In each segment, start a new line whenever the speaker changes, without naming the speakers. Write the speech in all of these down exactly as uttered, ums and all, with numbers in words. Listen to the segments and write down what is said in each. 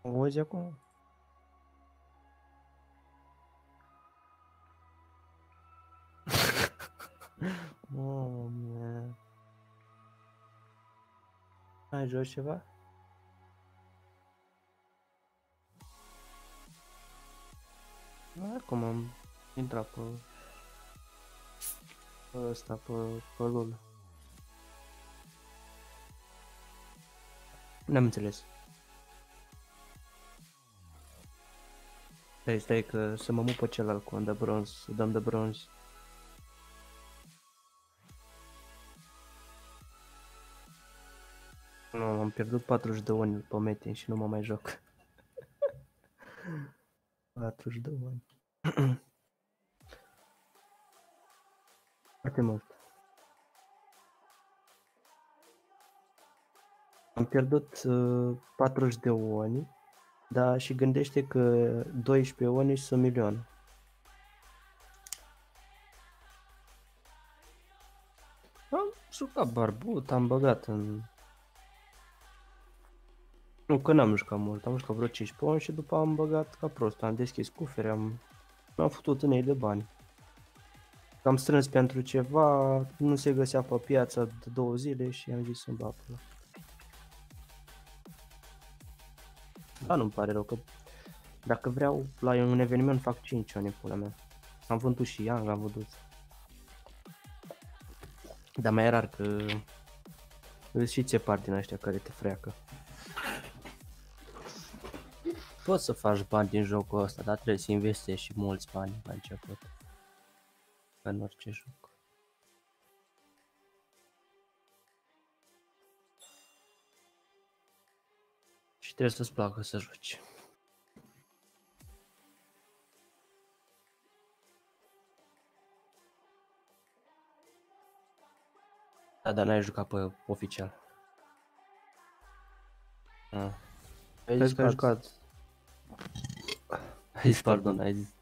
O auzi acum? Doamne. Mai joci ceva? Acum am intrat pe, pe ăsta, pe, pe LOL. N-am înțeles. Stai, stai că să mă mup pe celălalt cu de bronz, să dăm de bronz. Nu, am pierdut patruzeci de ani pe metin și nu mă mai joc. patruzeci de ani. Foarte mult. Am pierdut uh, patruzeci de oni, dar și gândește că doisprezece oni sunt milioane. Am jucat barbut, am băgat în... Nu, că n-am jucat mult, am jucat vreo cincisprezece oni și după am băgat ca prost, am deschis cufere, am... am făcut în ei de bani. Am strâns pentru ceva, nu se găsea pe piața de două zile și am zis să-mi bag pula. Da, nu-mi pare rău, că dacă vreau la un eveniment fac cinci ani pula mea. Am vândut și Yang, am vândut. Dar mai e rar că îți și ție part din ăștia care te freacă. Poți să faci bani din jocul ăsta, dar trebuie să investești și mulți bani la început. În orice joc. Și trebuie să-ți placă să joci. Da, dar n-ai jucat pe oficial. Ah. Ai zis că ai jucat. Ai zis, pardon, ai zis.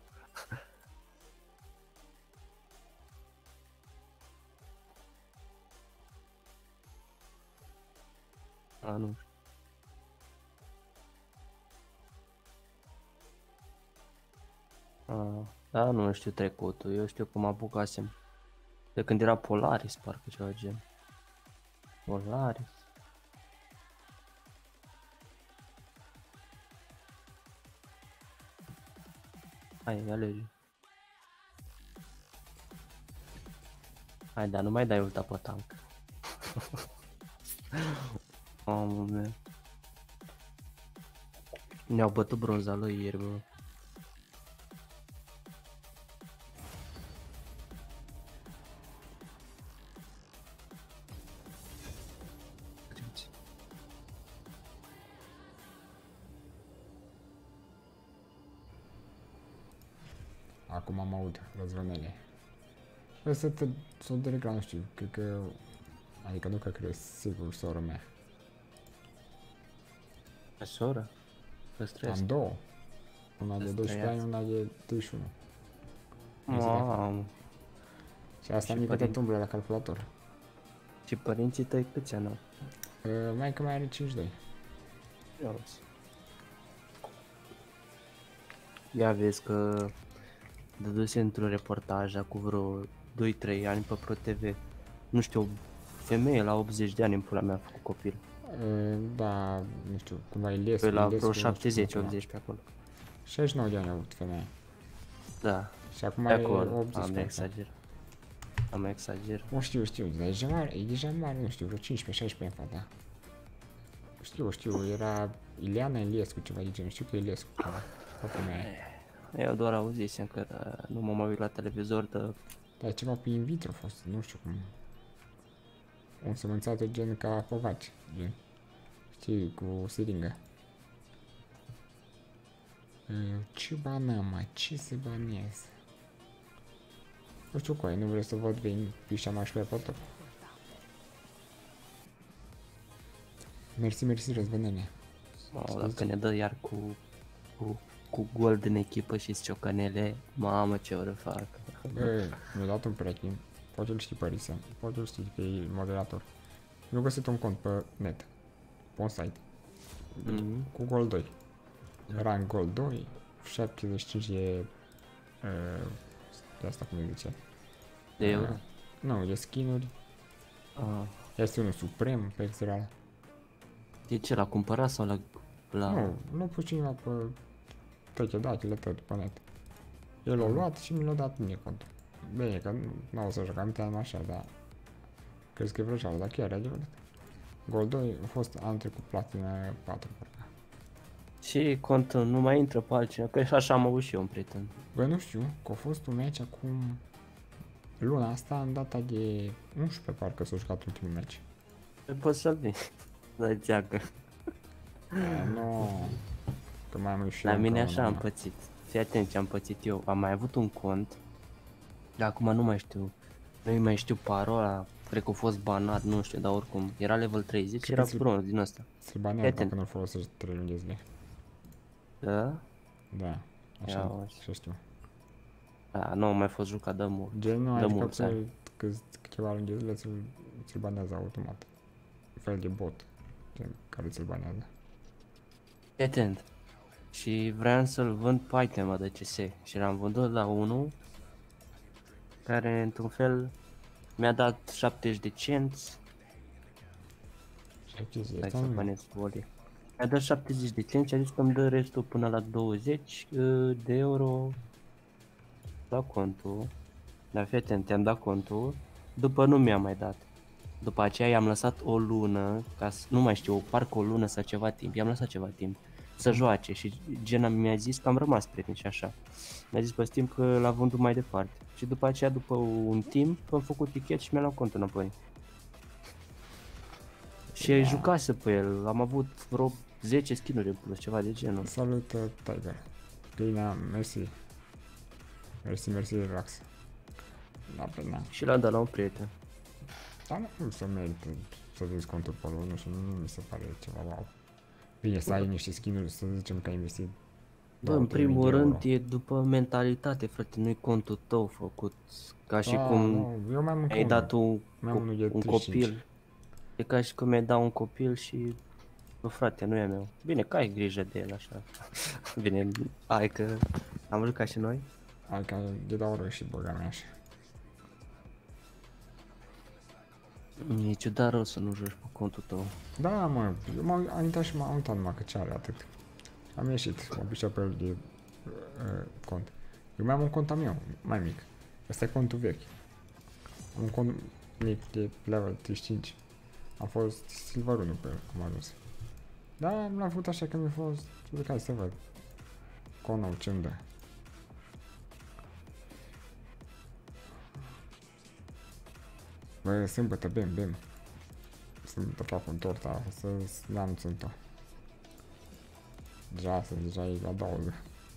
A, nu știu. A, da, nu știu trecutul, eu știu cum apucasem. De când era Polaris, parcă ceva gen. Polaris. Hai, alege. Hai, dar nu mai dai ulta pe tank. Mamă mea. Ne-au bătut bronza lui ieri, bă.
Acum am aud răzvănele. Să te să o direct la, nu știu, cred că... Adică nu cred că e sigur sora mea.
E sora?
Am două. Una de doisprezece ani, una de douăzeci și unu.
Mamă.
Și asta mică tot umblă la calculator.
Și părinții tăi câți ani au?
Maica mai are cincizeci și doi.
Ia vezi că dăduse într-un reportaj cu vreo doi trei ani pe ProTV. Nu știu, o femeie la optzeci de ani în pula mea a făcut copil.
Da, nu știu, cumva Iliescu.
Pe la vreo șaptezeci optzeci pe acolo.
șaizeci și nouă de ani a avut femeia.
Da.
Și acum are optzeci.
Am exager. Am exager.
O știu, știu, dar e deja mare, e deja mare, nu știu, vreo cincisprezece șaisprezece ani fata. Știu, știu, era Ileana Iliescu, ceva de genul, știu că e Iliescu, ceva, o femeie.
Eu doar auzisem că nu m-am mai uit la televizor, dar...
Dar ceva pe in vitro a fost, nu știu cum. O însămânțată gen ca covaci, gen. Știi, cu siringă. Ce banăm, mă, ce se banez? Nu știu coi, nu vreau să văd vin pișa mașului pe top. Mersi, mersi, răzvănenie.
Mamă, dacă ne dă iar cu, cu, cu gol din echipă și ciocanele, mamă ce ori fac.
Mi-a dat un prechi, poate îl știi Parisa, poate îl știi că e moderator. Mi-a găsit un cont pe net, pe un site, mm-hmm. cu gol doi. Rang Gold doi, șaptezeci și cinci de... Uh, de asta cum îi zice?
De euro?
Uh, nu, de skin-uri.
Ah.
Este unul suprem pe extra.
De ce, l-a cumpărat sau la... la...
Nu, nu pus cineva pe toate datele tot pe net. El l-a luat și mi l-a dat mie contul. Bine, că nu o să jucam te-am așa, dar... Crezi că e vreo cealaltă, dar chiar e adevărat. Gold doi a fost anul trecut platina patru, parcă.
Și contul nu mai intră pe altcineva, că și așa am avut și eu un prieten.
Bă, nu știu, că a fost un match acum... Luna asta, în data de unsprezece, parcă s-a jucat ultimul match.
Păi poți să vii. Dai țeacă.
Nu, că mai am și
La
eu
mine
încă
așa
una.
am pățit. Fii atent ce am pățit eu. Am mai avut un cont, dar acum nu mai știu. Nu mai știu parola, cred că a fost banat, nu știu, dar oricum. Era level treizeci,
Cred
era
că ți-
bronz din ăsta.
Se banează
Prieten.
dacă nu-l folosești trei luni de zile.
Da?
Da, așa,
Ia uzi.
așa știu.
Da, nu a mai fost jucat de mult.
Gen, nu
De
ai
mulți
jucat
ani.
pe câți- câteva luni de zile, ți-l, ți-l banează automat. Un fel de bot, gen, care ți-l banează.
Fii atent. Și vreau să-l vând pe itema de C S și l-am vândut la unul care într-un fel mi-a dat șaptezeci de cenți.
Și ce zici,
Hai
asta
să
nu-
bănesc volii. Mi-a dat șaptezeci de cenți și a zis că îmi dă restul până la douăzeci uh, de euro la contul. Dar fii atent, te-am dat contul, după nu mi-a mai dat. După aceea i-am lăsat o lună, ca să, nu mai știu, parcă o lună sau ceva timp, i-am lăsat ceva timp să joace și Gena mi-a zis că am rămas prieten și așa. Mi-a zis pe timp că l-a vândut mai departe. Și după aceea, după un timp, am făcut tichet și mi-a luat contul înapoi. Și
Da.
jucase pe el, am avut vreo zece skin-uri în plus, ceva de genul.
Salut, uh, Tiger. Bine, mersi. Mersi, mersi, relax. Da, pe na.
Și l-am dat la un prieten.
Dar nu, nu se merită să vezi contul pe lui, nu știu, nu mi se pare ceva wow. Bine, să ai niște skin-uri, să zicem că ai investit
Bă, în
două, trei mii
primul
de
rând
euro.
e după mentalitate, frate, nu-i contul tău făcut ca și
Da,
cum
nu, eu mai am încă
ai
unul.
dat un,
Mai am unul de
un
treizeci și cinci.
copil. E ca și cum mi-ai dat un copil și... Bă, frate, nu e a meu. Bine, că ai grijă de el așa. Bine, hai că am jucat și noi.
Hai că de dau rău și băga mea așa.
E ciudat rău să nu joci pe contul tău.
Da, mă, eu m-am am intrat și m-am uitat numai că ce are atât. Am ieșit, m-am pișat pe el de uh, cont. Eu mai am un cont al meu, mai mic. Ăsta e contul vechi. Am un cont mic de level treizeci și cinci. Am fost Silver unu pe el, cum am ajuns. Da, l-am făcut așa că mi-a fost... Hai să văd. Cont nou, ce-mi dă. Bă, sâmbătă, bem, bem. Sâmbătă fac un torta, să n-am ținut-o. Deja astăzi, deja e la douăzeci.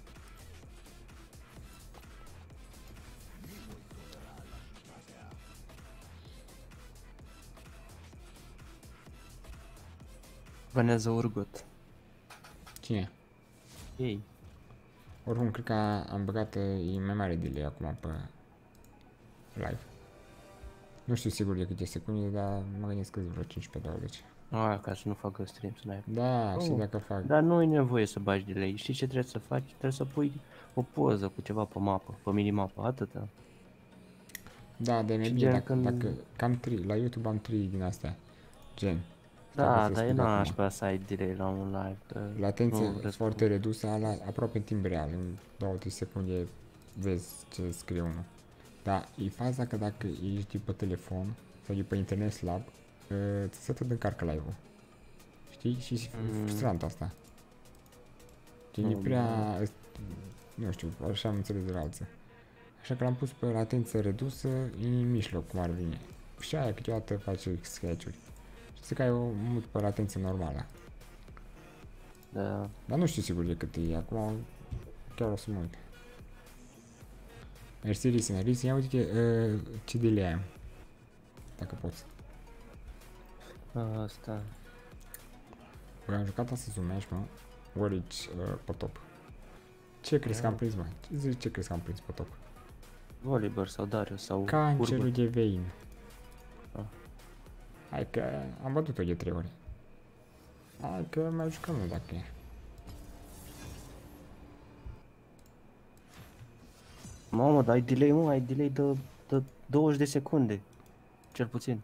Vânează Urgot.
Cine?
Ei.
Oricum, cred că am băgat, e mai mare delay acum pe live. Nu știu sigur de câte secunde, dar mă gândesc că vreo cincisprezece douăzeci.
A, ca să nu facă stream să n-ai.
Da,
Oh.
și dacă fac...
Dar nu e nevoie să bagi delay. Știi ce trebuie să faci? Trebuie să pui o poză cu ceva pe mapă, pe minimapă, atâta.
Da, de
Și
bine,
gen
dacă,
când-
dacă cam trei, la YouTube am trei din astea. Gen.
Da,
Dacă să
dar e
explic acum.
nașpa să ai delay la un live. Că
Latență
nu răspund.
foarte redusă, la, aproape în timp real, în două trei secunde vezi ce scrie unul. Dar e faza că dacă ești pe telefon sau e pe internet slab, uh, ți se tot încarcă live-ul. Știi? Și e
Mm.
frustrant asta. Gen, e
Nu,
prea... Nu știu, așa am înțeles de la alții. Așa că l-am pus pe latență redusă, în mijloc, cum ar veni. Și aia câteodată face sketch-uri. Și zic că ai o mult pe latență normală.
Da.
Dar nu știu sigur de cât e, acum chiar o să mă uit. Mersi, Risina. Risina, ia uite uh, ce delay am. Dacă poți.
Asta.
Băi, am jucat astăzi un match, mă. Orici uh, pe top. Ce crezi că am prins, mă? Ce zici, ce crezi că am prins pe top?
Volibear sau Darius sau
Cancerul
Urgot.
de vein.
Ah.
Hai că am bătut-o de trei ori. Hai că mai jucăm, nu, dacă e.
Mamă, dar ai delay, mă, ai delay de, de douăzeci de secunde. Cel puțin.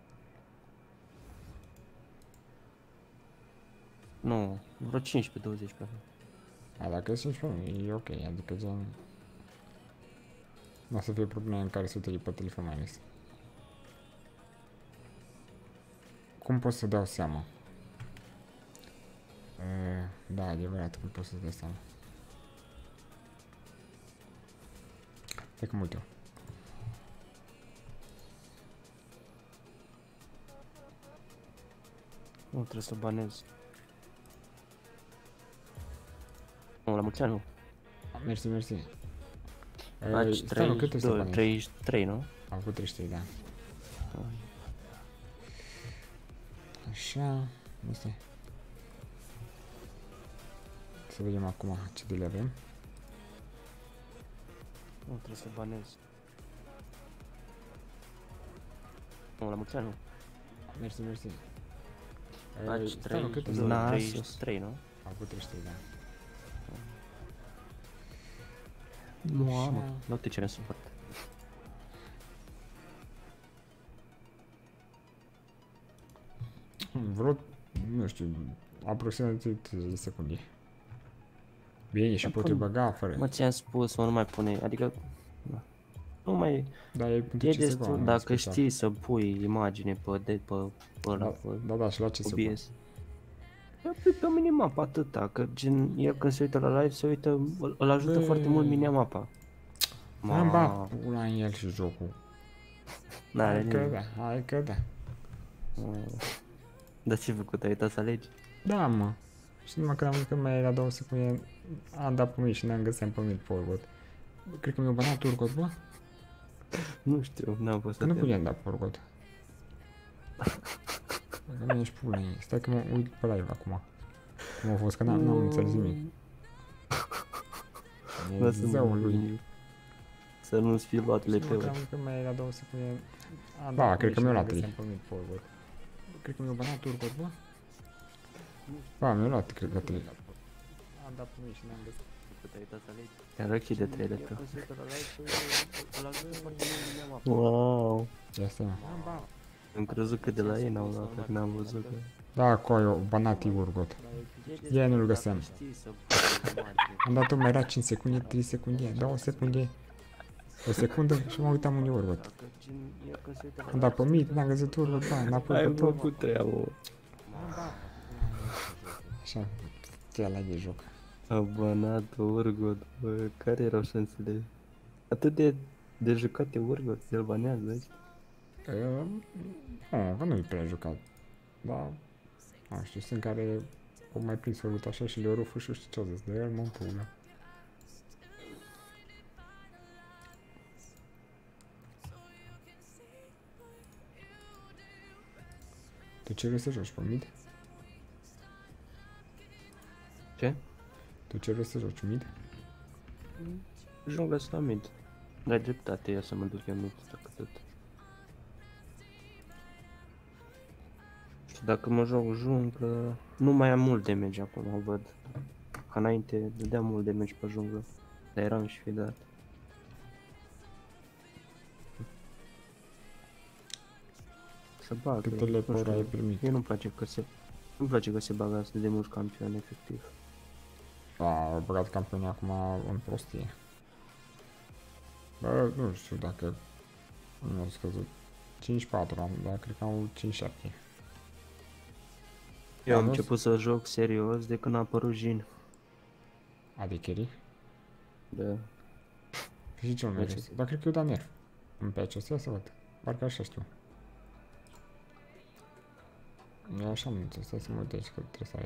Nu, vreo cincisprezece douăzeci pe acolo.
A, dacă e cincisprezece, e ok, adică gen... Nu o să fie probleme în care să uite pe telefon mai mis. Cum pot să dau seama? Uh, da, adevărat, cum pot să dau seama? Stai că mă uit eu.
Nu, trebuie să banez. Nu, la mulți ani nu.
Mersi, mersi.
Faci
Stai, mă, cât trebuie să banezi?
treizeci și trei, nu?
Am făcut treizeci și trei, da. Așa, asta e. Să vedem acum ce de le avem.
Nu, trebuie să banez. Nu, la mulți ani nu.
Mersi, mersi.
Faci
Stai, mă, cât trebuie să
treizeci
banezi?
și trei, nu?
Am făcut treizeci și trei, da.
Mamă, nu te cere suport.
Vreo, nu știu, aproximativ treizeci de secunde. Bine, și poate băga fără.
Mă, ți-am spus, mă, nu mai pune, adică... na. Nu mai...
Da, e pentru
E
ce se
destul,
goală,
dacă
special.
știi să pui imagine pe, de, pe, pe ăla,
Da,
pe
da, da, și la ce se goală?
O B S. Pe, pe minimap, atâta, că gen, el când se uită la live, se uită, îl, îl ajută
Bă.
foarte mult minimapa.
Am ba pula în el și jocul.
N-are
Hai că
nimic.
da, hai că da.
Dar ce-ai făcut? Ai uitat să alegi?
Da, mă. Și numai când am văzut că mai era două secunde, am dat pe mine și n-am găsit pe mine pe Urgot. Cred că mi-a banat Urgot, bă?
Nu știu, n-am fost
Că nu
atent.
puteam da pe Urgot. Că mine și pula în ei. Stai că mă uit pe live acum. Cum a fost, că n-am n-am înțeles nimic. E
Lasă-mă,
zeul lui.
Să nu-ți fi luat
Și numai când
lepeul.
am văzut că mai era două secunde, am
Da,
dat pe
cred
mine
că
și
mi-a
n-am
luat
găsit
ei.
pe mine pe Urgot. Cred că mi-a banat Urgot, bă? Ba, mi-a luat, cred că trei. Am dat pe mine și n-am găsit.
Te-am răchit de trei lepeu. Wow.
Ia stai, mă.
Am crezut că de la ei n-au luat, că n-am văzut că...
Da, coio, banat Urgot. Ia nu-l găseam. Am dat-o, mai era cinci secunde, trei secunde, două secunde. O secundă și mă uitam unde Urgot. Am dat pe mine, n-am găsit Urgot, da, înapoi
Ai
pe tot.
făcut treabă.
Așa, ce ala de joc.
Abanat Urgot, bă, care erau șansele? Atât de, de jucate Urgot, el banează ăștia.
Ehm, Nu, că nu-i prea jucat. Da, nu știu, sunt care au mai prins Urgot așa și le-au rupt și știu ce-au zis de el, mă pula. Tu ce vrei să joci pe mid?
Ce?
Tu ce vrei să joci mid?
Joc la mid. N-ai dreptate, ia să mă duc eu mid, dacă tot. Și dacă mă joc junglă, nu mai am mult damage acum, văd. Ca înainte, dădeam mult damage pe junglă, dar eram și fidat. Să bag,
Câte lepuri ai primit?
mie nu-mi place că se... Nu-mi place că se bagă atât de mulți campioni, efectiv.
A, au băgat campionii acum în prostie. Bă, nu știu dacă nu au scăzut. cinci patru am, dar cred că au cinci șapte.
Eu am
Am
început să joc serios de când a apărut Jin.
Adi carry?
Da.
Și ce nu merge? Dar cred că eu da nerf. În patch-ul ăsta să văd. Parcă așa știu. Eu așa am înțeles, stai să mă uit aici că trebuie să ai.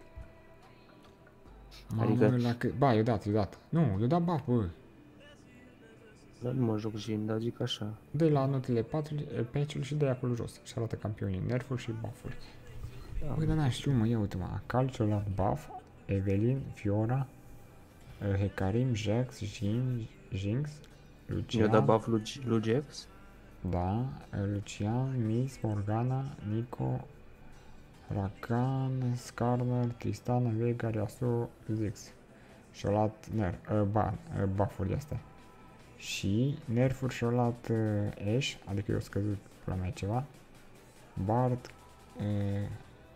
Adică-
Mamă, la cât... Ba, eu dat, eu dat. Nu, eu dat buff, bă.
Dar nu mă joc Jin, dar zic așa.
Dă-i la notele patru, patch-ul și dă-i acolo jos. Și arată campionii, nerfuri și buff-uri.
Da.
Băi, dar n-am știu, mă, ia uite, mă. Calcio la buff, Evelyn, Fiora, uh, Hecarim, Jax, Jin, Jinx, Lucian.
Eu da buff lui, lui Jax.
Da, Lucian, Miss, Morgana, Nico, Rakan, Skarner, Tristana, Vega, Yasuo, Ziggs. Și-o luat ner, uh, ban, uh, buff-uri astea. Și nerfuri și-au luat uh, Ash, adică eu scăzut la mea ceva. Bard, uh,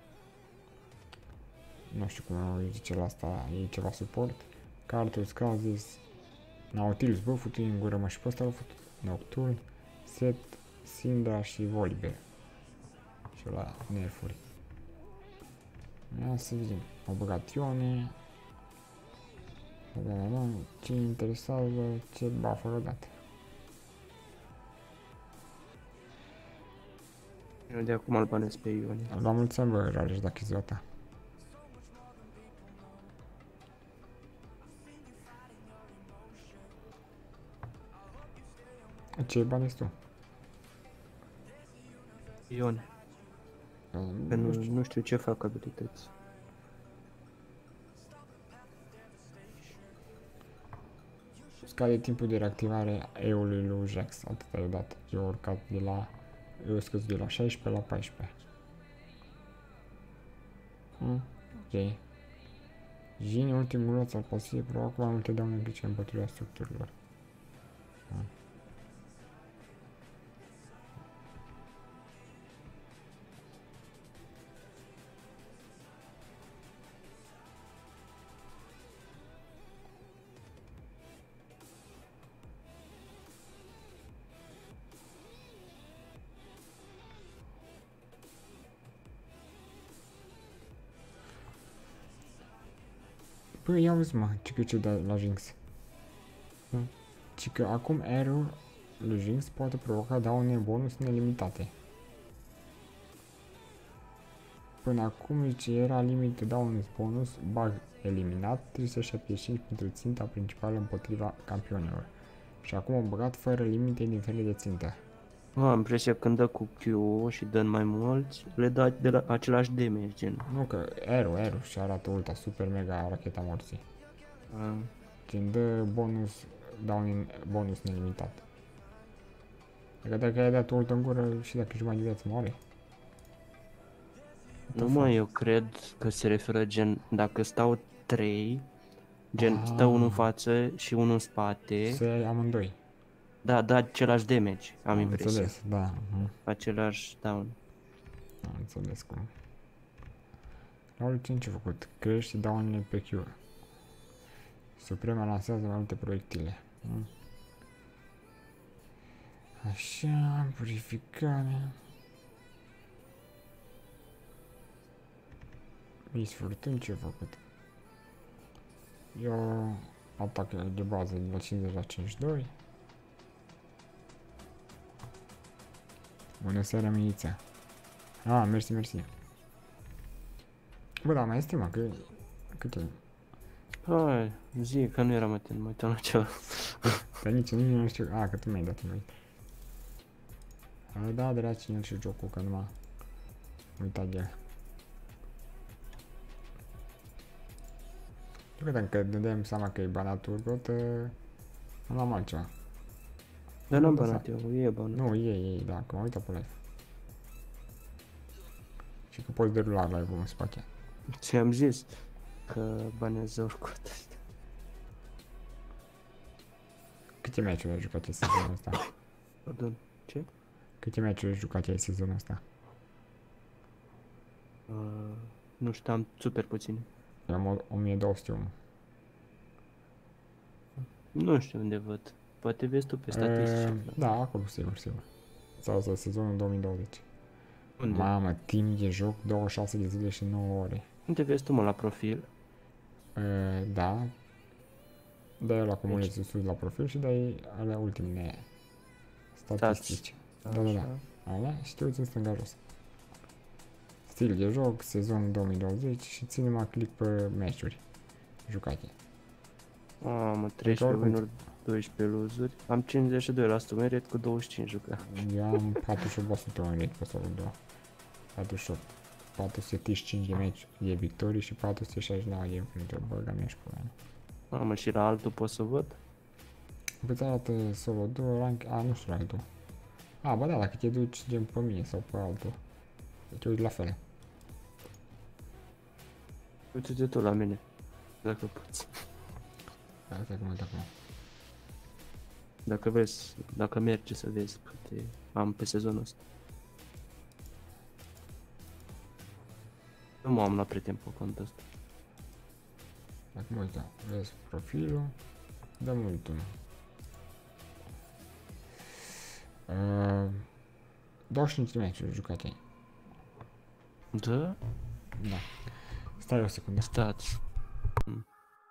nu știu cum îi zice la asta, e ceva suport. Cartus, Kha'Zix, Nautilus, bă, futu în gură, mă, și pe ăsta l-au făcut. Nocturne, Set, Syndra și Volibear. Și la nerfuri. Ia să vedem. Au băgat Ione. Ce interesează, ce buff au dat.
Eu de acum îl bănesc pe Ione.
La mulți ani, bă, Rareș, dacă e ziua ta. Ce bani ești tu?
Ione. Că
Nu
nu,
știu.
nu știu ce fac abilități.
Scade timpul de reactivare a E-ului lui Jax, atât ai dat. Eu urcat de la... Eu scăzut de la șaisprezece la paisprezece. Hmm, ok. Jin, ultimul lot al pasivului, provoacă mai multe daune împlice împăturirea structurilor. Hmm. Păi, ia uzi, mă, ce că ce da la Jinx. Hmm. Ci că acum aerul lui Jinx poate provoca daune bonus nelimitate. Până acum, zice, era limită daune bonus, bug eliminat, trei sute șaptezeci și cinci pentru ținta principală împotriva campionilor. Și acum am băgat fără limite indiferent de țintă.
Am impresia că când dă cu Q și dă mai mulți, le dă de la același damage, gen.
Nu că aerul, aerul și arată ulta, super mega racheta morții.
A,
Gen dă bonus, daune bonus nelimitat. Adică dacă ai dat ultă în gură și dacă jumătate de viață moare.
nu mă, eu cred că se referă gen, dacă stau trei, gen
Ah.
stă unul în față și unul în spate,
Să ai amândoi.
da, da același damage, am,
Am
impresia.
înțeles, da. mhm.
Același down.
Am înțeles cum. La orice ce a făcut? Crește daunele pe Q. Suprema lansează mai multe proiectile. Mm. Așa, purificare. Miss Furtân ce a făcut? Eu atac de bază de la cincizeci la cincizeci și doi. Bună seara, Milița. Ah, mersi, mersi. Bă, da, mai este, mă, că... Câte?
Hai, zi că nu eram atent, mă uitam la ceva.
Dar nici, nici nu știu... A, că tu mi-ai dat un Da, de la cine și jocul, că nu m-a uitat de el. Eu credeam că dădeam seama că e banat Urgot, nu am altceva.
Dar n-am
Da,
banat eu, e banat.
Nu, e, e, da, că m-am uitat pe live. Și că poți derula live-ul în spate.
Ți-am zis că banează oricum.
Câte meciuri ai jucat în sezonul ăsta?
Pardon, ce?
Câte meciuri ai jucat în sezonul ăsta?
Uh, nu știu, am super puțin.
Eu am o- o mie două sute unu.
Nu știu unde văd. Poate vezi tu pe statistici.
E, da, acolo, sigur, sigur. Sau asta, sezonul două mii douăzeci.
Unde?
Mamă, timp de joc, douăzeci și șase de zile și nouă ore.
Unde vezi tu, mă, la profil?
E, da. Dai la comunități
Deci-
sus la profil și dai alea ultimele statistici. Da, da, da.
Așa.
Alea și te uiți în stânga jos. Stil de joc, sezon două mii douăzeci și ține mai click pe meciuri jucate.
Mamă, treisprezece
oricum-
winuri, doisprezece losuri. Am cincizeci și doi la sută merit cu douăzeci și cinci jucat.
Eu am patruzeci și opt la sută în rate pe solo doi. patruzeci și opt. patru sute treizeci și cinci de meci de victorii și patru sute șaizeci și nouă de înfrângeri. Băga mea și pe mine.
Mamă, și la altul pot să văd?
Îți arată solo doi, rank... A, nu știu rankul. A, bă da, dacă te duci gen pe mine sau pe altul. Te uiți la fel.
Uite-te tu la mine. Dacă poți.
Asta cum uite acum.
Dacă vezi, dacă mergi să vezi câte am pe sezonul ăsta. Nu m-am luat prea timp pe contul ăsta.
Acum uite, vezi profilul, dă mult unul. Uh, douăzeci și cinci de meciuri jucate ai.
Da?
Da. Stai o secundă.
Stați. Mm.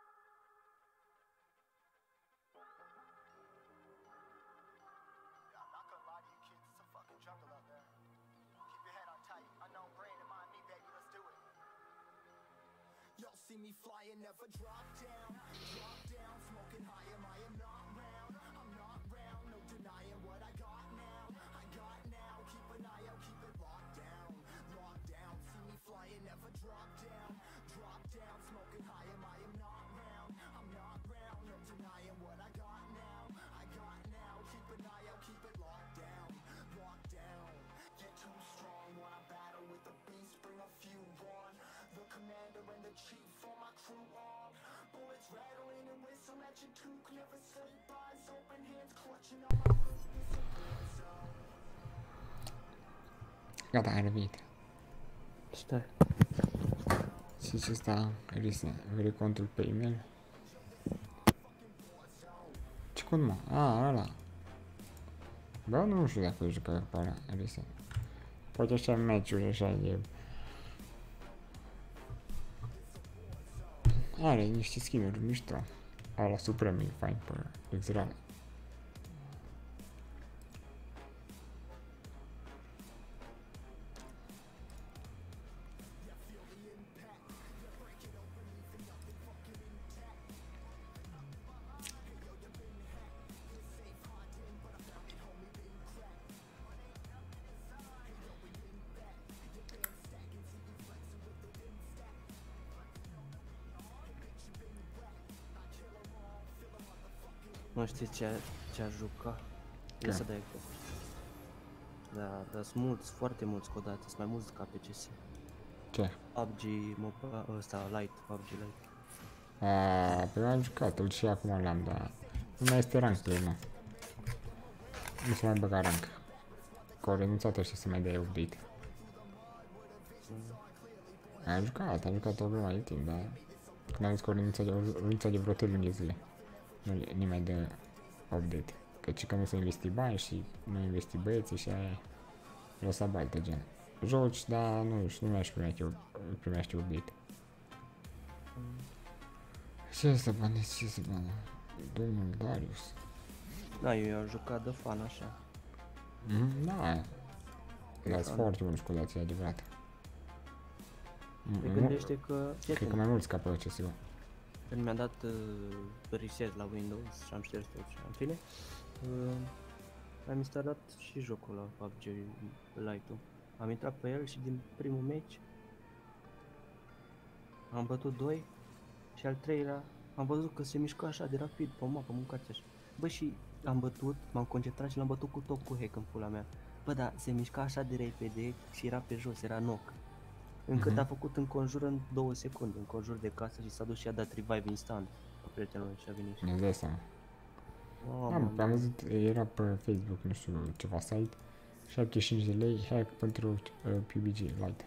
Gata, ai revenit.
Stai.
Și ce sta, vrei contul pe e-mail? Ce cont, mă? A, ăla. Bă, nu știu dacă îl jucă pe ăla, Risen. Poate așa meciuri, așa e... Are niște skin-uri mișto. Ala Supreme e fain pe X-Ray.
Nu știi ce, ce aș juca?
Ce?
E să dai cu. Da, dar sunt mulți, foarte mulți codate, sunt mai mulți ca pe C S.
Ce?
P U B G, Moba, ăsta, Lite, P U B G Lite.
Aaa, pe am jucat, uite și acum l-am, dar... Nu mai este rank play, nu. Nu se mai băga rank. Că au renunțat ăștia să mai dea update.
Mm.
Am jucat, am jucat o vreme de timp, dar... Când am zis că au renunțat, au renunțat de vreo trei luni de zile. Nu, nu mai dă update. Căci că nu s-a investit bani și nu investi băieții și aia... Lăsa baltă, gen. Joci, dar nu știu, nu mi-aș primește update.
Mm.
Ce să bănesc, ce să bănesc? Domnul Darius.
Da, eu i-am jucat de fan așa.
Mm, da. Las
fan.
foarte mulți codații, adevărat.
Te gândește că...
Cred că mai mulți ca pe C S G O.
Când mi-a dat uh, reset la Windows și am șters tot și în fine, uh, am instalat și jocul la P U B G Lite-ul. Am intrat pe el și din primul match am bătut doi și al treilea am văzut că se mișcă așa de rapid pe mapă, mâncați așa. Bă, și am bătut, m-am concentrat și l-am bătut cu top cu hack în pula mea. Bă, dar se mișca așa de repede și era pe jos, era knock. Încât
Mhm.
a făcut înconjur în două secunde, înconjur de casă și s-a dus și a dat revive instant. Prietenul meu și a venit și...
Nu-ți dai seama.
Oh,
Am, am văzut, era pe Facebook, nu știu, ceva site. șaptezeci și cinci de lei hack pentru uh, P U B G Lite.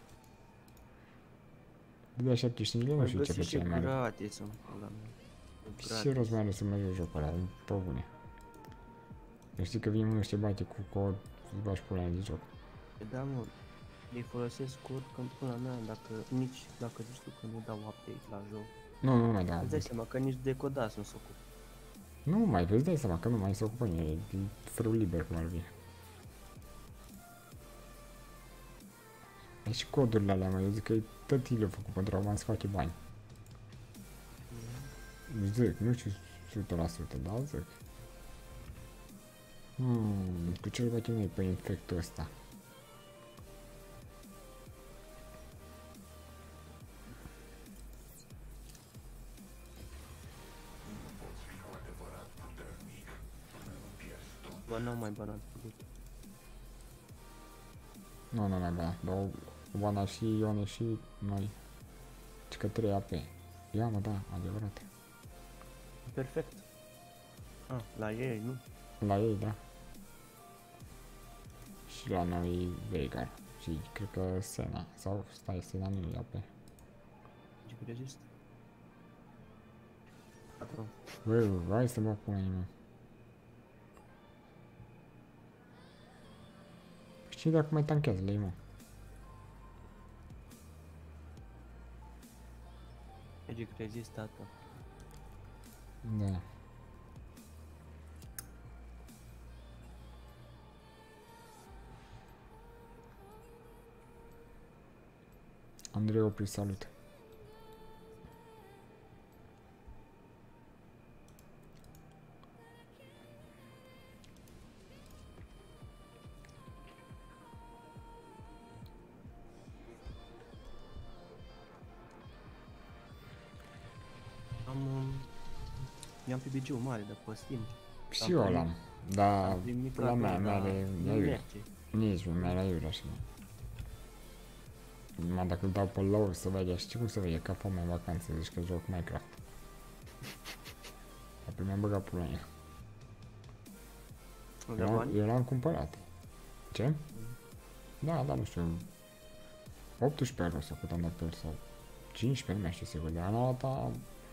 De șaptezeci și cinci de lei, nu știu ce pe ce mai are.
gratis în pula mea.
Și ce rost mai are să mă joc jocul ăla, pe bune. Eu știi că vine unul și te bate cu cod, să-ți bagi pula de joc.
Da, mă, îi folosesc cod când pula mea, dacă nici, dacă zici tu că nu dau update la joc.
Nu, nu mai da.
Îți dai seama că nici decodați nu se ocupă.
Nu mai, îți dai seama că nu mai se ocupă nimeni, e frâu liber cum ar fi. E și codurile alea, mă, eu zic că tătii le-au făcut pentru a să face bani. Zic, nu știu o sută la sută, dar zic. Hmm, cu ce-l facem noi pe infectul ăsta?
Bă, n-am mai banat făcut.
Nu, nu, nu, da, dar Oana și Ione și noi. Și că trei A P. Ia mă, da, adevărat.
Perfect. Ah, la ei, nu?
La ei, da. Și la noi Veigar. Și cred că Sena. Sau stai, Sena nu ia pe.
Ce rezist? Patru.
Băi, hai să mă pun mă. Și dacă mai tanchează la ei, mă?
Magic rezist, tata.
Da. Andrei Opri, salut.
Am... um, I-am pe B G-ul mare de pe Steam.
Și eu l-am. Dar la mea, mea are
nu
iurea.
merge.
Nici mea era iurea și mă. Numai dacă îl dau pe low să vede, știi cum să vede, ca foame în vacanță, zici că joc Minecraft. Apoi mi-am băgat pula în ea.
Unde
Eu,
bani?
eu l-am cumpărat. Ce? Da, da, nu știu. optsprezece euro sau cât am dat pe el, sau cincisprezece, nu mai știu sigur, dar anul ăsta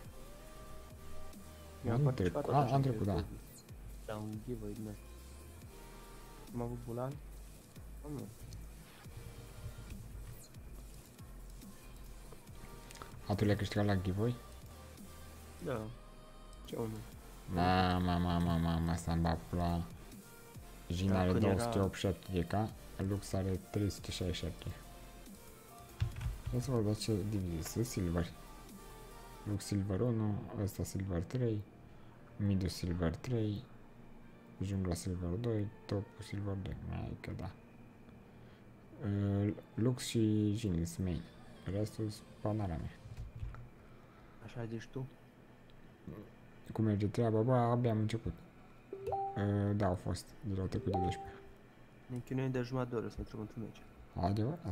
Mi-am
Anul
participat
trecut,
atunci
an
în
trecut, da.
La un giveaway din ăsta. Am avut bulan? Am nu.
A, tu le-ai câștigat la giveaway?
Da. Ce unul?
Mama, mama, mama, s-am bat pula. Jin
Da,
are
când
două
era-
sute optzeci și șapte de K, Lux are trei sute șaizeci și șapte. Ia să vă dați ce divizie, sunt Silver. Lux Silver unu, ăsta Silver trei, Midu Silver trei, Jungla Silver doi, Top Silver doi, mai că da. Uh, Lux și Jin sunt main, restul sunt panorame.
Așa zici tu?
Cum merge treaba? Bă, abia am început. Uh, da, au fost, de la trecut de doisprezece.
Ne chinuim de jumătate de oră să ne intrăm într-un meci.
Adevărat.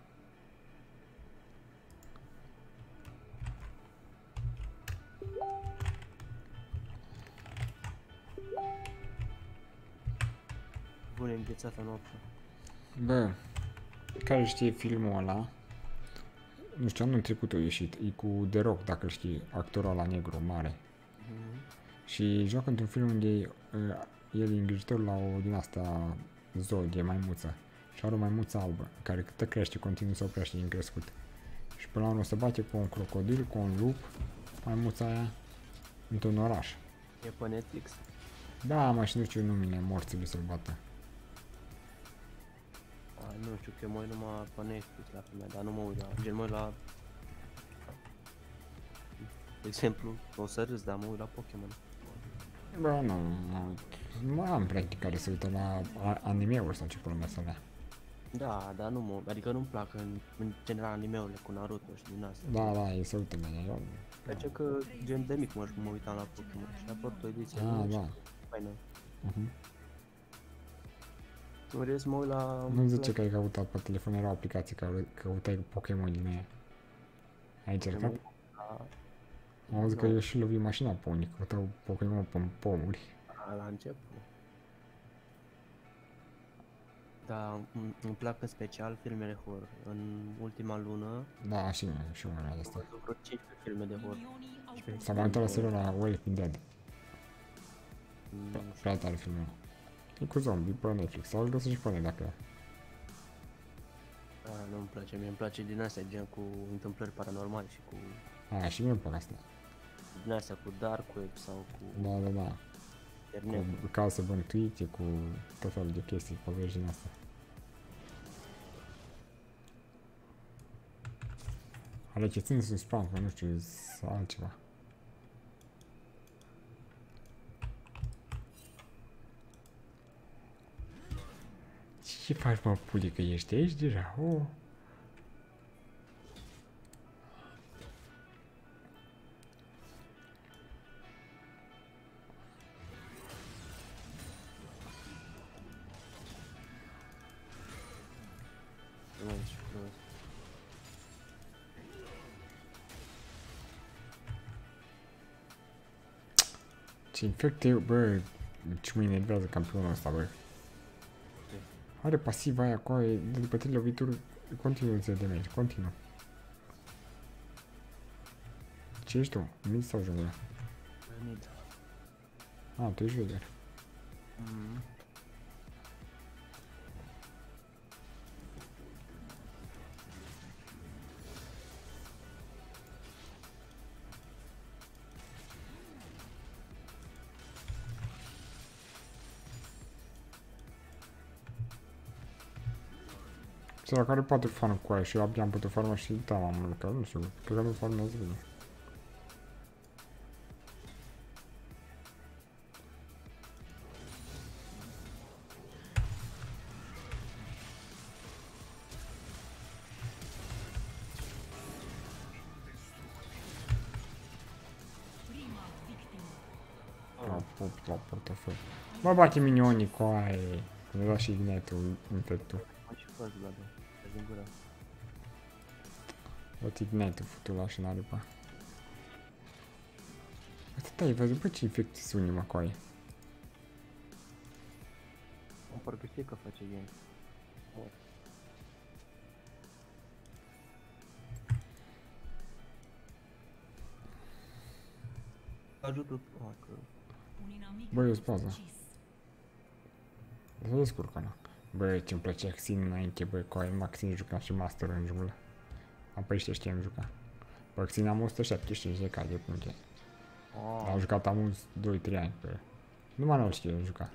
Bune înghețată noaptea.
Bă, care știe filmul ăla? Nu știu, anul trecut a ieșit. E cu The Rock, dacă îl știi, actorul ăla negru, mare.
Mhm.
Și joacă într-un film unde uh, el e îngrijitor la o din asta zoo de maimuță. Și are o maimuță albă, care câtă crește, continuu să o crește din crescut. Și până la urmă se bate cu un crocodil, cu un lup, maimuța aia, într-un oraș.
E pe Netflix?
Da, mă, și nu știu numele morțului să-l bată.
A, nu știu, că eu mă uit numai pe Netflix la filme, dar nu mă uit la... Gen mă uit la... De exemplu, o să râs, dar mă uit la Pokémon.
Bă, nu, nu, nu am practic care să uită la a- anime-uri sau ce pula mea să lea.
Da, dar nu mă... Adică nu-mi plac în, în general anime-urile cu Naruto și din astea.
Da, da, e să uită la ea. Eu...
Place că gen de mic mă, mă uitam la Pokémon și a apărut o ediție
Ah,
nouă și
da.
faină.
Uh-huh.
În rest mă uit la...
Nu zice că ai căutat pe telefon, era o aplicație care căutai Pokémon din ea. Ai încercat?
La,
Am auzit că
Nu.
eu și lovi mașina pe unii, căutau Pokémon pe pomuri.
la, la început. Dar îmi îmi plac în special filmele horror. În ultima lună
Da, și mie, și unul de
am
asta.
văzut vreo cincisprezece filme de horror.
S-a mai uitat la serial la Walking Dead.
Mm, nu știu.
Prea tare filmul. E cu zombie pe Netflix, sau îl găsești și pe net dacă...
Da, nu-mi place, mie îmi place din astea, gen cu întâmplări paranormale și cu...
A, și mie îmi plac asta.
Din astea cu Dark Web sau cu
Da, da, da.
internet.
Cu case bântuite, cu tot felul de chestii, povești din asta. Ale ce țin sus spam, că nu știu, sau altceva. Ce faci, mă, puli, că ești aici deja? Oh.
Frumos, frumos.
Ce infecte, bă, ce mă enervează campionul ăsta, băi. Are pasiva aia cu aia, de după trei lovituri, continuă să de damage, continuă. Ce ești tu? Mid sau jungla?
Mid.
Ah, tu ești veder.
Mm.
Săra care poate farm cu aia și eu abia am putut farma și da, m-am lucrat, nu știu, cred că nu farmează bine. La pup, la portofel. Mă bate minionii cu aia, mi-a dat și ignite-ul infectul.
Mă și faci, Vlad, din gura.
Tot ignite-ul futul la și n-aripa. Atât ai văzut, bă, ce infecții sunt unii, mă, cu aia.
Am parcă știi că face game. Mor. Ajută, oh, că...
Bă, eu spaza. Se descurcă, na. Bă, ce-mi plăcea Xin înainte, bă, cu aia, Maxin juca și Master în junglă. Apoi ăștia știam juca. Bă, Xin am o sută șaptezeci și cinci de K de puncte.
Oh.
Am jucat am uns doi trei ani pe el. Numai nu-l știu juca.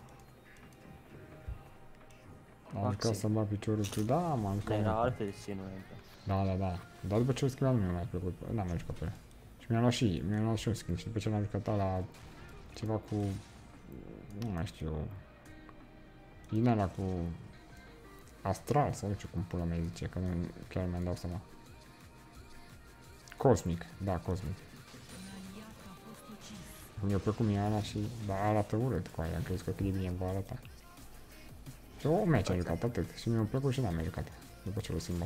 Am jucat să-mi bat piciorul tu, da, m-am jucat.
Era altfel Xin înainte.
Da, da, da. Dar după ce o schimbam nu mi-a mai plăcut, n-am mai jucat pe el. Și mi-am luat și, mi-am luat și un skin și după ce l-am jucat la ceva cu, nu mai știu, din ala cu Astral sau nu știu cum pula mea zice, că nu chiar mi-am dau seama. Cosmic, da, Cosmic. Mi-a plăcut mie ala și, da, arată urât cu aia, am crezut că cât de bine va arăta. Și o meci am jucat, atât. Și mi-a plăcut și n-am mai jucat, după ce l-o schimbat.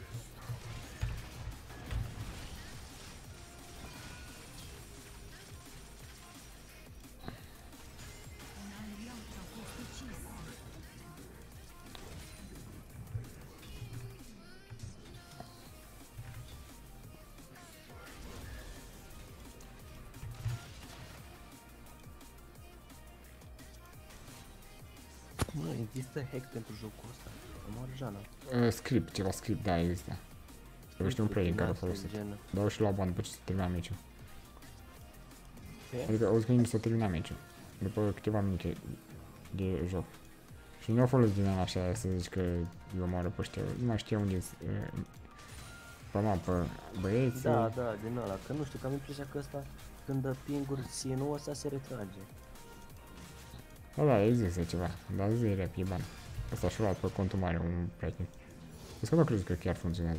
Nu există hack pentru jocul ăsta. Mor Jana.
Uh, script, ceva script, da, există. Trebuie știu un plugin care o folosește. Dau și la bani după ce se termina meciul.
Okay.
Adică auzi că nici s-a terminat meciul. După câteva minute de joc. Și nu au folosit din ala așa să zici că eu omoară pe ăștia. Nu mai știu unde uh, pe mapă băieți.
Da, da, din ăla. Că nu știu, că am impresia că ăsta când dă pinguri Xin-ul ăsta se retrage.
Da, da, există ceva. Dar zi e rap, e bani. Ăsta și-a luat pe contul mare un prieten. Deci că nu crezi că chiar funcționează.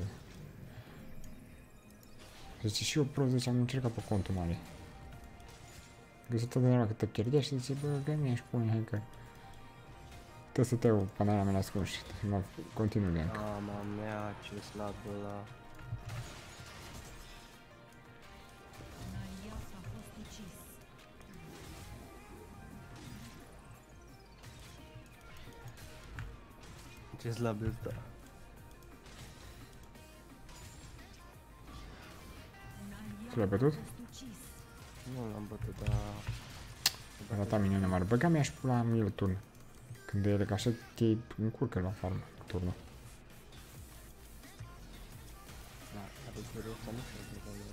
Deci și eu pro zice, am încercat pe contul mare. Găsit tot de la cât te pierdea și zice, bă, gămie și pune, hai că... Trebuie să te iau panela mea la ascunși și mă continuu de încă.
Mama mea, ce slab ăla. Ce slab ăsta.
Tu l-ai bătut?
Nu l-am bătut, dar...
A arătat miniune mare. Băga mi-aș pula am el turn. Când e așa te încurcă la farm cu turnul.
Da, dar lucrurile ăsta nu știu de care.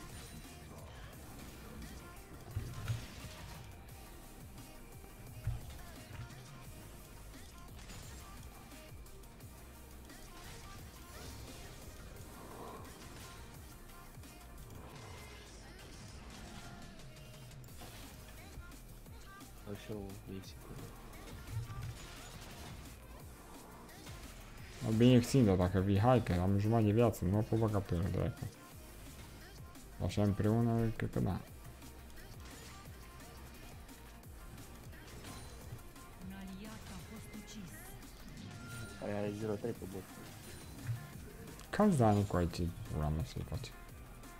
Și eu basic-ul.
Bine extinde dacă vii, hai că am jumătate de viață, nu mă pot băga pe el, dracu. Așa împreună, cred că da.
Care are zero trei pe bot.
Calzani cu aici, pula mea să-i face.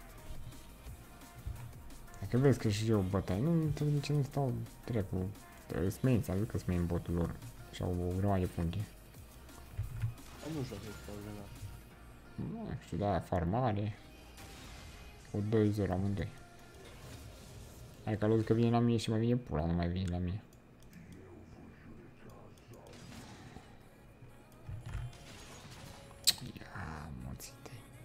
Dacă vezi că și eu bătai, nu înțeleg de ce nu stau dracu Smain, ți-am zis că Smain botul lor. Și au o grămadă de puncte.
Nu joc extraordinar.
Nu știu, da, farmare. O doi zero amândoi. Hai că l că vine la mine și mai vine pula, nu mai vine la mine. Ia, moțite.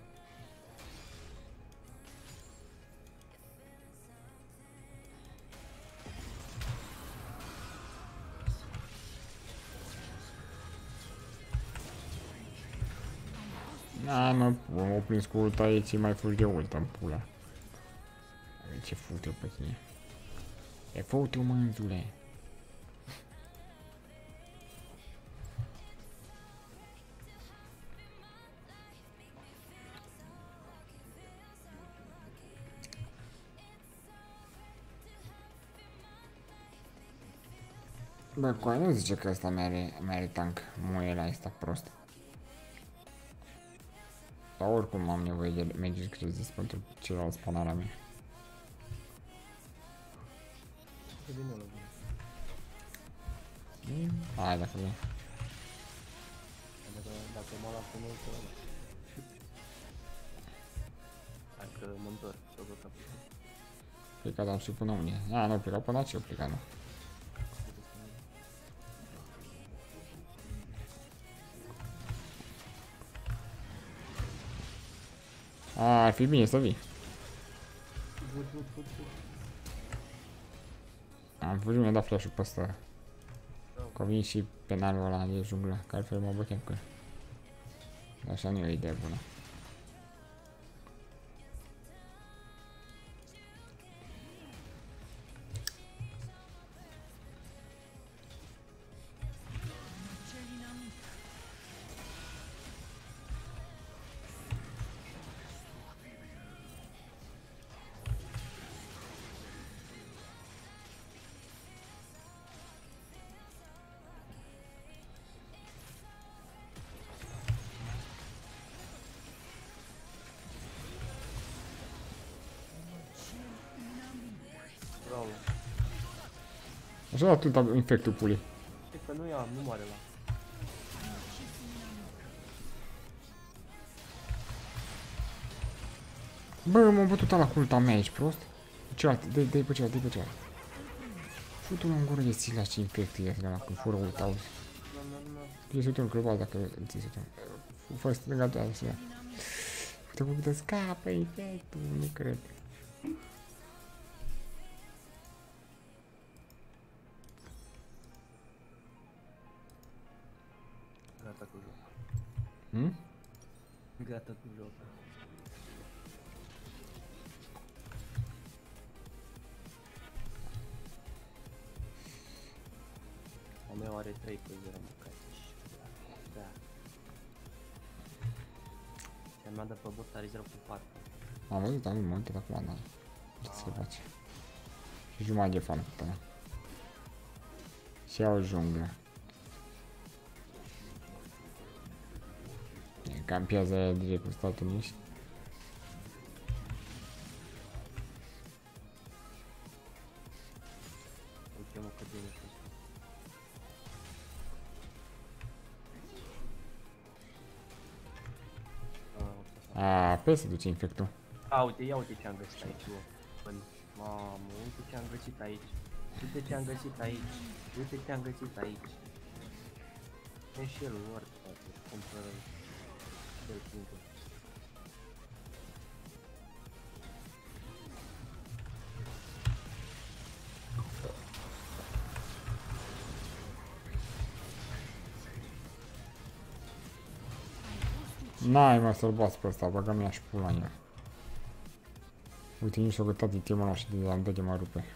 Na, mă, m-au prins cu ulta aici, mai fugi de ulta în pula. Ce fute pe tine. E fute-o, mânzule. Bă, coai nu zice că ăsta mai are, mai are tank. Muiela ăsta prost. Dar oricum am nevoie de Magic Resist pentru celălalt spanarea mea. Hai, dacă vine.
Dacă mă las pe mult, hai că mă întorc, să văd că
plecat am și până unde. A, nu, plecat până aici, eu plecat, nu. A, ar fi bine să vii. Am fugit, mi-a dat flash-ul pe ăsta. Că vin și penalul ăla de junglă, că altfel mă băteam cu el. Așa nu e o idee bună. Așa atâta infectul pulii.
E că nu ia, nu moare la.
Bă, m-am bătut ala cu ulta mea aici, prost. Cealaltă, dă-i dă-i pe cealaltă, dă-i pe cealaltă. Futu-l în gură de sila și infectul ăsta ăla, când fură ulta, auzi. Ești uite un global dacă îl ții să-ți fă stânga toată sila. Uite cum te scapă infectul, nu cred.
Gata cu joc.
Hmm?
Gata cu joc. A meu are trei pe zero măcați. Da. Și mi-a dat pe bot are zero pe patru.
Am văzut, am multe de acum, n-am. Ce se face? Și jumătate de fan până. Și iau junglă. Campează aia direct cu statul nici.
Uite mă cât bine știu.
A, pe se duce infectul.
A, uite, ia uite ce am găsit aici, bă. Până. Mamă, uite ce am găsit aici. Uite ce am găsit aici. Uite ce am găsit aici. Enșelul, ori toate. Cumpără el singur.
N-ai mă să-l bați pe ăsta, băga mi-a și pula în el. Uite, nici s-o gătat de temul ăla și de am dat de mă rupe.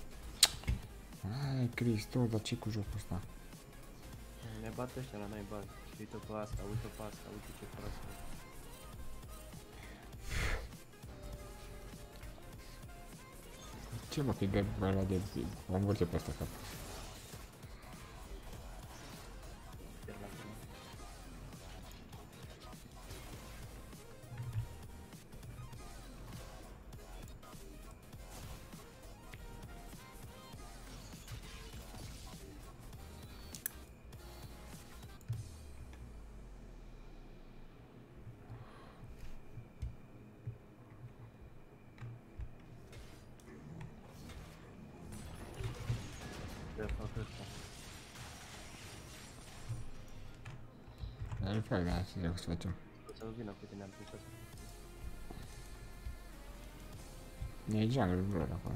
Ai, Cristo, dar ce cu jocul ăsta?
Ne bate ăștia la noi bază. Uite pe asta, uite pe asta, uite ce prost.
Ce mă fi de ăla de zi? Mă învârte pe ăsta cap.
ăsta.
Îl fac, da, ce trebuie să facem.
O să vină cu tine, am plecat.
E jungle blur acolo.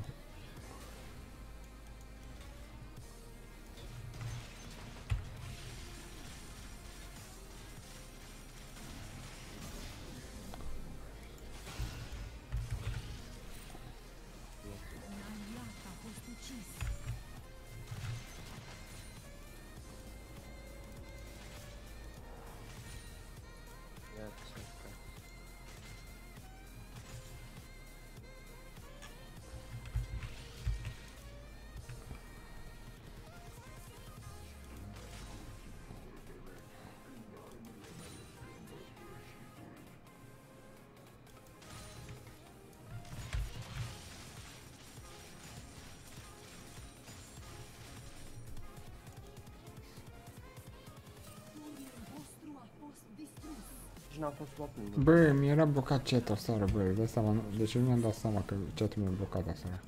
Și n-a fost swap nu.
Bă, mi era blocat chat aseară, bă, îți dai seama, deci nu mi-am dat seama că chatul mi-a blocat aseară.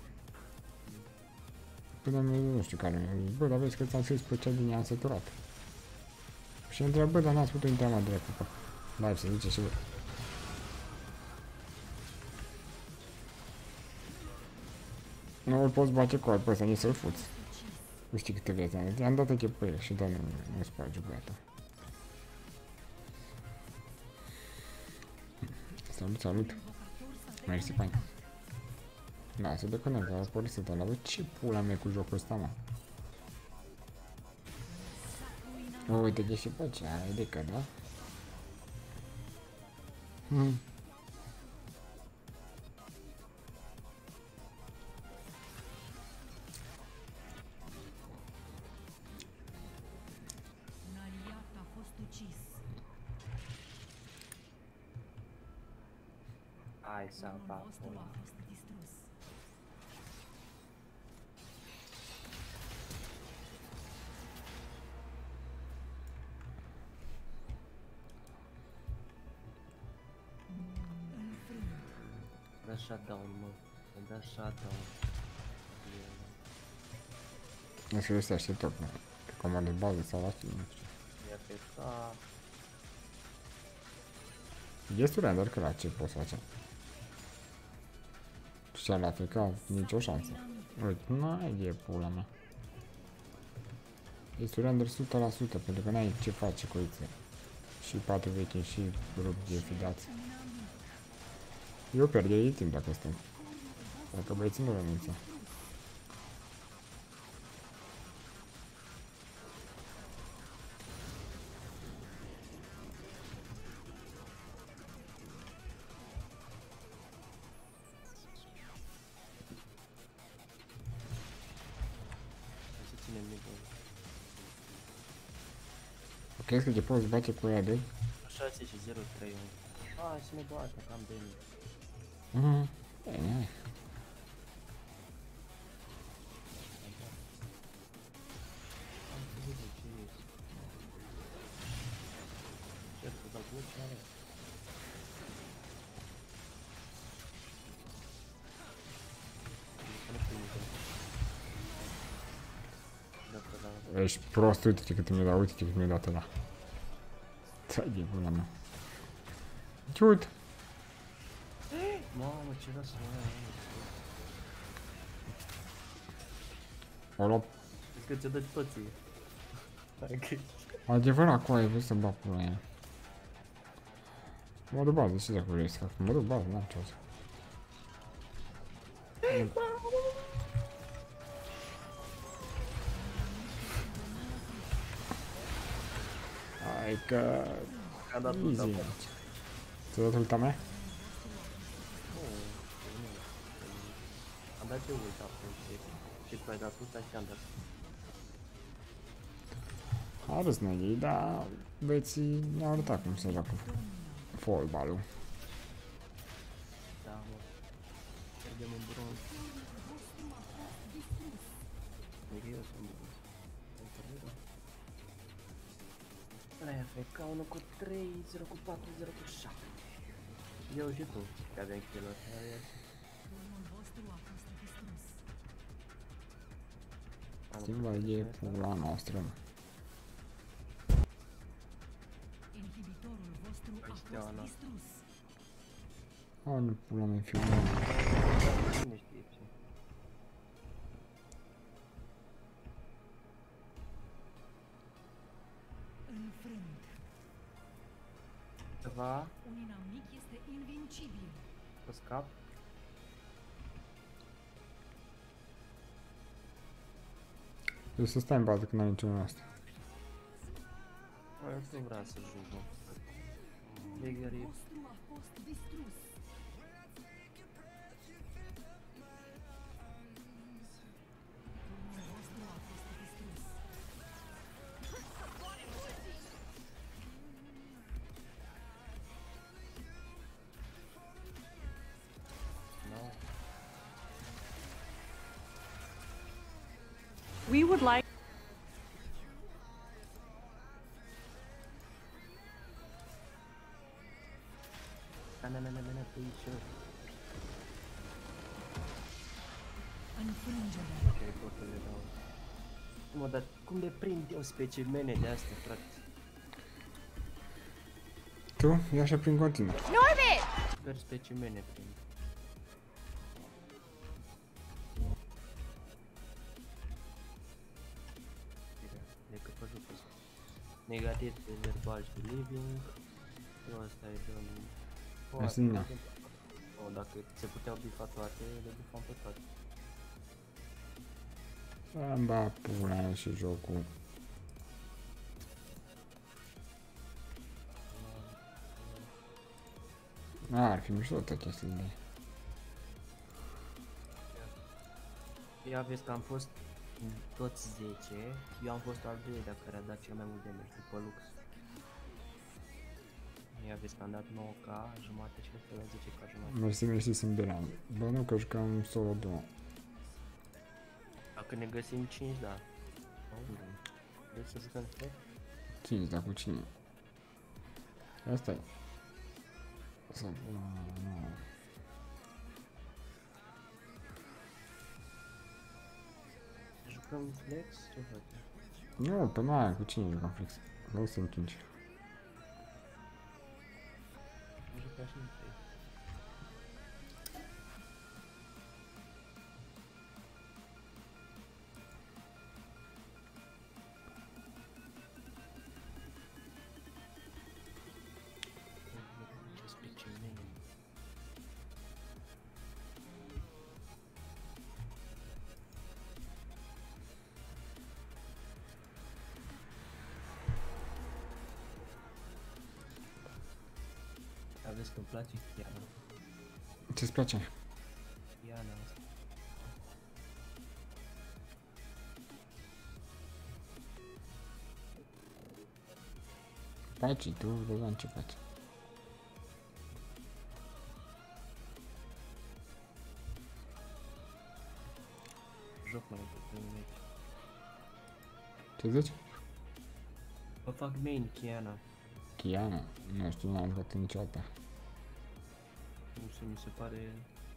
Până mi nu știu care mi-a zis, bă, dar vezi că ți-am scris pe chat din ea săturat. Și îmi întreabă, bă, dar n-ați putut intra mai dracu, bă. Live se zice și bă. Nu îl poți bate cu alt, bă, să nici să-l fuți. Nu știi câte vieți am, i-am dat echip pe el și da, nu, nu sparge băiatul. Salut, salut. Mersi, fain. Da, se deconectă, a părăsit ăla. Bă, ce pula mea cu jocul ăsta, mă? Uite că și pe ce are de că, da? Hmm.
Hai să fac pula. Da shutdown, mă. Da shutdown.
Nu știu, ăsta și tot, mă. Pe comandă bază sau la film, nu știu.
E pe ca...
E surrender că la ce poți face? Și la F K nicio șansă. Uite, n-ai de pula mea. E surrender o sută la sută pentru că n-ai ce face cu ițe. Și patru vechi și rup de fidați. Eu pierd de timp dacă stăm. Dacă băieții nu renunță. Crezi că te poți bate cu ea de?
șase și zero trei. Hai să ne bată, cam de mine.
Mhm. Bine, hai.
Am făcut de ce ești. Ce să dau cu ce are?
Ești prost, uite-te cât mi-a dat, uite-te cât mi-a dat ăla. Ți-ai de pula mea. Ce uite?
Mamă, ce rău să mă
O luat.
zic că ți-o dă toții. Hai că...
Adevărat, cu aia, vrei să-mi bag pula aia. Mă duc bază, ce dacă vrei să fac? Mă duc bază, n-am ce o să. Hai că...
Am dat ulta.
Easy. Ți-a dat ulta mea?
Nu, nu. Am dat eu ulta și, și tu ai dat ulta și am dat.
A râs neghi, dar băieții ne-au arătat cum se joacă fotbalul.
Da, mă. Pierdem în bronz. Adică eu sunt bun. Ăla e F K unu cu trei, zero cu patru, zero cu șapte. Eu și tu, că avem kill-ul ăsta.
Schimbă e pula noastră.
Inhibitorul vostru a
steaua
fost
noastră.
distrus.
A, nu pula mea fiu.
Cine știe ce?
Înfrânt.
Ceva,
Un inamic este invincibil.
să scap.
Trebuie să stai în bază când ai niciunul asta.
Eu nu vreau să joc, mă. Vegher e...
Vostru a fost distrus. Turul vostru a fost distrus.
No.
We would like
Na, na, na, na, na, na, pe aici.
Înfrângere.
Ok, pot le dau. Mă, dar cum le prind eu specimene de astea, frate?
Tu? Ia așa prin continuu.
Super specimene prind. Decât pe jocul ăsta. Negativ pe verbal și living. Eu ăsta e de un...
Asta nu.
Oh, dacă se puteau bifa toate, le bifam pe toate.
Am ba pula mea și jocul. A, ar fi mișto toate chestiile.
Ia vezi că am fost toți zece, eu am fost al doilea care a dat cel mai mult damage după Lux. Ia vezi că am dat nouă K jumate și ăsta la zece K jumate.
Mersi, mersi, sunt beran. Bă, nu, că jucam solo două.
Dacă ne găsim cinci, da. Vrei să jucăm trei?
cinci, dar cu cine? Asta e. Să... Nu.
Jucăm flex? Ce facem?
Nu, pe mai cu cine jucam flex? Nu sunt cinci.
Am jucat și în trei. Ce specimene. Aveți că îmi place Chiana.
Ce-ți place?
Chiana asta.
Faci, tu Rozan, ce faci?
Joc mai mult pe meci.
Ce zici?
Vă fac main Chiana.
Chiana? Nu știu, n-am jucat niciodată.
Nu știu, mi se pare...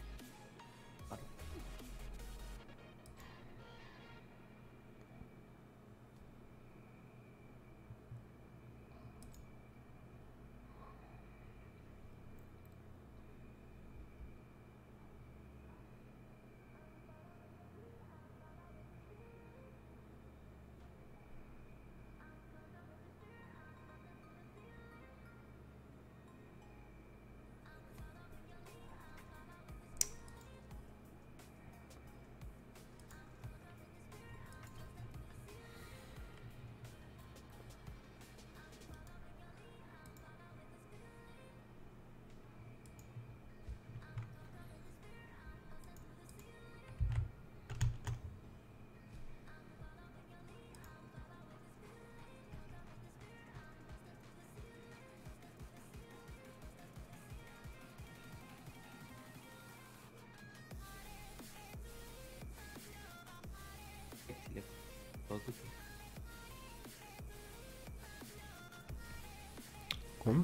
Efectile făcute.
Cum?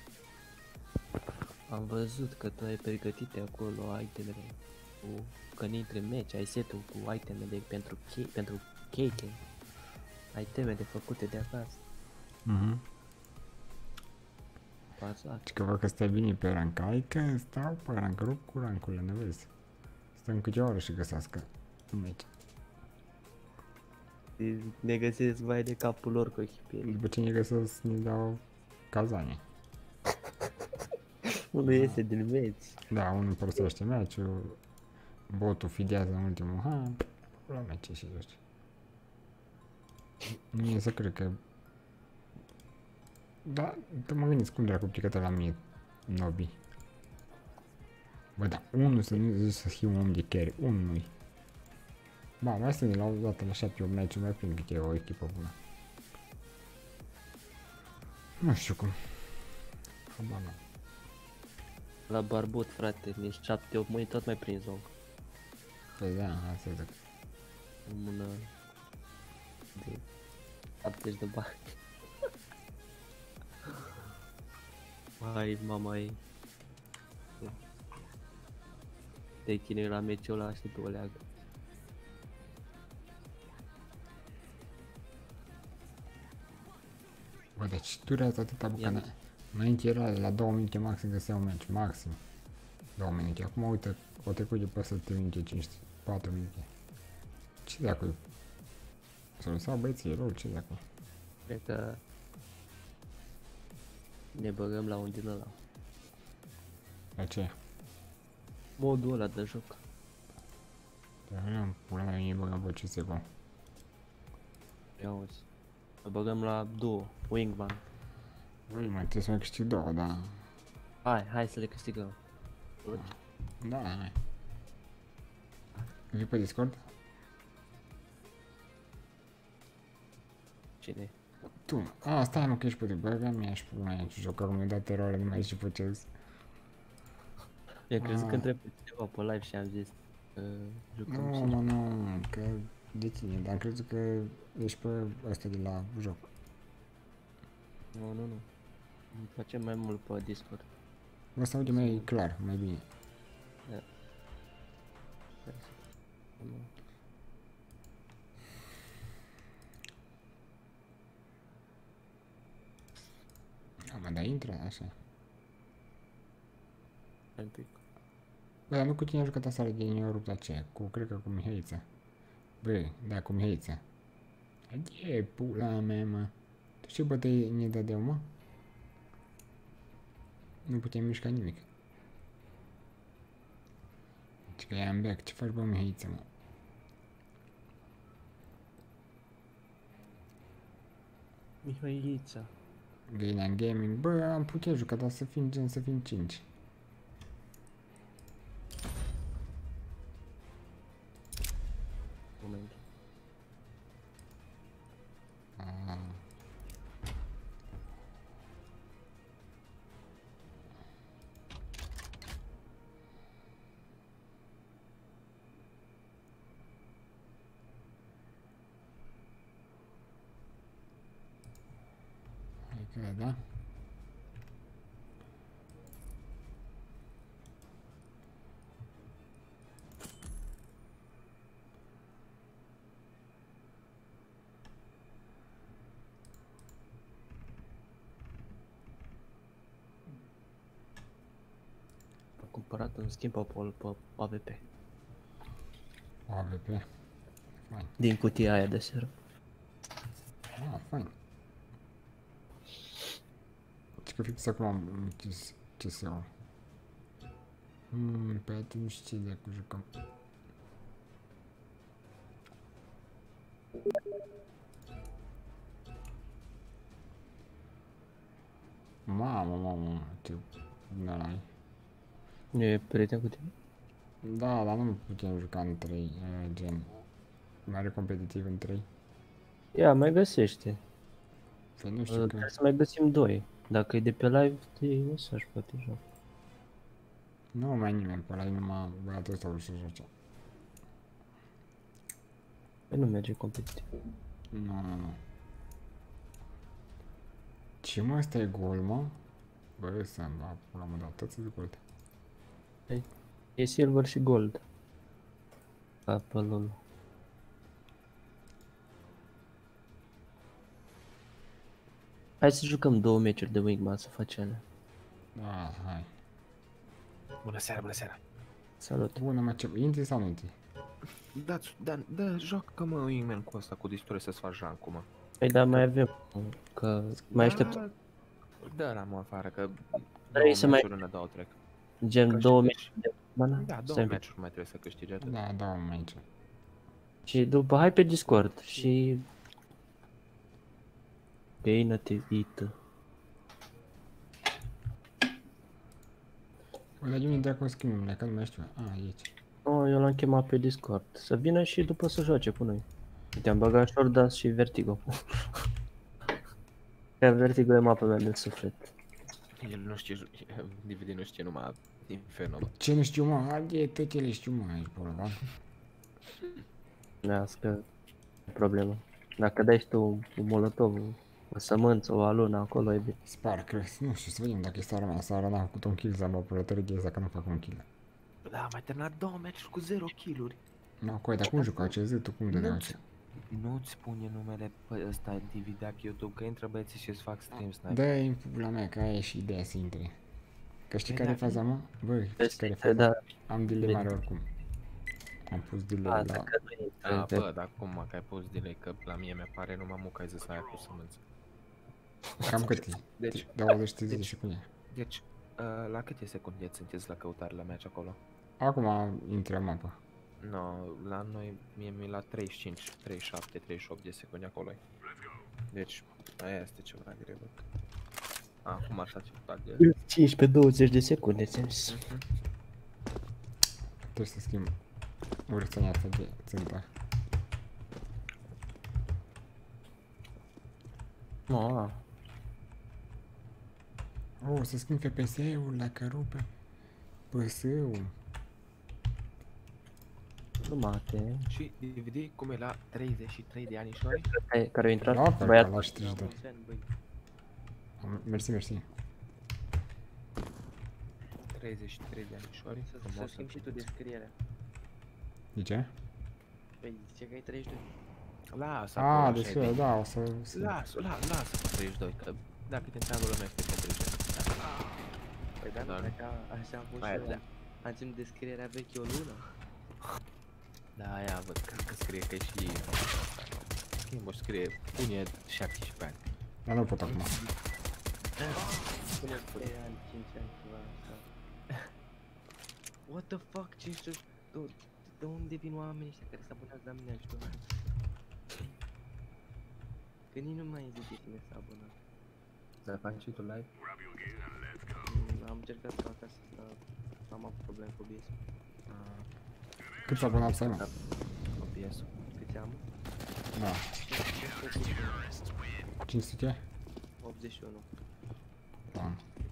Am văzut că tu ai pregătite acolo itemele cu, că ne intre meci, ai setul cu itemele pentru, che pentru cheiche. Ai teme de făcute de acasă.
Mhm.
Pasac.
Și că văd că stai bine pe rank. Hai că stau pe rank, rup cu rancurile, ne vezi. Stăm câte ore și găsească un meci.
Ne găsesc vai de capul lor cu echipie.
După ce ne găsesc, ne dau cazanie.
Unul iese din meci.
Da, unul părăsește meciul, botul fidează în ultimul ha, la meci și duce. Nu e să cred că... Da, te mă gândesc cum dracu plică la mine nobi. Bă, da, unul să nu zici să fie un om de carry, unul. Ba, mai sunt de la o dată la șapte opt meciuri, mai prind că e o echipă bună. Nu știu cum. Habar n-am.
La barbut, frate, nici șapte opt mâini tot mai prin zon.
Păi da, asta zic.
În mână de șaptezeci de bani. Hai, mama ei. Te chinui la meciul ăla și tu o leagă.
Bă, deci durează atâta
Ia
bucana.
uite.
Înainte era la două minute maxim găsea un meci, maxim. două minute. Acum uite, o trecut de peste trei minute, cinci, patru minute. Ce dacă s-au lăsat băieții rău, ce dacă?
Cred că ne băgăm la un din ăla.
La ce?
Modul ăla de joc.
Dar nu, pula mea, ne băgăm pe ce secund.
Ia auzi. Ne băgăm la duo, Wingman.
Băi, mai trebuie să mai câștig două, da.
Hai, hai să le câștigăm.
Da, hai. Vii pe Discord?
Cine?
Tu. A, stai, nu, că ești pe Discord, băga mea și pula mea, ce joc, acum mi-a dat eroare, nu mai ești pe ce.
Eu crezut
Ah.
că întreb pe cineva pe live și am zis că jucăm
Nu,
și
nu, nu, că de tine, dar am crezut că ești pe ăsta de la joc.
Nu, nu, nu. Îmi place mai mult pe Discord.
O să aude mai clar, mai bine.
Nu.
Da, mă, dar intră, așa.
Un pic.
Bă, dar nu cu tine a jucat aseară de ne-a rupt aceea, cu, cred că cu Mihaița. Bă, da, cu Mihaița. Adie, pula mea, mă. Tu ce bătăi ne dădeau, mă? Nu puteam mișca nimic. Deci că i-am back, ce faci, bă, Mihaița, mă?
Mihailița.
Găina Gaming, bă, am putea juca, dar să fim gen, să fim cinci.
Moment.
Ah. Hai că da.
Am cumpărat un schimb pe, pe A V P.
A V P. Fain.
Din cutia aia de seră.
Ah, fain. Deci că fix acum am închis C S-ul. Hmm, pe atunci ce de-acu jucăm? Mamă, mamă, ce bună ai.
Nu e prieten cu tine?
Da, dar nu putem juca în trei, gen. Mare competitiv în trei.
Ia, mai găsește.
Păi nu știu că...
Trebuie să mai găsim doi. Dacă e de pe live, te mesaj poate joc.
Nu mai nimeni pe ăla, e numai băiatul ăsta o să joace.
Păi nu merge competitiv.
Nu, nu, nu. Ce mă, ăsta e gol, mă? Bă, să-mi va pula mă, da, tot să zic uite.
E silver și gold. Ca pe lol. Hai să jucăm două meciuri de Wingman să facem.
Da, hai.
Bună seara, bună seara.
Salut.
Bună, mă, ce... Intri sau nu intri?
Da, da, da, joacă mă Wingman cu ăsta, cu distore să-ți faci rancul, mă.
Păi da, mai avem, că mai aștept
Da, da, la mă afară, că
Vrei
două
să mai-
meciuri în două trec.
gen
Că
două
și-
meciuri de Wingman.
Da, două
Stai un pic.
meciuri mai trebuie să câștigi atât.
Da, da, mă, aici.
Și după hai pe Discord și... Gaină te vită.
Bă, dar unde dracu schimbul, că nu mai știu. A, aici.
Oh, eu l-am chemat pe Discord. Să vină și după să joace cu noi. Te-am băgat Shordas și Vertigo. Că Vertigo e mapa mea de suflet.
El nu știe, D V D nu știe numai Inferno, mă.
Ce nu știu, mă, haide, tot ele știu, mă, aici, bă, da?
Da, asta e problemă. Dacă dai și tu un molotov, o sămânță, o alună acolo, e bine.
Spar, cred, nu știu, să vedem dacă e seara mea. Seara n-am făcut un kill, am o prătărie dacă nu fac un kill.
Da, am mai terminat două meciuri cu zero kill-uri.
Nu, coi, dar cum juca ce zi, tu cum de
Nu-ți-
ce?
Nu-ți spune numele pe ăsta D V D pe YouTube, că intră băieții și îți fac stream snipe.
Dă-i în pula mea, că aia e și ideea să intri. Că știi
Păi
care e
da.
faza, mă? Băi, știi
Este,
care e faza?
da,
Am delay mare oricum. Am pus delay
a,
la...
dacă nu
Da,
intră,
bă, dar cum mă, că ai pus delay, că la mie mi-apare numai muca zis aia cu sămânță.
Cam cât e?
Deci,
douăzeci treizeci de
deci-
secunde.
deci, uh, la câte secunde sunteți la căutare la match acolo?
Acum intră în mapă.
No, la noi, mie mi la treizeci și cinci, treizeci și șapte, treizeci și opt de secunde acolo. Deci, aia este ceva greu. Acum așa ce fac de...
cincisprezece douăzeci de secunde, ți-am zis.
Mhm.
Trebuie să schimb urțenia asta de țântă.
No,
Oh, să schimb F P S-ul dacă rupe. P S-ul.
jumate.
Și D V D cum e la treizeci și trei de anișori?
Hai, care a intrat?
Da, pe
Băiat.
la și treizeci și doi. Am- Mersi, mersi.
treizeci și trei de anișori.
Să,
frumos,
să schimbi și tu descrierea.
De ce?
Păi zice că ai treizeci și doi.
Lasă
A,
acolo,
deci
așa e bine.
da, o să... să-
Lasă, la, lasă pe treizeci și doi, că dacă te întreabă lumea este pe treizeci și doi.
Păi da,
Doar-
dacă așa am fost
Aia,
și eu.
da.
Am ținut descrierea veche o lună.
Da, aia văd, cred că scrie că e și... Schimbă, scrie, pune șaptesprezece ani.
Dar nu pot acum.
Până trei ani, cinci ani, ceva așa. What the fuck? Ce știu? De- De unde vin oamenii ăștia care se abonează la mine ajută? Că nici nu mai zice cine s-a abonat.
Dar faci și tu live?
Mm, Am încercat să fac asta, dar am avut probleme cu O B S.
Câți abonați ai, mă?
O B S-ul.
Câți am?
Da. cinci sute?
optzeci și unu.
Da.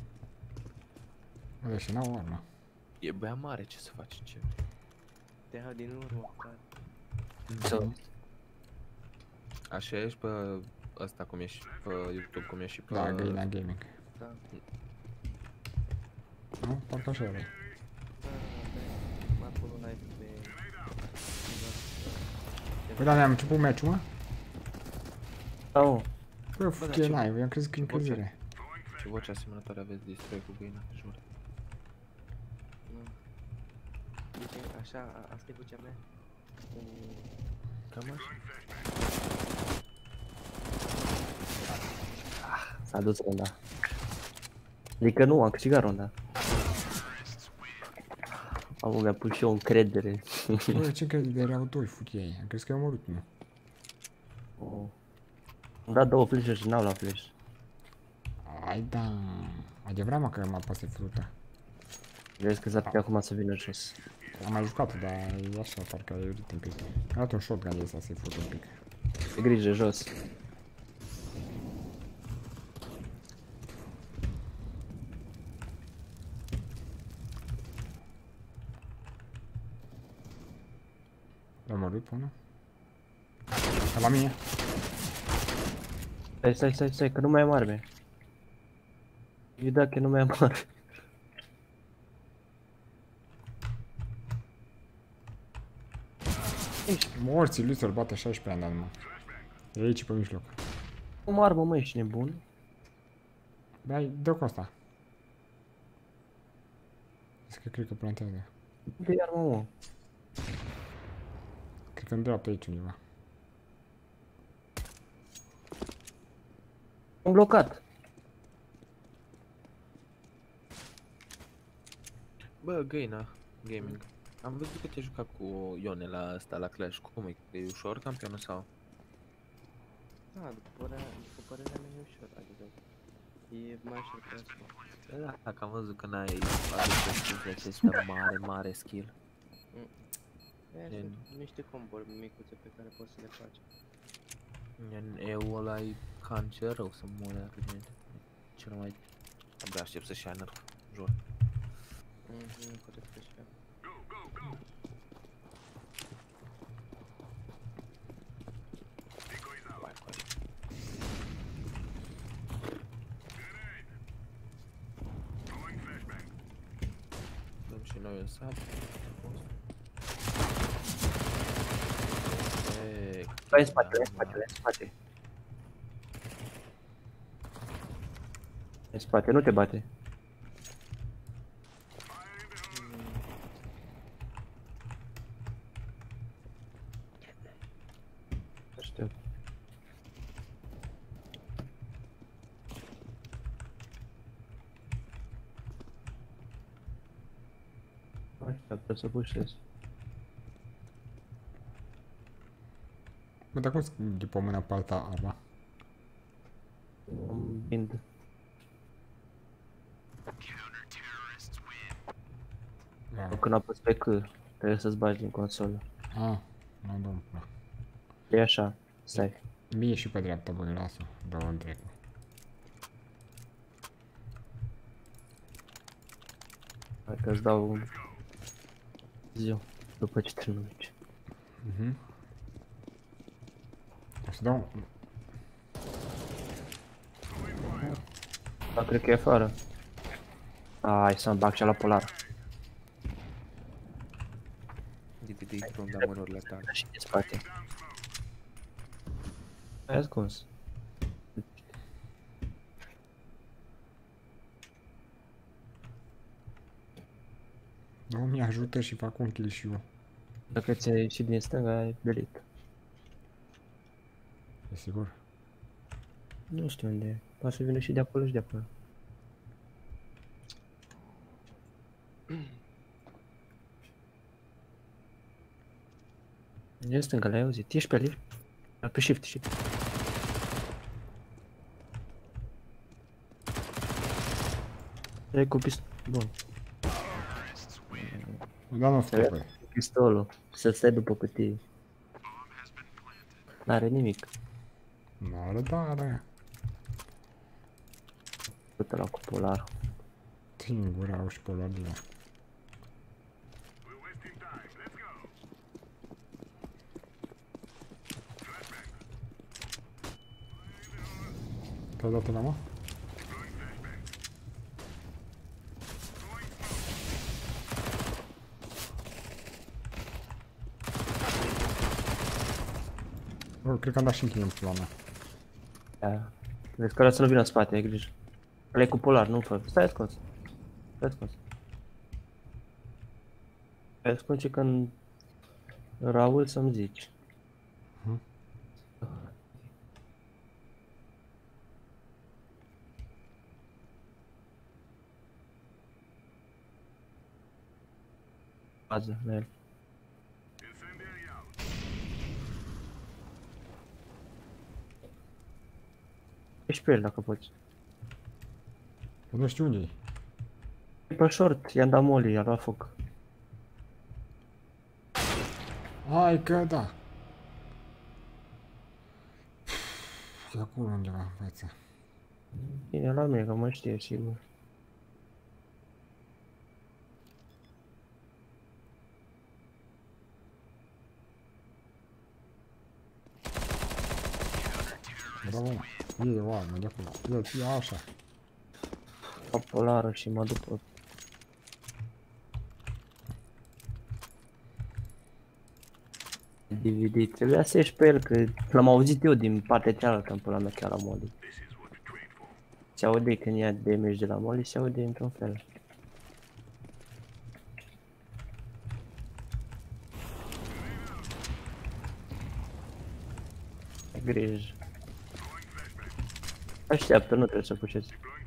Bă, deci n-au armă.
E băia mare, ce să faci, ce?
Te iau din urmă, frate.
Sau-
Așa ești pe ăsta cum ești pe YouTube, cum ești și pe...
Da, Gaina Gaming.
Da.
Nu? Parcă așa era.
Da, da, mai pun un live pe...
Păi da, ne-am început meciul, mă?
Sau,
Bă, fuck, e
ce-
live, eu am crezut că e
ce voce?
încălzire.
Ce voce asemănătoare aveți de strai cu găina, te jur.
Nu. Deci, așa, a- asta e vocea mea. Mm,
Cam așa.
s-a dus ronda. Adică nu, am câștigat ronda. Am mi-a pus și eu încredere.
Bă, ce crezi de erau doi fuck ei? Am crezut că i-au omorât unul.
Oh. Am dat două flash-uri și n-au luat flash.
Ai da. Adevărat, mă, că m-a pasat fruta.
Vezi că s-ar putea acum să vină jos.
Am mai jucat, dar e așa, parcă ai urit un pic. Am dat un shotgun de ăsta să-i fut un pic.
E grijă jos.
L-am omorât pe unul. E la mine.
Stai, stai, stai, stai, că nu mai am arme. E da că nu mai am arme.
Morții lui să-l bate șaisprezece ani, mă. E aici pe mijloc.
Cum armă, mă, ești nebun?
Dai, dă cu asta. Zic că cred că plantează.
De iar, mă.
Cred că în dreapta aici undeva.
Am blocat.
Bă, Găina Gaming. Am văzut că te-ai jucat cu Ione la asta, la Clash. Cum e? E ușor campionul sau?
Da, după părerea, după părerea mea e ușor, adică e mai ușor ca asta.
Da, dacă am văzut că n-ai adus skills acestea mare, mare skill.
E
Gen-
sunt niște combo-uri micuțe pe care poți să le faci.
În E U ăla e cancer rău să mori atât de cel mai... Abia aștept să-și ia nerf, jur.
Mhm, corect că și eu.
Vai, vai. Dăm și noi un sat. Perfect.
Stai în spate, în spate, în spate. În spate, nu te bate. Aștept. Așteaptă să pușez.
Bă, dar cum schimbi pe mâna pe alta arma?
Am bind.
Da.
Când apăs pe C, trebuie să-ți bagi din consolă.
Ah, nu, domnul. Da.
E așa, stai.
Mie și pe dreapta, băi, lasă. Dă-o în dreapta.
Hai că-ți dau un ziua, după ce termin aici.
Mhm. O să dau...
Da, cred că e afară. Hai să-mi bag și la polar.
D V D frunza mânurile tale.
Și de spate. Ai ascuns.
Nu mi ajută și fac un kill și eu.
Dacă ți-ai ieșit din stânga, ai belit.
E sigur?
Nu știu unde e. Poate să vină și de acolo și de acolo. E în stânga, l-ai auzit. Ești pe el, ești pe shift, shift. Trec cu pistol. Bun.
Da, nu scapă.
Pistolul. Să stai după cutie. N-are nimic.
N-are, da, are.
Uite la cu polar.
Singura au și polarile. Te-ai dat înamă? Bă, cred că am dat și închid în pula mea.
Da. Vezi că ăla să nu vină în spate, ai grijă. Ăla e cu polar, nu fă. Stai ascuns. Stai ascuns. Stai ascuns și când Raul să-mi zici.
Mhm.
Bază la el. Ești pe el dacă poți.
Bă, nu știu unde e.
E pe short, i-am dat molly, i-a luat foc.
Hai că da. E acolo undeva în față.
E la mine, că mă știe, sigur.
Bravo, mă. E o armă de acolo. E, e așa.
O polară și mă duc pe... D V D, trebuia să ieși pe el, că l-am auzit eu din partea cealaltă în pula mea chiar la molly. Se aude când ia damage de la Molly, se aude într-un fel. Ai grijă. Așteaptă, nu trebuie să pușezi.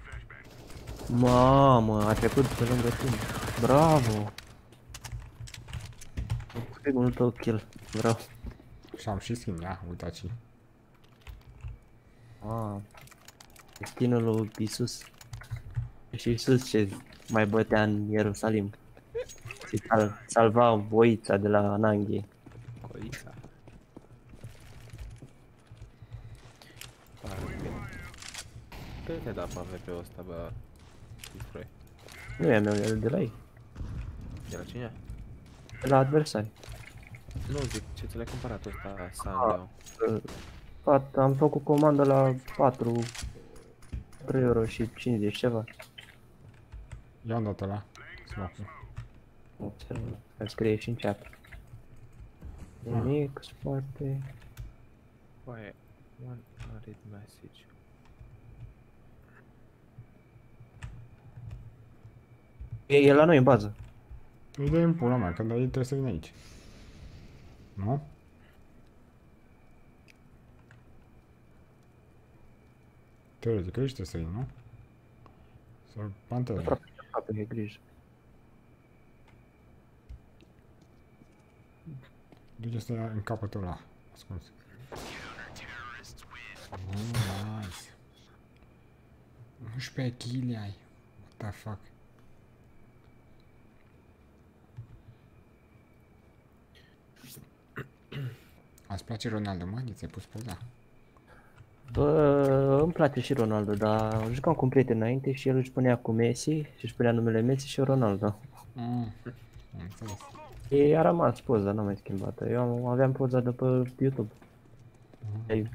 Mamă, a trecut pe lângă tine. Bravo! Primul tău kill. Vreau.
Și am și skin, ia, uitați.
Ah. Destinul lui Iisus. Și Iisus ce mai bătea în Ierusalim. Și sal salva boița de la Ananghi.
Coița. Pare bine. Cât te-ai dat pe A V P-ul ăsta, bă? Destroy.
Nu e a meu, e de la ei.
De la cine?
De la adversari.
Nu zic, ce ți l-ai cumpărat ăsta, Sandeo?
Pat, am făcut comandă la patru euro și cincizeci ceva.
Ia-mi dat ăla. Smoke-ul.
Observă, că scrie și în chat. Nimic, spate.
Băi, one read message.
E, e la noi în bază.
Îi dai în pula mea, când ai trebuie să vin aici. Nu? Teoretic, aici trebuie să vin, nu? Să-l plantez.
Aproape, aproape, e grijă.
Duce-te în capătul ăla, ascuns. Oh, nice. unsprezece kill ai. What the fuck? Îți place Ronaldo, mă? Ți-ai pus poza?
Bă, îmi place și Ronaldo, dar jucam cu un prieten înainte și el își punea cu Messi și își punea numele Messi și eu Ronaldo.
Mm. Am înțeles.
E, a rămas poza, n-am mai schimbat-o. Eu am, aveam poza de pe YouTube. Ei,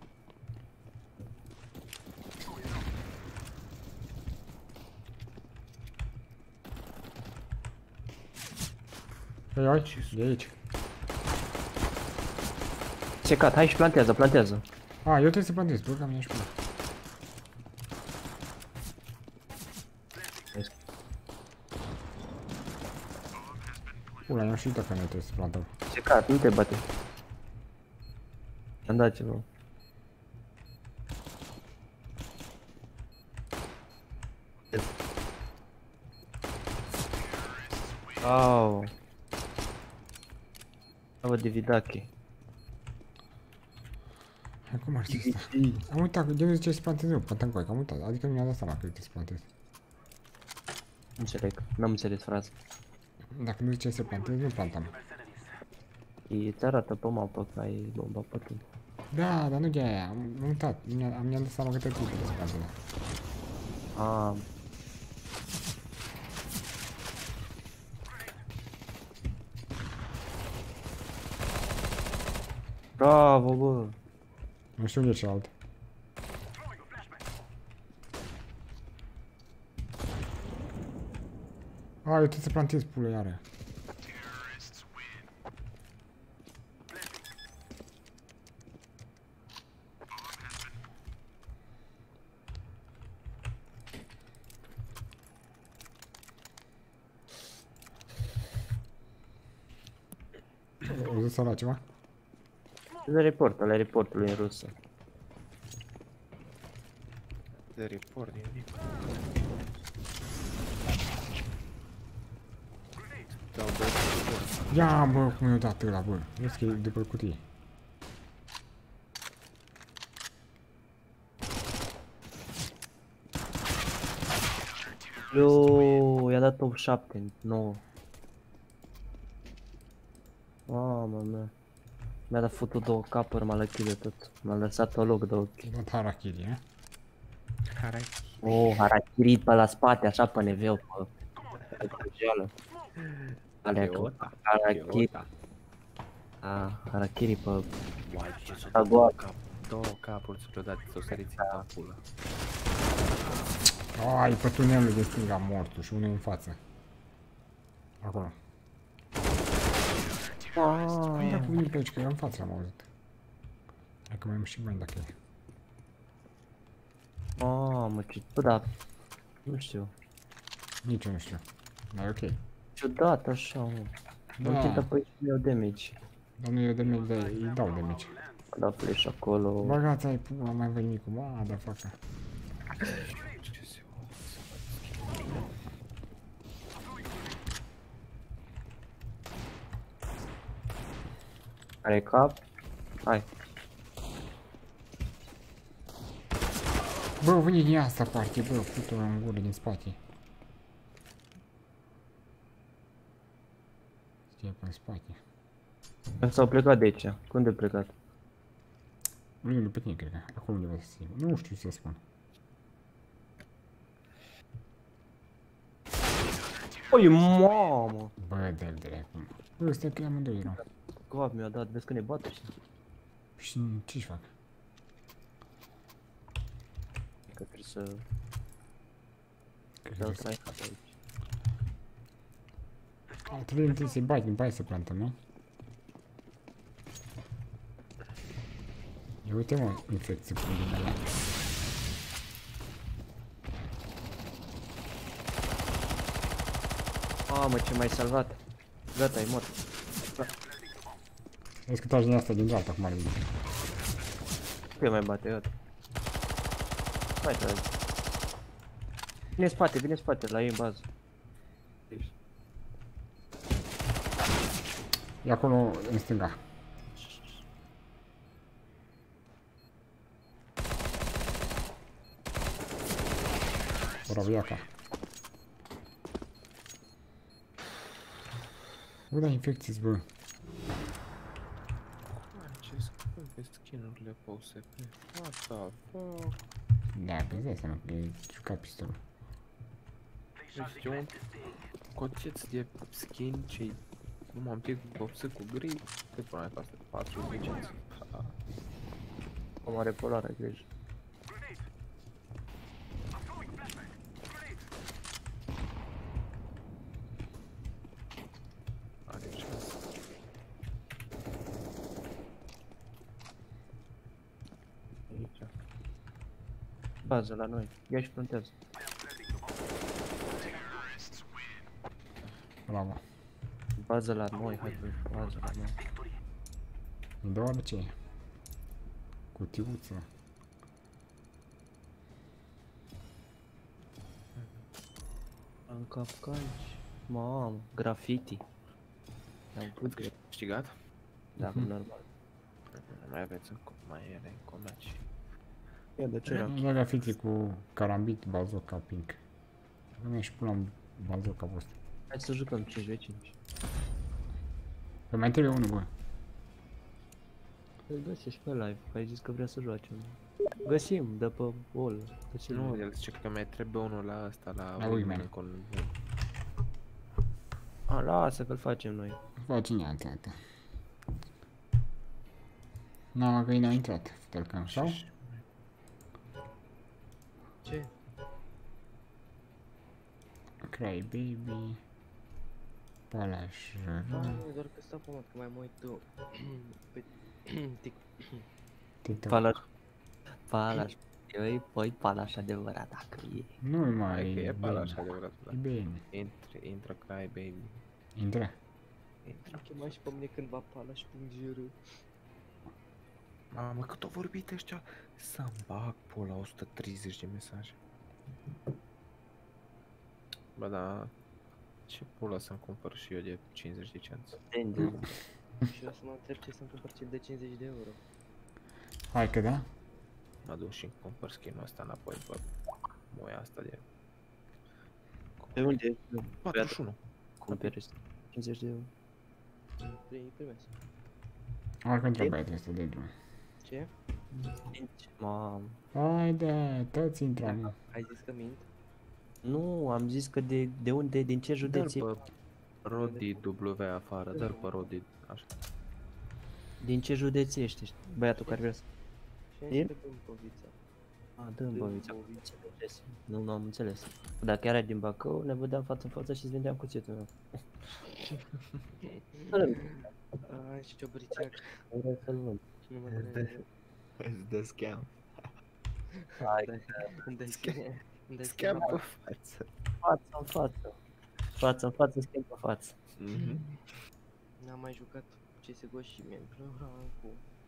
Păi aici, de aici.
secat, hai și plantează, plantează.
A, eu trebuie să plantez, bă, că am și pula. Pula, eu știu dacă noi trebuie să plantăm.
Secat, nu te bate. Am dat ceva. Au. Bravo de Vidache.
Hai, cum ar fi asta? Am uitat, de unde zice să plantez eu, plantăm cu aia, că am uitat, adică nu mi-a dat seama că trebuie să plantez.
Nu înțeleg, n-am înțeles fraza.
Dacă nu zice să plantez, nu plantam.
Îți arată pe mapă că ai bomba pe tine.
Da, dar nu de aia, am uitat, mi-am mi dat seama că trebuie să plantez.
Ah. Bravo, bă!
Nu știu unde e celălalt. A, eu trebuie să plantez pulă iară. Auzi să la ceva?
De report, ăla e reportul în rusă.
De report, e nimic. Dau doi report.
Ia, bă, cum i-a dat ăla, bă. Vezi că e după cutie.
Eu i-a dat op șapte, nouă. Mamă mea. Mi-a dat futul două capări, m-a lăchit de tot. M-a lăsat pe loc două
I-a dat harakiri, eh?
Harai.
oh, harakiri pe la spate, așa pe neveu, pe... pe geală. Alea cu
Iota.
harakiri.
Iota.
Ah, harakiri pe...
Uai, ce s-o
A
dat
doua.
două cap. Două capuri s-o dat, s-o săriți în pulă.
Ai, pe tunelul de stânga mortul și unul în față. Acolo. Cum dacă vine pe aici, că era în față, am auzit. Hai că mai am și bani dacă e.
Mamă, ce... Bă, da, nu știu.
Nici eu nu știu. Dar e ok.
Ciudat așa, mă.
Da.
Am citat pe eu damage.
Dar nu e de mic, de îi dau de mici.
Da flash acolo.
Băgați ai pula, mai venit cu mă, da facă.
Ce se
Are cap. Hai.
Bă, veni din asta parte, bă, putu în gură din spate. Stie pe spate.
S-au plecat de aici. Când de plecat?
Nu, după tine, cred că. Acolo undeva să fie. Nu știu ce să spun.
Oi, mamă!
Bă, dă-l de acum. Bă, stai că amândoi erau.
Cap mi-a dat, vezi că ne bate și...
Și ce-și fac?
Că trebuie să...
Cred
Dau
că
trai cap aici.
A, trebuie întâi să-i bagi, după aia să plantăm, nu? Ia uite mă, infecție pe din ăla.
Mamă, ce m-ai salvat. Gata, e mort.
Vezi că tragi din asta din dreapta, cum ar veni.
Că mai bate, gata. Hai, tragi. Vine în spate, vine în spate, la ei în bază.
E acolo, în stânga. Oraviaca. Bă, da, infecții bă.
Ce scumpe skin-urile pe O S P. What the fuck?
Da, că îți dai seama că e jucat pistolul.
Deci un coțeț de skin ce nu m-am pic vopsă cu gri. Cât până mai costă? patru licențe.
O mare polară, grijă.
Are șans.
Aici. Bază la noi. Ia și plantează.
Bravo.
Bază la noi, hai bă, bază la noi.
Îmi dă oară ce e? Cutiuță.
În capcanci. Mamă, graffiti. Am pus
Cât câștigat?
Da, cum normal.
Mai aveți încă mai ele în comerci.
Ia de ce era?
Da, graffiti cu carambit, bazooka, pink. Nu și până bazooka voastră.
Hai să jucăm cinci pe cinci.
Păi mai trebuie unul, bă.
Îl găsești pe live, că ai zis că vrea să joace. Găsim, dă pe all. Găsim.
Nu, el zice că mai trebuie unul la ăsta, la
La Wingman.
Con...
A, lasă că-l facem noi.
Face nea tata. N-am că n-a intrat, Falcon, sau?
Ce?
Cry Baby. Palaș.
Da, nu, doar că stau pe mod, că mai mă uit tu. Pe Tik-
TikTok.
Palaș. Palaș. Eu păi palaș adevărat dacă e.
Nu mai
Hai că e
e
pala
bine.
așa adevărat, da.
E bine.
Intră, intră Cry Baby.
Intră.
Intră.
Am chemat și pe mine cândva Palaș punct gr.
Mamă, cât au vorbit ăștia să-mi bag pula o sută treizeci de mesaje. Bă, da, ce pula să-mi cumpăr și eu de cincizeci de cenți?
Danger.
Și eu să mă întreb ce să-mi cumpăr cel de cincizeci de euro.
Hai că da.
Mă duc și-mi cumpăr skin-ul ăsta înapoi, bă, moia asta de
De unde?
patruzeci și unu.
Cumperi cincizeci de euro.
Îi primesc.
Hai că întreabă asta de drum.
Ce?
Mamă.
Haide, toți intră, mă.
Ai zis că mint?
Nu, am zis că de, de unde, din ce județ e?
Dă-l pe Rodi W afară, dă-l pe Rodi, așa.
Din ce județ ești, băiatul care vrea să...
Și
E?
ai zis că Dâmbovița.
A, dă-mi băvița. Nu, nu am înțeles. Dacă era din Bacău, ne vedeam față în față și îți vindeam cuțitul meu.
Ai și ciobărițeac.
Vreau să-l vând.
Și nu mă dorește.
Îți dă scam.
Hai,
Îmi dai schimb. Îmi dai
Chiar
schimb.
pe față.
față în față. Față în față, schimb pe față.
Mhm.
N-am mai jucat C S G O și mi-e cu...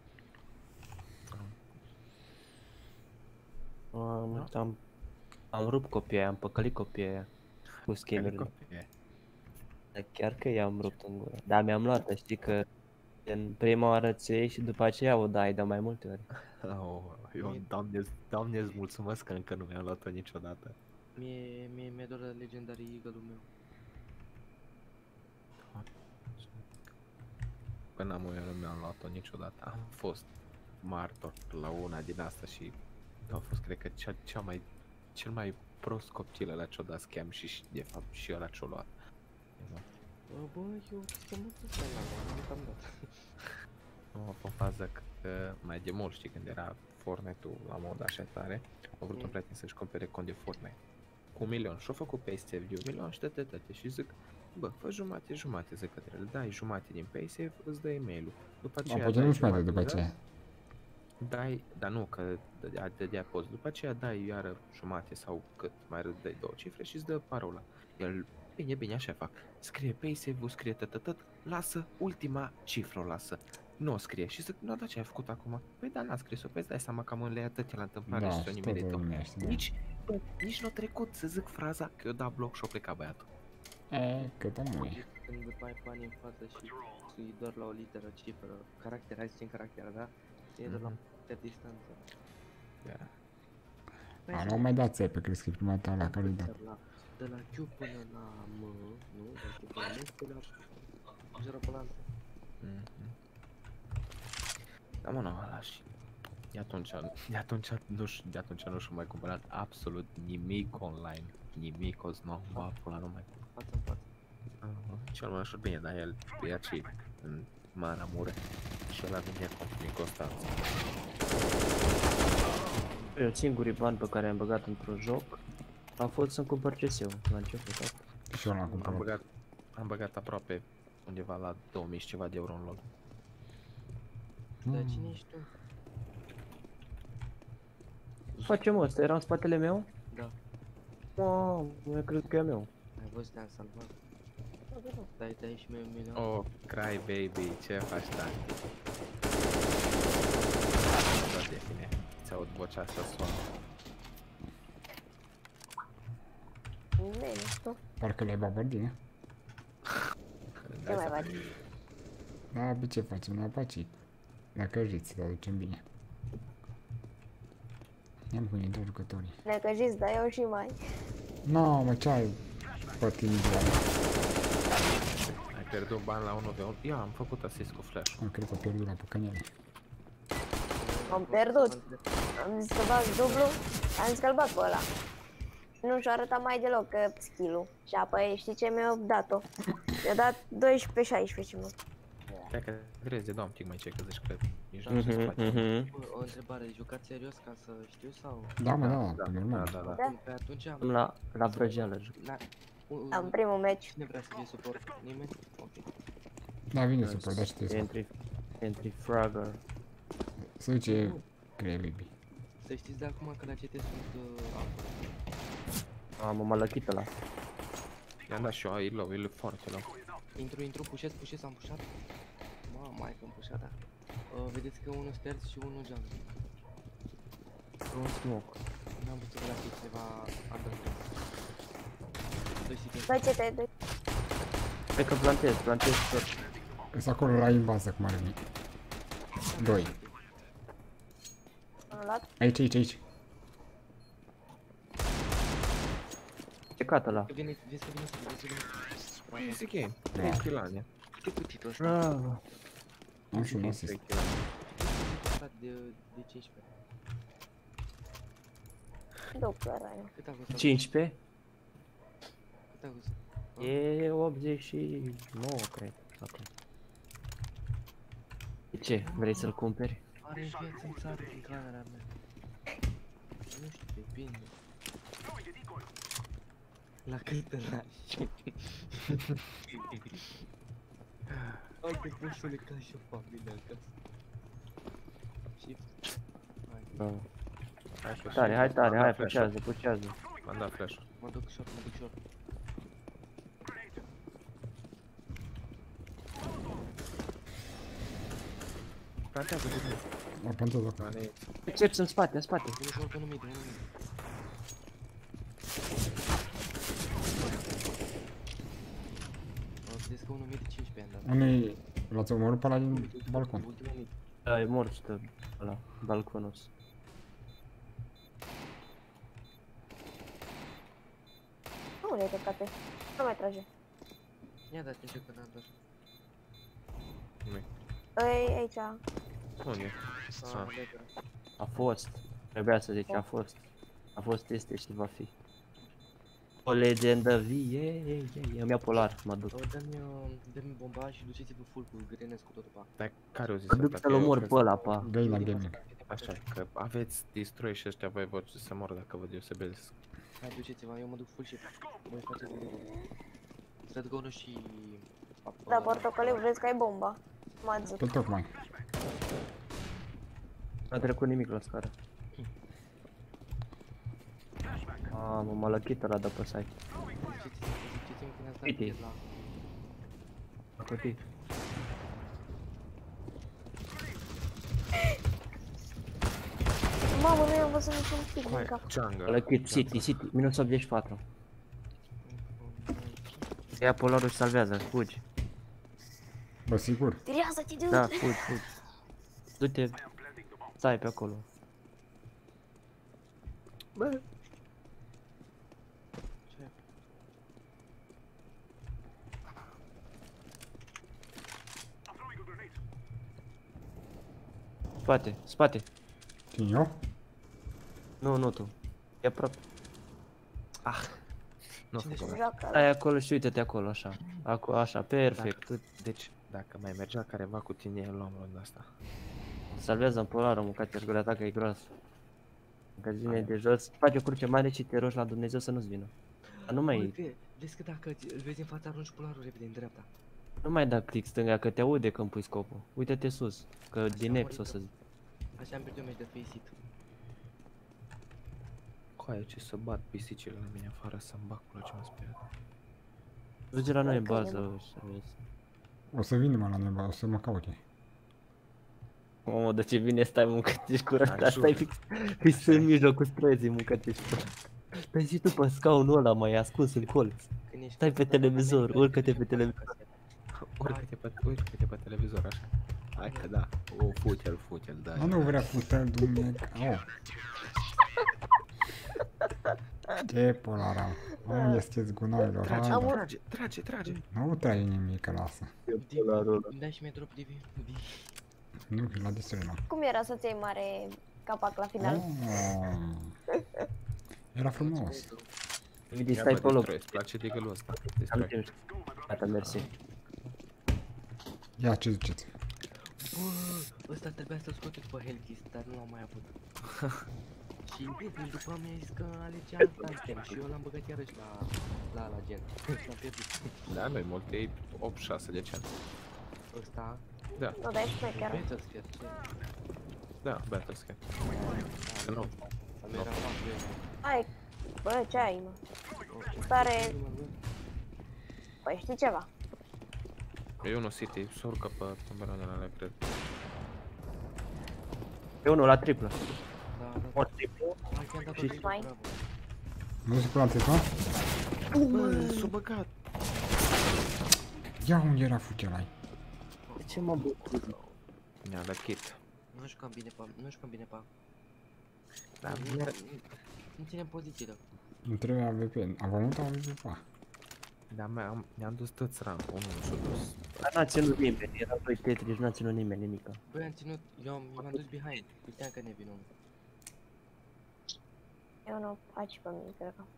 Am, am, am rupt copiii aia, am păcălit copiii aia cu skin-urile.
Copie.
Dar chiar că i-am rupt în gură. Dar mi-am luat, știi că în prima oară ți iei și după aceea o dai de mai multe ori.
Oh, eu, doamne, doamne, îți mulțumesc că încă nu mi-am luat-o niciodată.
Mie, mie mi-e doar de Legendary Eagle-ul meu.
Până am eu nu mi-am luat-o niciodată. Am fost martor la una din asta și a fost, cred că, cea, cea mai, cel mai prost copil ăla ce-o dat scam și, și de fapt și ăla ce-o luat.
Bă, bă, eu schimbat ăsta la nu am dat.
Nu am fost fază că mai de mult, știi, când era Fortnite-ul la mod așa tare, a vrut un
Mm.
prieten să-și cumpere cont de Fortnite. Cu un milion și-a făcut paysave de un milion și tăte, tăte și zic, bă, fă jumate, jumate, zic către el, dai jumate din paysave, îți dă e-mail-ul. După
Dar
aceea
poate
dai
nu-și mai dă
jumate
după
din
aceea.
dai, dar nu, că dădea, dădea post. După aceea dai iară jumate sau cât, mai rău dai două cifre și îți dă parola. El, bine, bine, așa fac. Scrie paysave-ul, scrie tătătăt, lasă ultima cifră, o lasă. Nu o scrie și zic, nu, dar ce ai făcut acum? Păi da, n-a scris-o, păi îți dai seama că am înleiat tătea la întâmplare
Da,
și
și
s-o
toată
nimerit-o.
lumea știe, da.
Nici, bă, nici nu a trecut să zic fraza că eu da bloc și-o pleca băiatul.
E, cât omul e.
Când îți mai bani în față și îi doar la o literă, cifră, caracter, hai să zicem caracter, da? E doar la
Mhm.
pe distanță.
Da.
Păi
A,
să
nu mai dat țepe, crezi că e prima ta la care îi dat.
de la, de la Q până la M, nu? De la Q până la M, până la zero până la
Mhm. Da, mă, nu, ăla și de atunci, de atunci, nu știu, de atunci nu și-am mai cumpărat absolut nimic online. Nimic, o să nu am pula, nu mai.
față în față.
Uh, cel mai ușor bine, dar el e aici în Maramureș și ăla vine cu din Constanța.
Eu singurii bani pe care am băgat într-un joc a fost să-mi cumpăr C S-ul la început. asta.
Și eu l-am
Am
cumpărat.
băgat, am băgat aproape undeva la două mii și ceva de euro în LOL.
Dar cine ești tu?
Facem ăsta, era în spatele meu?
Da,
Mamă, eu cred că e a meu.
ai văzut, te-am salvat. Dai, dai și mie un milion.
Oh, cry baby, ce faci, tati? Toate bine, ți-aud vocea asta soană.
Bine, tu.
Parcă le-ai babardine.
Ce mai faci?
Da, bine, ce facem? La paci. Dacă žiți, te aducem bine. Ia-mi cu intră jucătorii.
Necăjiți, dar eu și mai.
No, mă, ce ai pătit doar?
Ai pierdut bani la unu v unu? Ia, am făcut asist cu flash-ul.
Mă, cred că a pierdut la păcănele.
Am pierdut. Am zis că bag dublu, am zis că-l bag pe ăla. Nu și-a arătat mai deloc că skill-ul. Și apoi știi ce mi-a dat-o? Mi-a dat doisprezece șaisprezece mă.
Hai că trebuie să dau un pic mai ce, că zici că nici nu știu să
Mhm,
faci.
mhm.
Bă, o întrebare, jucați serios ca să știu sau?
Da, mă, da,
Da,
da,
da,
normal.
da, da.
Da?
Pe atunci am...
La, la vrăjeală.
La... u- u-
Am primul meci.
Cine vrea să fie suport? Nimeni? Ok.
Da, vine super, da, și te
Entry, entry Fragger.
să zice Grey Baby.
Să știți de acum că la C T sunt uh, apă.
Am o malăchită la.
I-am dat și eu, e low, e foarte low.
Intru, intru, pușez, pușez, am pușat. Mamă, mai că am pușat, da. Uh, vedeți că unul stairs și unul jungle.
Un smoke.
N-am văzut la fi ceva underground. Doi C T.
Doi C T, doi.
Cred că plantez, plantez tot.
Sunt acolo la în bază, cum ar veni. Doi.
Am luat.
Aici, aici, aici.
Ce cată la?
Că vine, vezi că vine să vezi că vine. Bravo.
Easy game, trei kill ani.
Ce cu titlul ăsta?
Bravo.
Am și un
trei
assist.
kill ani.
De, de cincisprezece.
După raiul.
Cât a costat?
cincisprezece?
Cât a costat?
E optzeci și nouă, cred. Acum. De ce? Vrei să-l cumperi?
Are viață în țară din camera mea. Nu știu, depinde. La cât lași? Hai că poți să le ca și o familie acasă. Și... Hai.
Da.
Hai flash.
Tare, hai tare,
M-am
hai,
dat flash-ul.
pușează, pușează.
M-am dat flash-ul.
Mă duc short, mă duc short.
Plantează de mine.
O plantează acolo.
Mane,
Cerci în spate, în spate.
Unul short, unul mid, unul mid. Am zis că unul mid cincisprezece am dat.
Unii l-ați omorât pe ăla din balcon.
Ultimul mid.
Da, e mort stă ăla, balconul ăsta.
Nu le-ai tăcate. Nu mai trage.
Ia dați încerc că n-am dat.
nu-i.
Ei, aici.
Unde e?
Ah,
Ah.
legă.
A fost. Trebuia să zici, a fost. A fost, este și va fi. O legendă vie, ei, ei, îmi ia polar, mă duc.
Oh, dă-mi, uh, dă-mi bomba și duceți-vă full cu grenezi cu totul pa.
Dar care o zis
Mă duc
ăsta?
să-l
Că eu
omor
cred-
pe ăla, pa.
Gay la gaming.
Așa, că aveți destroy și ăștia voi vor să mor dacă văd eu să belesc.
Hai, duceți-vă, eu mă duc full și voi faceți de Strat gonul și...
Da, portocaliu, vezi că ai bomba. M-a zis.
Pe tocmai.
Nu a trecut nimic la scară. Mamă, m-a lăchit ăla de pe site.
Ziceți-mi când ați dat
Uite.
bilet la...
A cutit.
Mamă, nu i-am văzut niciun pic din
Hai,
cap.
jungle.
A lăchit, City, City, minus optzeci și patru. Ia polarul și salvează, fugi.
Bă, sigur.
Tiriază-te, dude!
Da, fugi, fugi. Du-te, stai pe acolo. Bă,
Ce?
spate, spate.
Cine eu?
Nu, nu tu. E aproape. Ah,
Nu
Cine
făcut.
Joacă.
stai acolo și uite-te acolo, așa. Acolo, așa, perfect.
Dacă, deci, dacă mai mergea careva cu tine, îl luam rând asta.
Salvează-mi polarul, mâncați-și gura ta că e gros. Că vine de jos, faci o cruce mare și te rogi la Dumnezeu să nu-ți vină. Dar nu mai,
Uite, vezi că dacă îl vezi în fața, arunci polarul repede în dreapta.
nu mai da click stânga, că te aude când pui scopul. Uite-te sus, că din
am
X o să zic.
Așa am pierdut meci de face it.
Coaie, ce să bat pisicile la mine afară să-mi bag pula ce mă speriat.
Duce la noi în
Dacă e
bază și să vezi.
O să vină mă la neba, o să mă caute.
Mamă, de ce vine stai mâncătiși cu ăsta,
Ajung.
stai fix, fix în mijlocul străzii mâncătiși cu ăsta. Stai și tu pe scaunul ăla mai ascuns în colț.
Când ești...
Stai pe televizor, urcă-te pe televizor.
Urcă-te pe, urcă-te pe televizor așa. Hai că da. O, fute-l, fute-l, da.
Mă, nu vrea putea Dumnezeu. Au. Ce polarau. Unde sunteți gunoilor?
Trage,
Hai, bă.
trage, trage, trage.
Nu trage nimic, lasă.
Îmi dai și mie drop, Divi. Divi.
Nu, la distrena.
Cum era să-ți iei mare capac la final?
Oh. Era frumos.
Vidi,
Ia
stai
bă,
pe loc.
destroy, îți place degelul ăsta.
Am
Destroy.
timp. Gata, mersi.
Ia, ce ziceți?
Bă, ăsta trebuia să-l scoateți pe Hellkist, dar nu l-am mai avut. Și deci după mi-a zis că alegea alt item și eu l-am băgat iarăși la, la, la gen. S-am pierdut.
Da, noi multe e opt șase de ce?
Ăsta,
Da,
Nu dai șmecher.
Battlefield, ce?
da, Battlescat. Că nu.
Să mi era patru eu.
Hai, bă, ce ai, mă? Stare, păi știi ceva?
E unul City, se urcă pe tomberoanele alea, cred.
E unul la triplă.
Da, da, da.
Mort triplu.
Hai că i-am dat-o
Și-
de
Mai?
bravo.
Nu zic la mă?
Bă, s-o băgat.
Ia unde era futelai?
De ce mă bucur?
Mi-a lăchit.
Nu jucam bine pe, nu jucam bine pe.
Da,
Nu-
mi-a-
nu- Nu ținem pozițiile.
Nu trebuie A V P. Am avut A V P.
Da, mi-am mi-am dus toți rank, unul nu și-a dus.
Dar n-a ținut nimeni, erau doi Tetris, n-a ținut nimeni nimica.
Băi, am ținut, eu am- m-am dus behind. Uiteam că ne vin unul.
Eu nu faci pe mine, cred că.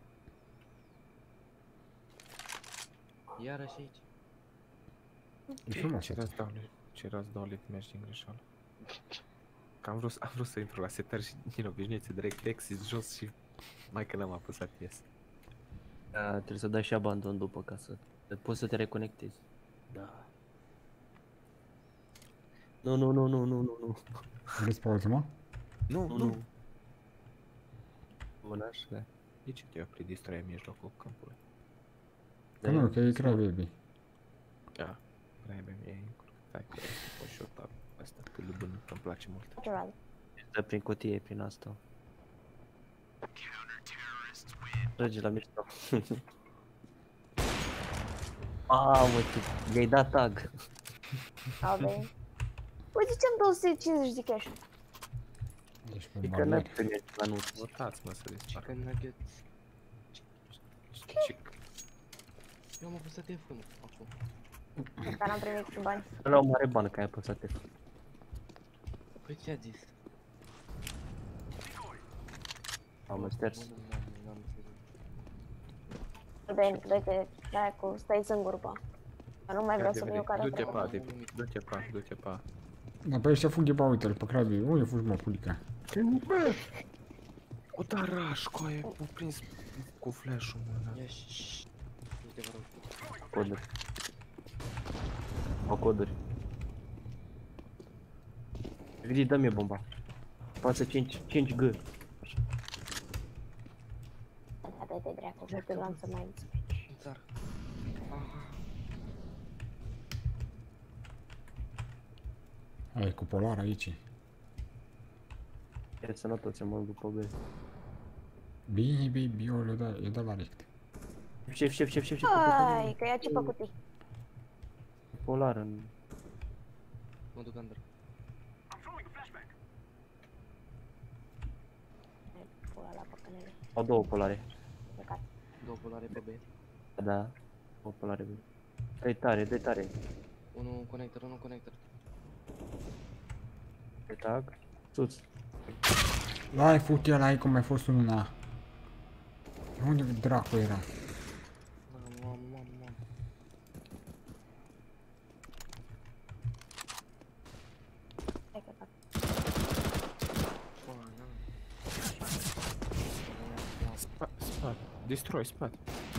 Iarăși aici.
E frumos.
Ce răți dau lui, ce răți dau lui, mergi din greșeală. Că am vrut, am vrut să intru la setări și din obișnuiție direct exit jos și mai că n-am apăsat yes.
Da, trebuie să dai și abandon după ca să poți să te reconectezi. Da. Nu, nu, nu, nu, nu, nu, nu.
Vreți pauză, mă?
Nu,
Nu,
nu,
nu. Bună așa.
De ce te-ai oprit distraia în mijlocul câmpului?
Că nu, că e Crybaby.
Da, Crybaby e încurcat. Stai că o și eu asta pe lubână, că îmi place mult.
Ceva.
Dă prin cutie, prin asta. Trage la mișto. Mamă, ce... i-ai dat tag.
Abe. Uite ce-am două sute cincizeci de cash.
Ești
E că
pe
n-ai
barbar.
primit anunț.
Votați mă să dispară.
Chicken nuggets.
Chic.
Eu am apăsat F unu acum.
Dar n-am primit și bani.
La o mare bană că ai apăsat F.
Păi ce a zis?
Am șters.
Mă, nu, n-am- n-am înțeles.
Bine, uite, de-aia cu stai singur, pa. Dar nu mai vreau să viu care
Du-te
trebuie.
pa, de- du-te pa, du-te pa.
Dar pe ăștia fughe, ba, uite-l pe Crybaby. Unde fugi, mă, pulica?
O taraș, coaie, m-a prins cu flash-ul, mă.
Ia și... Uite, vă rog.
Coduri. O coduri. Vidi, dă-mi bomba. Față cinci, cinci G.
Hai de dracu, nu te vreau să mai înțeleg.
În țară. Aha.
Hai, cu polar aici.
E sănătos, eu mă după B.
Bine, baby, eu le-o da, i-o da la rect.
Șef, șef, șef, șef, șef.
Hai, că ia ce făcuti.
Polar în...
Mă duc under.
Pula la păcănele.
Au două polare.
Plecat.
Două polare pe B.
Da. O polare B. Dă-i tare, dă-i tare.
Unul conector, unul conector.
Pe tag. Sus.
Lai, fut el ai cum ai fost unul în A. Unde dracu era?
Mam, mam, mam, mam.
Hai că fac.
Bă, n-am.
Spa, spate, destroy, spate.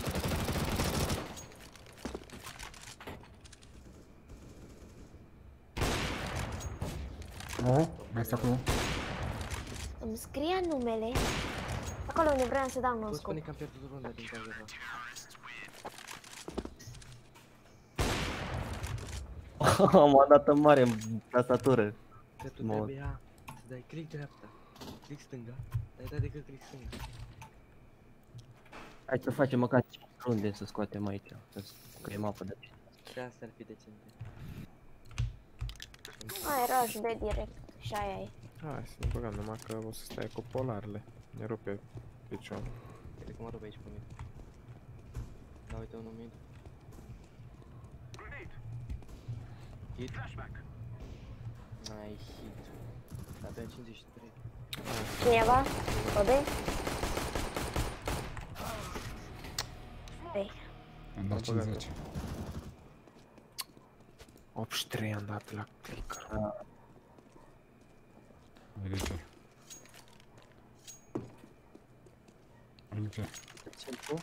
Oh, mai este acolo.
Îmi scria numele. Acolo unde vreau să dau
Poți
noscop.
spune că am pierdut runda din cauza ta.
M-a dat în mare în tastatură.
Că tu
Mă-
trebuia să dai click dreapta, click stânga, ai dat decât click stânga.
Hai să facem măcar cinci runde să scoatem aici. Că e mapă de aici.
Și asta ar fi decente.
Hai, rush B direct. Și aia e.
Hai să ne băgăm, numai că o să stai cu polarele. Ne rupe picior.
Uite cum arăt aici pe mine. Da, uite unul mid. Hit. N-ai hit. Abia cincizeci și trei.
Cineva? O B? Ei,
Am dat cincizeci.
optzeci și trei am dat la clicker.
Vede ce. Aici.
Simplu.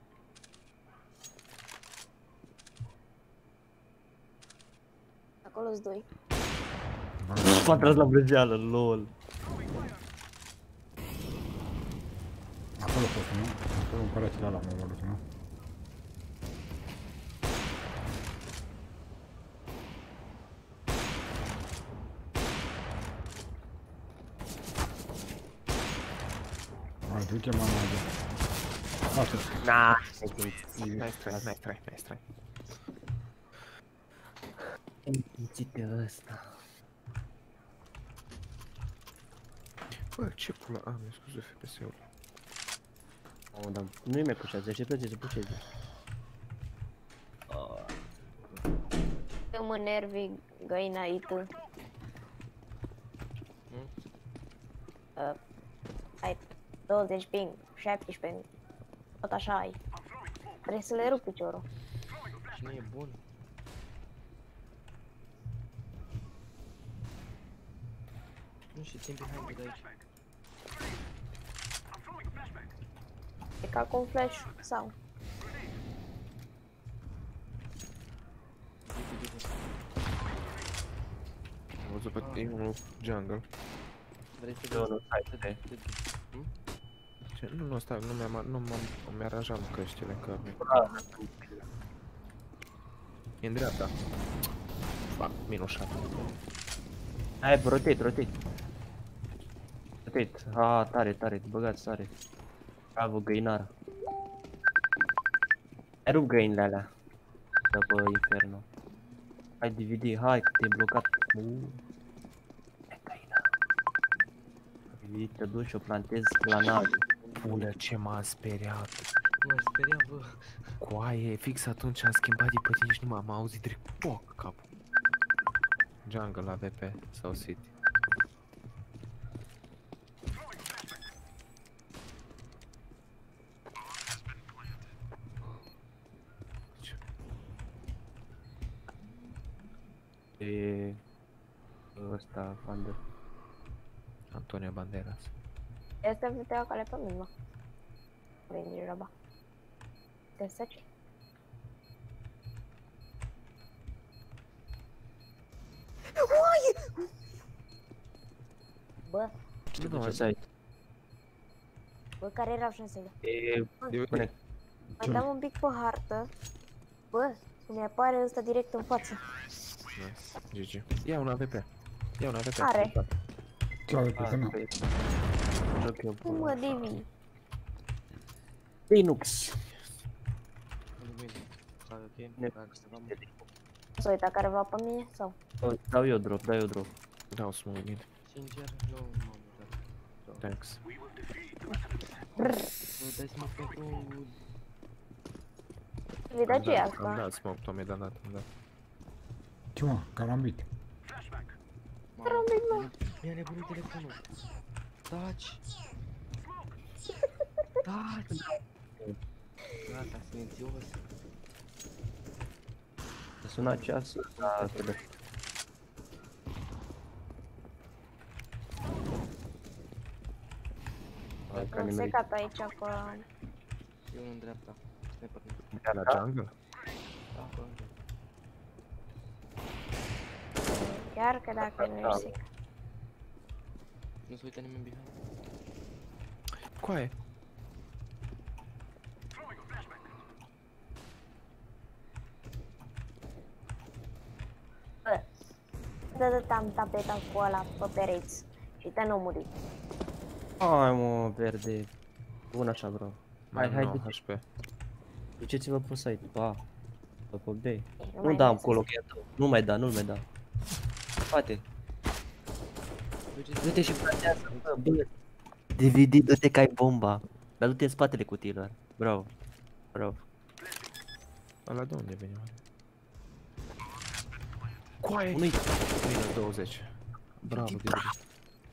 acolo-s doi.
M-a tras la brânzeală, lol.
Acolo fost, nu? Acolo în paletele ăla m-am văzut, nu? Hai, du-te, mama, de... Atât.
Na,
Nice try, nice try, nice try.
Împințite ăsta.
Bă, ce pula... A, mi-a scuză F P S-ul.
Mamă, dar nu-i mai pușează, ce place să pușeze.
Eu mă nervi găina ită.
Hmm?
Uh, ai douăzeci ping, șaptesprezece ping. Tot așa ai. Trebuie să le rup piciorul.
Și nu e bun. Nu știu, țin behind de aici.
E ca cu un flash sau?
Uite, uite.
Am văzut pe e unul jungle.
Vrei să
Eu
vezi?
nu, hai, hai.
Hmm?
Ce? Nu, nu, stai, nu mi-am, nu m-am, îmi aranjam căștile, că mi e în dreapta. Fac, minus șapte.
Hai, rotate, rotate. Rotate. Ah, tare, tare, băgați tare. Bravo, găinară. Hai, rup găinile alea. Dă pe inferno. Hai, D V D, hai, că te-ai blocat. Uh. Hai, găina. D V D, te duci și o plantezi la nave.
Pulă, ce m-a speriat.
Mă speria, bă.
Coaie, fix atunci am schimbat de pe tine și nu m-am auzit direct poc capul. Jungle la V P sau City.
E... ăsta, Vander.
Antonio Banderas.
Este video care pe mine, mă. Veni degeaba. Te săci? Uai! Bă,
Nu, nu, ăsta e.
bă, care erau șansele?
E...
Eu-
Pune.
Mai dăm un pic pe hartă. Bă, îmi apare ăsta direct în față.
Nice. G G. Ia una V P. Ia una V P.
Are.
Ce la pe nu.
Joc eu
Cum mă, Divi?
Linux.
Nu bine. Stai ok?
Ne-
Dacă se va mă.
S-a uitat careva pe mine sau?
Dau eu drop, dau eu drop.
Dau smoke mid.
Sincer, nu m-am uitat.
Thanks.
Bă, dai să mă pentru...
Divi, dar ce e
Am
asta?
dat smoke, tu mi-ai dat, am dat.
Ce mă? Carambit.
Mamă, mi-a nebunit telefonul. Taci! Taci! Gata, silențios.
A sunat ceasul, da, telefon. Hai, că
Am
nimeni.
secat aici pe...
E unul în dreapta. Sniper.
Ia la jungle?
Da, bă.
Chiar că dacă nu ești secat.
Nu se uită nimeni behind.
Coaie.
Bă, dă-dă tam tapeta cu ăla pe pereți și te nu muri.
Hai mă, verde. Bun așa, bro. Hai, hai,
nouă
duce-
H P.
duceți-vă pe site, pa. Pe pe B.
Ei,
Nu
mai
da
lasă
acolo, că e a tău. Nu mai da, nu mai da. Spate.
Duceți-
Du-te și plantează, bă, bă. D V D, du-te că ai bomba. Dar du-te în spatele cutiilor. Bravo. Bravo.
Ăla de unde vine? Coaie!
Nu-i
Minus douăzeci. Bravo, D V D.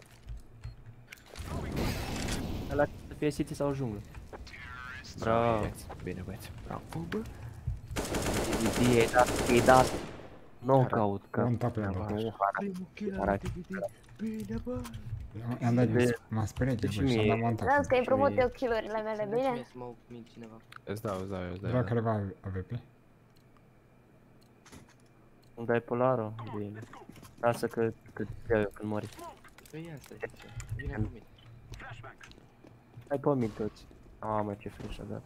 ăla să fie City sau junglă. Bravo.
Băieți, bine băieți. Bravo, bă.
D V D, e dat, e dat. Knockout, că...
Un tap i-am
Da,
dat.
Primul kill al
Arată.
D V D. Bine, bă!
I-am dat
De-
de... M-am speriat de
Deci
bă și am
mie-
dat one tap.
Las că îi promot
mie-
eu kill-urile mele,
Dați mie
bine?
smoke mid cineva.
Îți dau, îți dau, eu, îți dau.
Vreau
eu.
careva A V P.
Îmi dai polarul? Bine. Lasă că, că te iau eu când mori.
Păi ia asta zice. Vine cu mine.
Hai pe mine toți. Mamă, ce fresh a dat.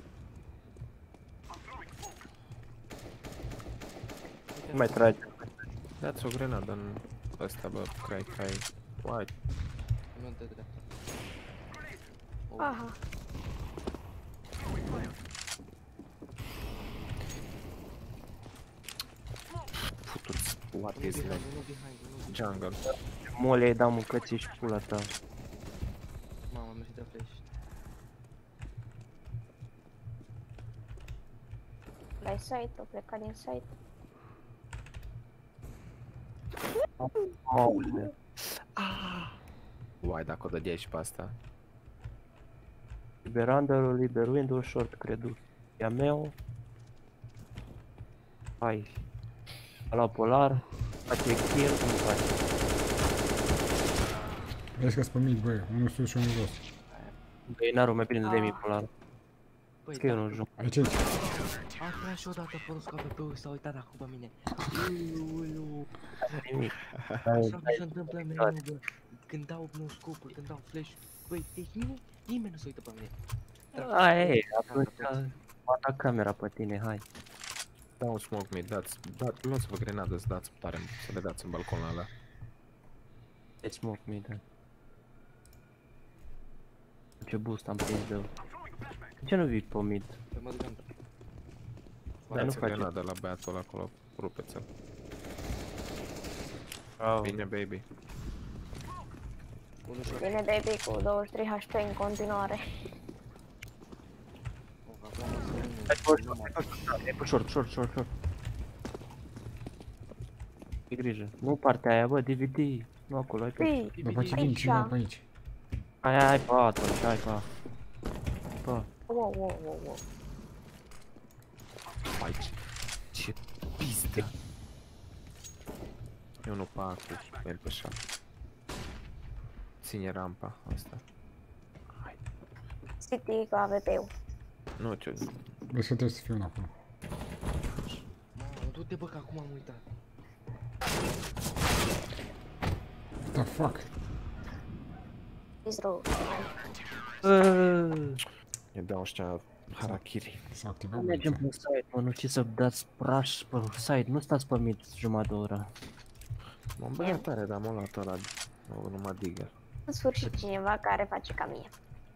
Nu mai trage.
Dați o grenadă în ăsta, bă, crai, crai. White.
Nu de dreapta. Oh,
Aha.
Putu-ți. What
unul
is
behind,
that?
unul behind, unul behind.
Jungle.
Mole, ai dat mâncății și pula ta.
Mamă, mi-a dat flash.
La site, o pleca din site.
Aule.
Uai, dacă o dădeai și pe asta.
Liber under, liber window, short, credu. E a meu. Hai. La polar. Face kill, nu face.
Vezi că-s pe mid, băi. Unul sus și unul jos.
Găinarul mai prinde de mii polar.
Păi,
Că eu
da.
nu joc.
Aici, aici.
A flash odată, fără ca pe ul s-a uitat acum pe mine. Uiuiu.
Nimic.
Așa mi se întâmplă mereu, bă. Când dau no scopuri, când dau flash. Băi, deci nu, Nimeni nu se uită pe mine.
Aia e, atunci o atac camera pe tine, hai.
Dau un smoke mid, dați, dați, luați-vă grenadă, să dați tare, să le dați în balconul ăla.
Deci smoke mid, da. Ce boost am prins de... De ce nu vii pe mid?
Pe mă duc under.
Dar nu
Dați
face.
grenadă la băiatul ăla acolo, rupeți-l.
Bravo.
Bine, baby.
Unul short.
Vine baby cu douăzeci și trei H P în continuare.
Oh, acum o să iau
Hai, short,
nu mai-
hai pe short, short, short, short. E grijă. Nu partea aia, bă, D V D. Nu acolo, hai pe...
Pii,
După ce vin
Aici.
cineva pe aici.
Hai, hai, hai pe A atunci, hai pe A. Pe A.
wow, wow, wow, wow.
Hai, ce, ce pizdă. Eu nu patru, el pe șapte. Ține rampa asta. Hai.
City cu A V P-ul.
Nu, ce...
Vezi că trebuie să fie unul acolo.
Mamă, du-te bă, că acum am uitat.
What the fuck?
Distro.
Eu dau ăștia harakiri.
S-a activat
Nu mergem
băieța.
pe site, mă, nu știți să dați praș pe site, nu stați pe mid jumătate de oră.
M-am băiat tare, dar m-am luat ăla, nu, numai digger.
În sfârșit cineva care face ca mine.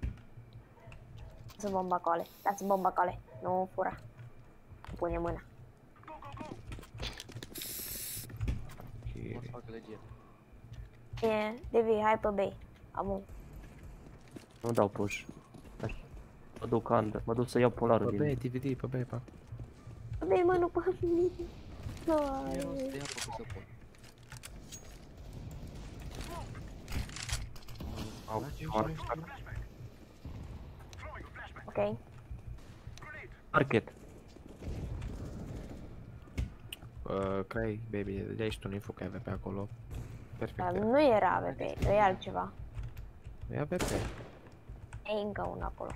Dați bomba cole, dați bomba cole, nu fura. Pune mâna.
O să facă legie.
E, Devi, hai pe B. Amu.
Nu dau push. Așa. Mă duc under, mă duc să iau polarul
Pe
din...
B, D V D, pe B, pa.
Pe B, mă, nu pe mine.
Eu o să te iau pe cum să pun.
Au,
Lași
ce
eu
mare.
și nu știu.
Ok.
Market.
Uh, Cray, baby, dai și tu un info că ai A V P acolo. Perfect.
Dar nu era A V P, e altceva.
E A V P.
E încă unul acolo.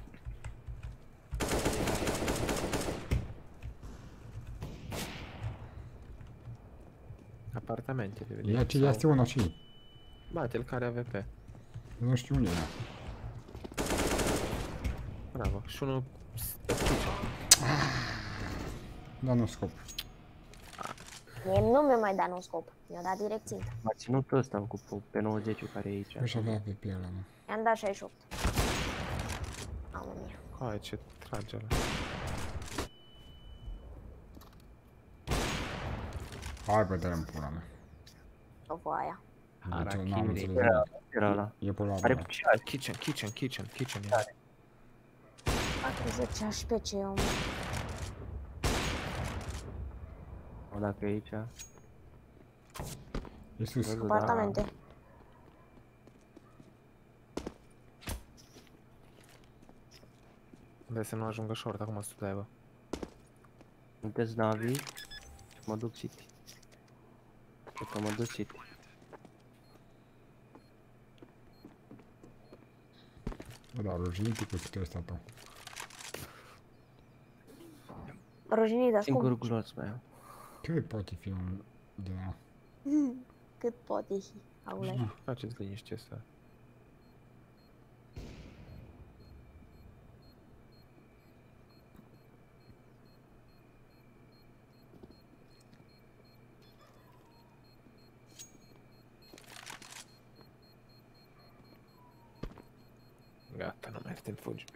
Apartamente, de
Ia
vedere.
ce este unul și
Bate-l care A V P.
nu știu unde e.
Bravo. Și unul...
Dar nu scop.
Mie nu mi-a mai dat un scop. Mi-a dat direct țintă.
M-a ținut ăsta cu pe nouăzeci care e aici.
Își avea pe pe ăla, mă.
I-am dat șaizeci și opt. Mamă mia.
Hai, ce trage ăla.
Hai bă, dă-mi pula mea.
O foaia.
Deci eu n-am
Harakiri.
înțeles.
Era, era ăla.
E pe la
Are
bă.
cu ce ai?
Kitchen, kitchen, kitchen, kitchen. ia.
patruzeci H P ce eu, mă.
O, dacă e aici.
E sus.
Văzut,
Apartamente.
Vrei să nu ajungă short, acum să dai, bă.
Sunteți Navi și mă duc City. Cred că mă duc City.
Bă, dar ruginit cu câte ăsta tău.
Ruginii, dar
Singur
cum?
gloț mai am.
Cât poate fi un de la...
Cât poate fi, aule.
Faceți liniște să... Gata, nu mai are timp, fugi.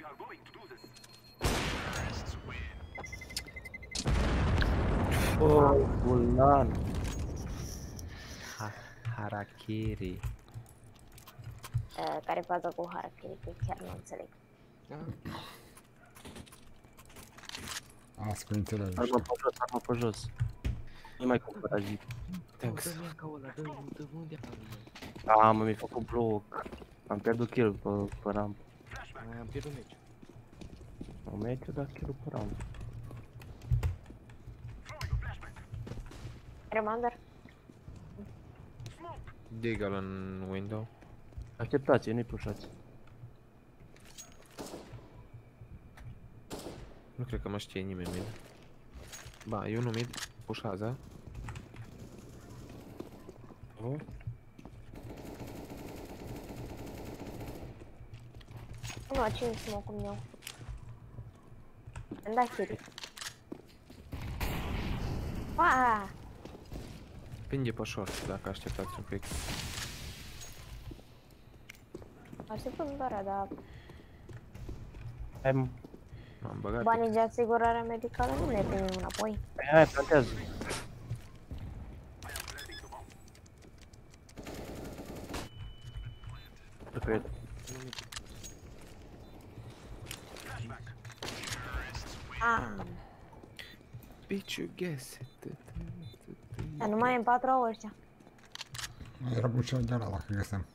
Oh, bulan.
Ha harakiri.
Uh, care faza cu harakiri, că chiar nu înțeleg.
Asta că înțelegi.
Armă pe jos, armă pe jos. Nu mai cumpăra zi.
Thanks.
Dă-mi ia ca ăla, dă-mi, dă-mi unde ca mine.
Da, mă, mi-a făcut bloc. Am pierdut kill pe, pe ramp.
Mai am pierdut meci.
Am meciu, dar kill pe ramp.
Reminder?
Deagle în window.
Așteptați, nu-i pușați.
Nu cred că mă știe nimeni mid. Ba, e unul mid, pușează. Oh.
unu la cinci smoke-ul meu. Îmi da kill. Aaaa!
Pinge pe short dacă așteptați un pic.
Așteptăm doar, dar
Hai, mă.
M-am băgat.
banii de asigurare medicală nu le primim înapoi.
Hai, hai, plantează. Nu cred.
Nu mi
Ah,
Bitch, you guess it.
dar nu mai e în patru ore ăștia.
Era bucea de ăla dacă găseam.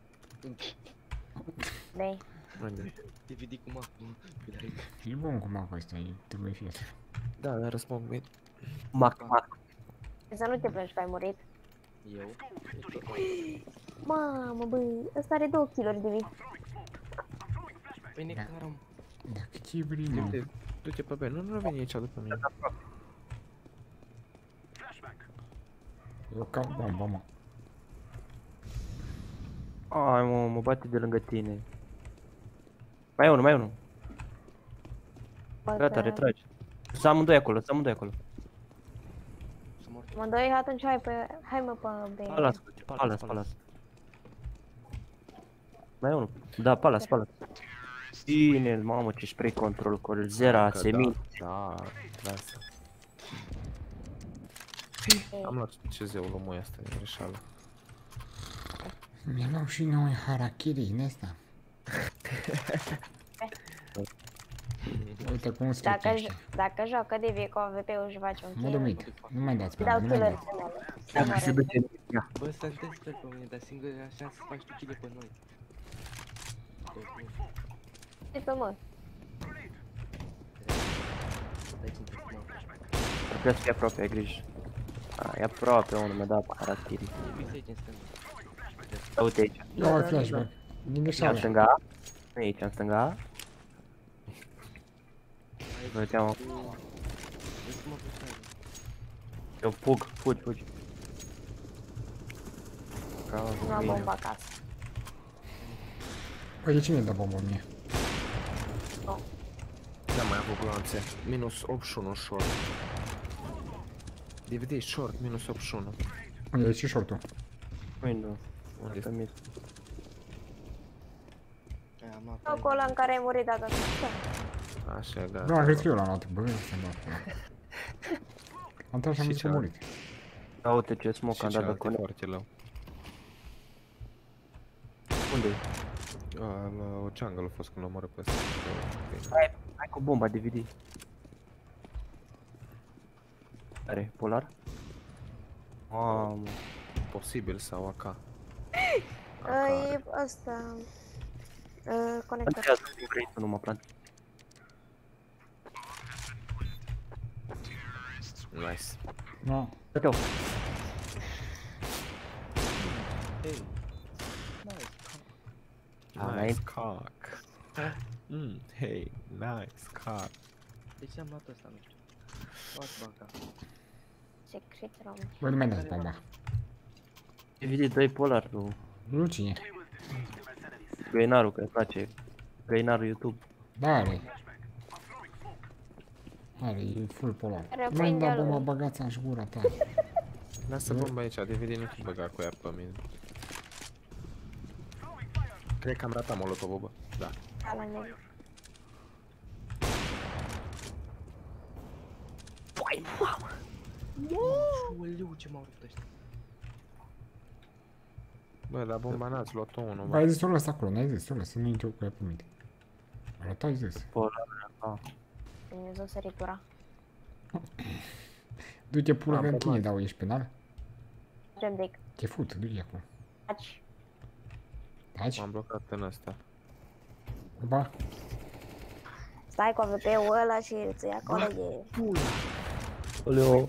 Dei.
Unde?
D V D cu mapă.
E bun cu mapa ăsta, e- trebuie fie asta.
Da, dar răspund bine.
Mac, mac.
Să nu te plângi că ai murit.
Eu?
Mamă, băi, ăsta are două kill-uri de vii.
Păi ne carăm.
Dacă ce vrei, mă.
Du-te, du-te pe B. Nu, nu veni aici după mine.
Eu caut bomba, mă.
Ai, mă, mă bate de lângă tine. Mai e unul, mai e unul.
Bă,
Gata,
că-
retrage. Sunt amândoi acolo, sunt amândoi acolo.
Să mor.
Mă doi, atunci hai pe, hai mă pe B.
Palas, palas, palas. Mai e unul. Da, palas, palas. Bine, mamă, ce spray control cu zera,
Că
semin.
Da, da, lasă. Am luat ce zeul omul ăsta, e greșeală.
Mi-a luat și noi harakiri în asta. Uite cum
Dacă,
scriește.
j- dacă joacă de vie cu A V P-ul și face un
Mă
kill,
dumit, nu mai dați pe
îi dau
mine, nu mai
kill-uri
dați.
mele.
Dacă se duce, ia.
Bă, să te stă pe mine, dar singur așa să faci tu kill pe noi.
Uite mă,
Dai ținte smoke.
Trebuie să fie aproape, ai grijă. A, e aproape unul, mi-a dat harakiri.
E fix aici în stânga.
Uite aici.
Ia o flashback. Din
Aici în
greșeală.
stânga. Aici în stânga.
Aici.
Uite, mă.
Dă smoke ăsta.
Eu fug, fugi, fugi. Ca
nu am
bine.
bomba acasă.
Păi de cine dă bomba mie?
N-am mai avut glanțe. Minus optzeci și unu short. D V D short, minus optzeci și unu.
Unde e și shortul?
Window.
Unde
Asta
este?
mi
Aia, am apă.
Locul ăla în care ai murit data asta.
Așa, gata.
Da, cred că eu l-am luat. Bă, să-mi dau acolo. Am tras și am
Și
zis că a
ce?
murit.
Da, uite ce smoke
Și
am dat de
celălalt e
cone.
foarte low.
Unde e?
A, la o jungle a fost când l-a omorât pe ăsta.
Hai, hai cu bomba D V D. Are, polar? Mamă.
Posibil sau A K.
E ăsta... uh, Conector.
Plantează, nu vrei să nu mă plant.
Nice.
No.
Uite-o.
Hei. Nice.
Ah,
Nice
nice.
cock. Mm, hey, nice cock.
De ce am luat ăsta, nu știu. Luați banca.
Secret rom.
Bă, nu mai dați bomba.
D V D doi polar, nu.
Nu cine?
Găinarul, că îi place. Găinarul YouTube.
Da, are. Are, e full polar.
Are o
Nu mai da
prinde
bomba,
lui.
bagați-a și gura ta.
Lasă bomba aici, D V D nu te băga cu ea pe mine. Cred că am ratat molotovul, bă. Da.
Da, la mine.
Uoleu, ce m-au rupt ăștia.
Bă, dar bomba n-ați luat-o unul,
Bă,
bă.
ai zis-o lăsa acolo, n-ai zis-o lăsa, nu intru cu ea pe mine. Arăta ai zis.
Polar, ah.
Dumnezeu săritura.
Du-te pula
Am
în tine,
format.
dau, ești penal?
Facem dic.
Te fut, du-te acolo.
Taci.
Taci?
M-am blocat în ăsta.
Ba,
Stai cu A V P-ul ăla și îți ia colegii.
Oleo.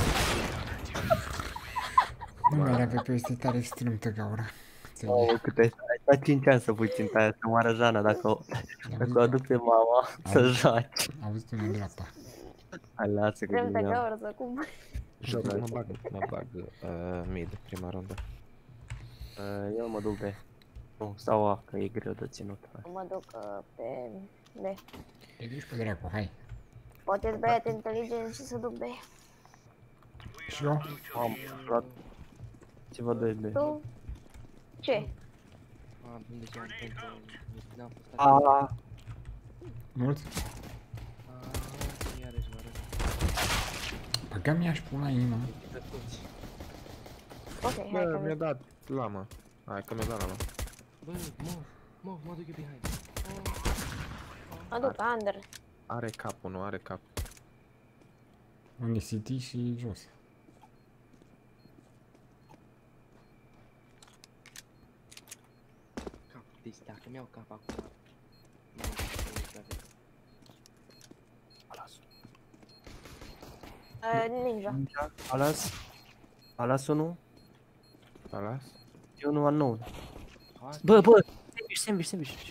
nu mai era pe pe este tare strâmtă gaura. Înțeleg.
Oh, cât ai ai stat cinci ani să pui ținta aia, să moară Jana dacă o, dacă o aduc pe mama să joace.
Am văzut una în dreapta.
Hai, lasă că
Vrem să
gândeam.
gaură să cum.
Joc, mă bag, mă bag uh, mid, prima rundă.
Uh, Eu mă duc pe. Nu, sau A, că e greu de ținut.
Mă duc uh, pe B.
Te duci pe dracu, hai.
Poate-ți băiat inteligent și să duc B.
Și eu?
Am luat. Ți-vă doi B.
Tu? Ce?
A, unde ce am pentru... N-am fost
A,
Mulți?
A, iarăși mă arăt.
Băga mi aș pula inima.
Pe toți.
Ok, hai
Bă,
că
mi-a dat lama. Hai că mi-a dat lama.
Bă, mă, mă, mă duc eu behind.
mă duc under.
Are capul, nu are cap.
Unde City și jos.
Cap, deci dacă mi-au cap acum... Nu știu ce avea.
Uh, ninja.
ninja, alas. Alas unul.
Alas?
E unul unknown.
Hai,
Bă, bă, sandwich, sandwich, sandwich.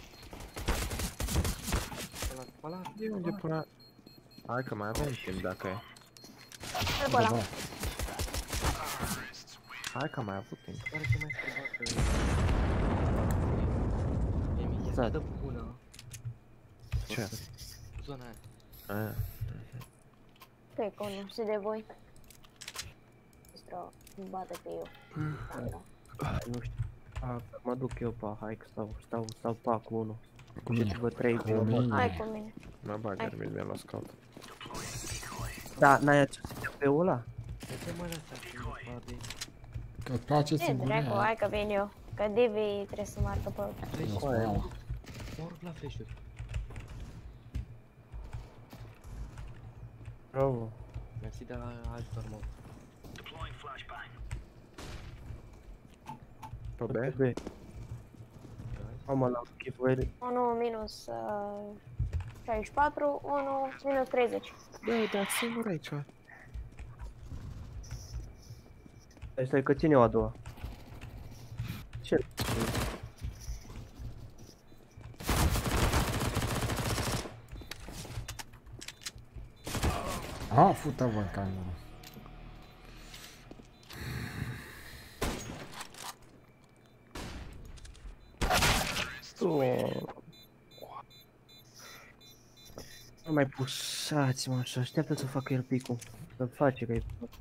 ăla, ăla,
De unde până... Hai că mai avem timp dacă e.
Îl pe ăla.
Da,
Hai că am mai avut timp.
Pare că mai scurbat. Emi, ia
Da.
dă bună.
Ce?
Zona aia.
Ah.
Cred că nu știu de voi. Stau, îmi bate pe eu. Da.
Nu știu. A, mă duc eu pe A, hai că stau, stau, stau pe A cu unul.
cu
Și
mine.
vă trei
Cu
pe
mine.
Hai cu mine.
Mă bag Ermin, mi-a luat scout.
Da, n-ai acces pe ăla?
De ce mă lăsați în spate?
Că îți place
Ce
să
dracu, hai că vin eu. Că Divi trebuie să marcă pe ăla.
Flash,
Aia.
mă urc la flash-uri.
Bravo.
Mersi de la ajutor, mă.
Pe B?
B. Am la giveaway.
unu minus uh, șaizeci și patru, unu minus treizeci.
Bă, dar singur aici.
Stai, stai că ține eu a doua. Ce?
A, fută-vă în cameră.
Nu mai pusați-mă așa, așteaptă să facă el picul. Să face că e...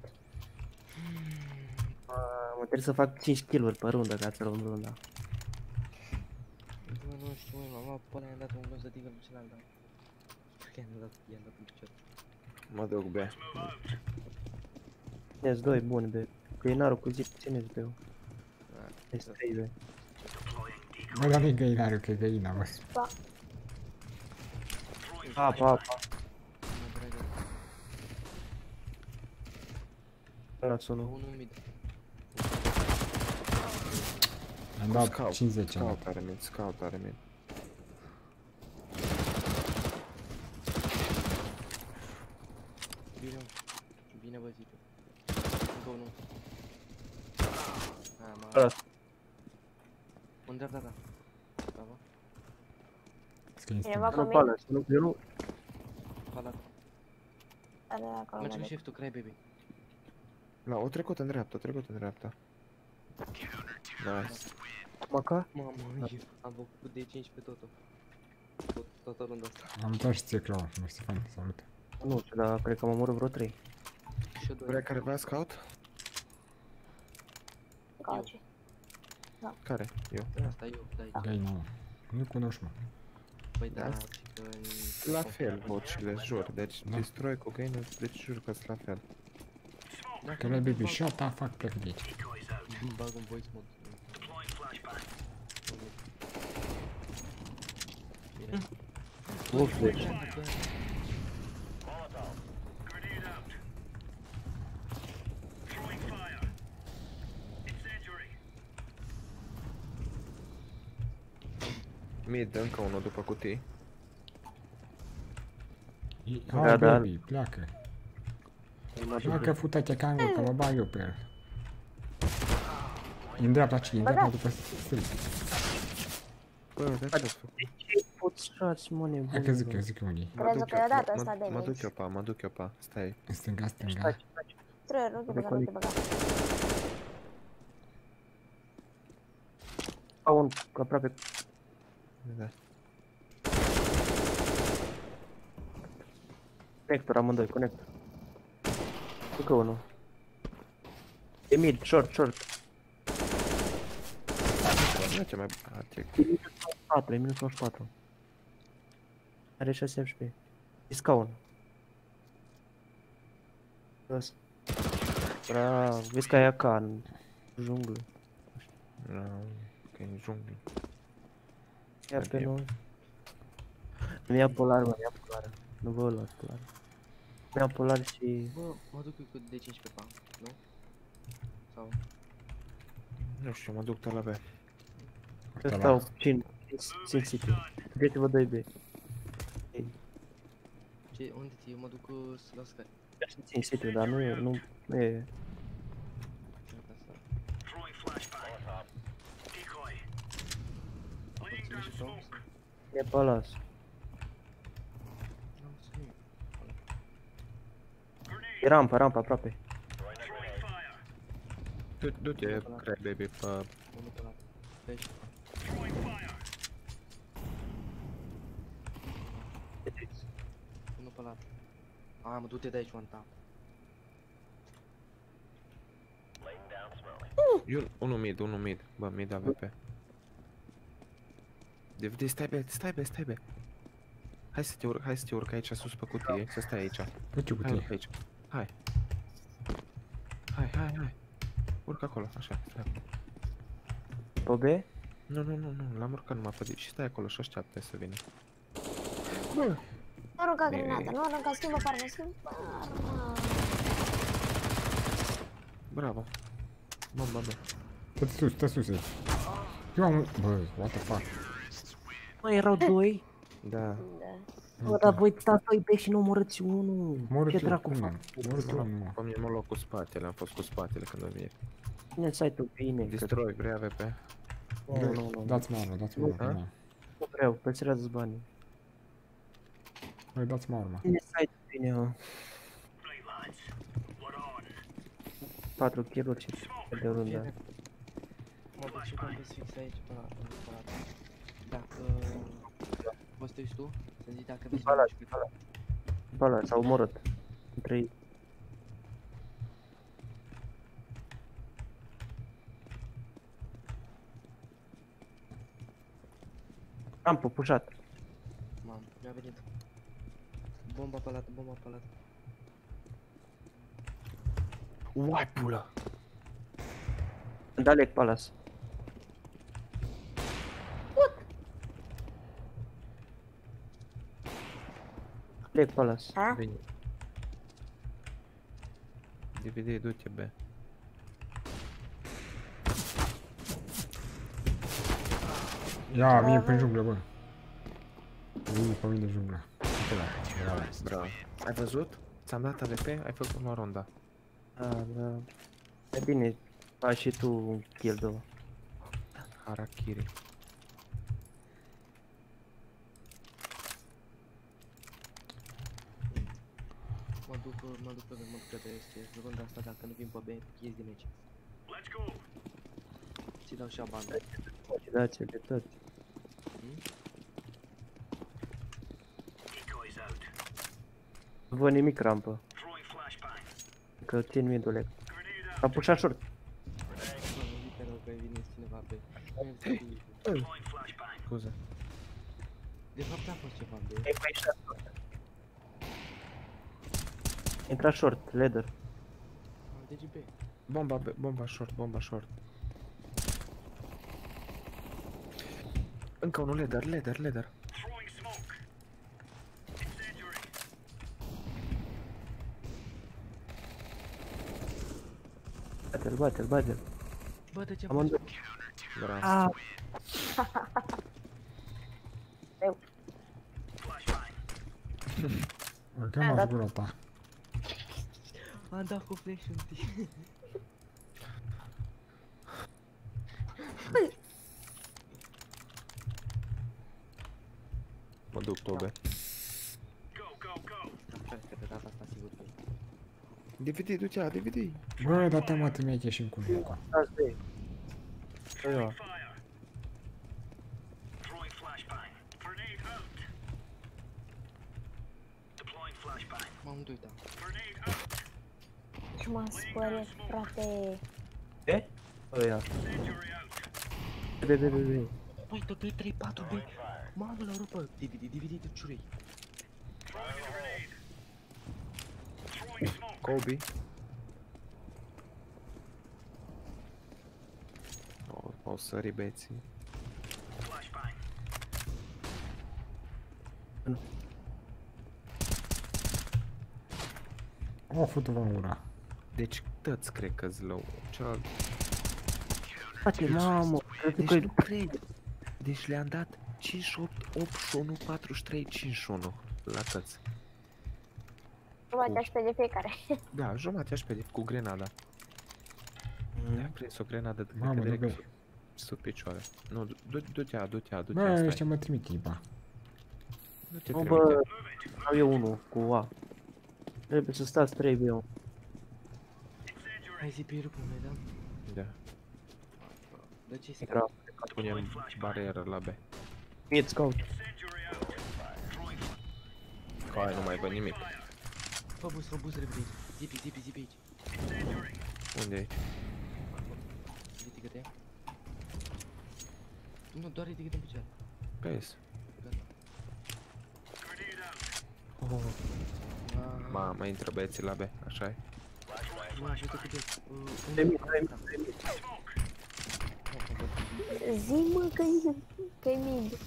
Mă, trebuie să fac cinci kill-uri pe rundă ca să luăm runda.
Bă, nu știu, mă, m-am luat pe ăla, i-am dat un gol să tigă pe celălalt, dar... I-am dat, i-am dat un picior.
Mă duc B.
Țineți doi buni, be. Găinarul cu zip, țineți be. Este trei be.
Bă, dar nu-i găinarul, că e găina, bă.
Apa, apa.
Mă dragă,
Ăla sună.
unul mid.
Am dat
Scout,
cincizeci. am dat.
Scout are mid, scout are mid.
Bine, bine văzită. Încă unul. A, mă...
Ăla.
În dreapta ta. Bravo.
Scrie în
Cineva
stânga.
pe
Nu,
mine?
pala, nu, eu nu.
Palat.
Are acolo
Mergi
mă
cu
duc.
shift-ul, crai baby.
La, o trecut în dreapta, o trecut în dreapta. Nice.
Maca?
Mamă, eu am făcut de cinci pe totul. Tot, toată runda asta.
Am dat și ție, Clau. Mersi, fain, salut.
Nu știu, dar cred că am omorât vreo trei.
Și eu doi.
Vrea careva scout?
Calci.
Care? Eu.
Asta eu, da.
Găina, mă. Nu cunoști, mă.
Păi da,
Da.
și că...
La fel, vocile, jur. Deci, destroy cocaine, deci jur că sunt la fel.
Că le baby shot, da, fac plec de aici.
Bag un voice mod. Bine.
Nu flash.
Mid, încă unul după cutii.
Hai,
Da, da.
baby, pleacă. Pleacă, fută-te ca angol, că mă bag eu pe el. E în dreapta, ci, în dreapta după stâlp.
Bă, de ce ați făcut?
Ce puțați, mă,
Hai
nebun?
că zic eu, zic eu unii.
Mă
Crezut
duc
că
eu,
i-a dat
mă-
ăsta
mă-
de
Mă duc
meci.
eu pa, mă duc eu pa. Stai.
În stânga, stânga.
Stai, stai.
Trăier, nu te băga, nu te băga.
Au un aproape.
Da.
Conector, amândoi, conector. Încă unul. E mid, short, short.
Nu ce mai... A, ce...
E minus nouăzeci și patru, e minus nouăzeci și patru. Are șase H P. E scaun. Ăsta. Bravo, vezi că aia ca în junglă.
Nu, că e în junglă.
Ia pe noi. Nu ia polar, mă, ia polar. Nu vă luați polar. Ia polar și...
Bă, mă duc eu cu D cinci pe pan, nu? Sau...
Nu știu, mă duc tot la B.
Eu stau cine? Sin City. Uite-vă doi B.
Ce, unde ți eu mă duc uh, la Sky.
Sin City, dar nu, nu, nu e... E palas. E rampa, rampa aproape.
Du- Du-te, cred, baby, pe...
Unul pe la pești. Unul pe la... A, mă, du-te de aici, one tap.
Eu, unul mid, unul mid. Bă, mid A V P. D V D, stai be, stai be, stai be. Hai să te urc, hai să te urc aici sus pe cutie, să stai aici.
Pe ce
Hai urc
cutie?
aici. Hai. Hai, hai, hai. Urc acolo, așa, stai acolo.
Pe B?
Nu, nu, nu, nu, l-am urcat numai pe și stai acolo și așteaptă să vină.
Nu arunca
Bine.
granata, nu arunca, schimbă armă, schimbă armă.
Bravo. Bomba, bă.
Stă sus, stă sus. Eu am... Bă, what the fuck?
Mă, erau doi?
Da.
Da.
Bă, dar voi stați doi B și nu omorâți unul.
Mă
Ce
tu,
dracu
cum
fac?
am? Mă tu numai.
Pe mine m-a luat cu spatele, am fost cu spatele când am venit.
Cine site-ul bine? că-
Destroy, vrei A V P?
Nu, nu, nu.
Dați-mă armă, dați-mă armă.
Da?
nu.
Nu vreau, pățerează-ți banii.
Băi, dați-mă armă.
Cine site-ul bine, mă? patru kill-uri și de rundă.
Mă duc și pe fix aici, pe la... pe la... Dacă... Poți să te uiți tu? Să-mi zici dacă vezi
Ba la,
un pe
ba la. Ba la, s-au omorât. Între ei. Rampă, pușat.
Mamă, mi-a venit. Bomba pe lată, bomba pe lată.
Uai, pula!
Dalek Palace. Dalek Palace.
Ha?
Vine. D V D, du-te, bă.
Ia, mie pe junglă, bă. Ui, pe mine de junglă. Uite la, bravo.
Bravo. Ai văzut? Ți-am dat A V P, ai făcut la ronda.
Da, da. E bine, faci și tu un kill două.
Harakiri.
Mă duc, mă duc pe mă duc pe este. Runda asta, dacă nu vin pe B, ies din aici. Ți dau și a bandă.
Da, ce de tot. Nu văd nimic rampă. Că țin midul. A pușat short.
Mă, nu zic că rău că vine cineva pe...
Scuze.
De fapt a fost ceva B.
E pe short. Intra short, ladder.
Am D G B.
Bomba, B, bomba short, bomba short. Încă unul ladder, ladder, ladder.
Bate-l, bate-l, bate-l.
Bă, de ce
Amândoi.
Bravo.
Ah,
Mă cheamă gura ta.
am dat cu flash-ul întâi.
Mă duc pe B.
Cred că de data asta sigur că e.
D V D, du-te, D V D.
Bă, da-te mă, te mi-ai ieșit cu joc.
dați de ei. Eu.
M-am doi, da.
Și m-am spăriat, frate.
E? Ăia. Bebe, bebe, bebe.
Băi, dă B trei patru B. Mamă, la rupă. D V D, D V D de ciurei.
Kobe. O, o sări beții.
O, futu-vă în ura.
Deci tăți cred că-s low. Celălalt.
Frate, mamă, cred
Deci
că
nu cred. Deci le-am dat cinci opt, opt și unu, patruzeci și trei, cincizeci și unu la tăți.
Jumătate aș pe de fiecare.
Da, jumătate aș pe cu grenada. Mi-a prins o grenadă de
Mamă,
cred că
nu
direct sub, sub picioare. Nu, du- du- du-te-a, du-te-a,
Bă,
du-te-a,
ăștia
stai.
mă trimit tipa.
Nu te
nu,
trimite.
bă, sau eu unul cu A. Trebuie să stați trei B-ul.
Hai zi pe rupă, mai da?
Da.
Dă ce
E
să
grav.
Punem barieră la B.
Mid scout.
Cu aia nu mai văd nimic.
Fă bus, fă bus repede. Zipi, zipi, zipi aici.
Unde e aici?
Ridică-te. Nu, doar ridică-te în picioare.
Pe S.
Gata.
Oh,
Ah,
Mamă, intră băieții la B, așa e.
mă, ajută cu des.
de mid, de mid, de mid.
Zi, mă, că-i că-i mid.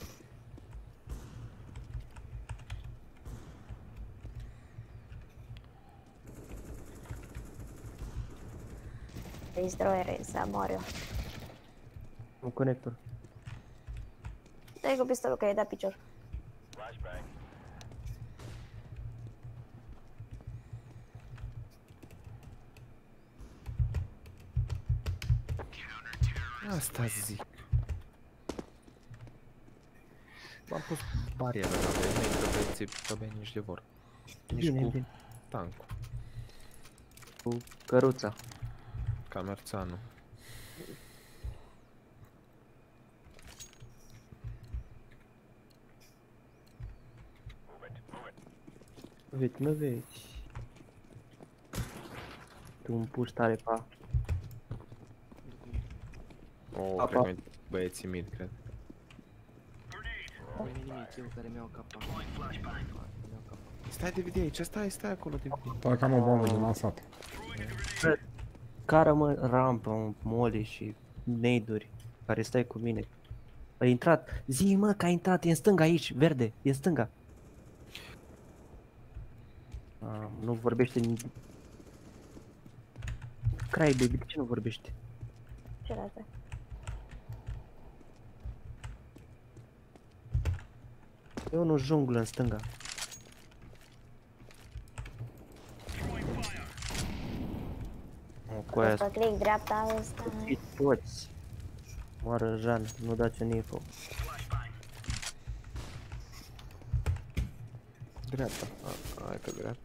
Destroyer, să mor eu.
Un conector.
Dai cu pistolul că i-ai dat picior.
Asta zic. M-am pus barieră la B, nu intră băieții pe B nici de vor. Nici
Bine,
cu
bine.
tancul,
Cu căruța.
camerțanul.
Vezi, mă vezi. Tu îmi pus tare pe A.
O,
Apa.
cred că băieții mid, cred.
Nu e nimic, eu care mi-au capa. Mi-au capa.
Stai D V D aici, stai, stai acolo D V D.
Dar cam o bombă de lansat.
Cara mă, rampă, un moli și nade-uri care stai cu mine. A intrat, zi mă că a intrat, e în stânga aici, verde, e în stânga. A, nu vorbește nici. Cry baby, de ce nu vorbește?
Ce rată?
E unul junglă în stânga. O, cu aia
Asta click dreapta ăsta.
scutit toți. Moară Jean, nu dați un info.
Dreapta, a, hai că dreapta.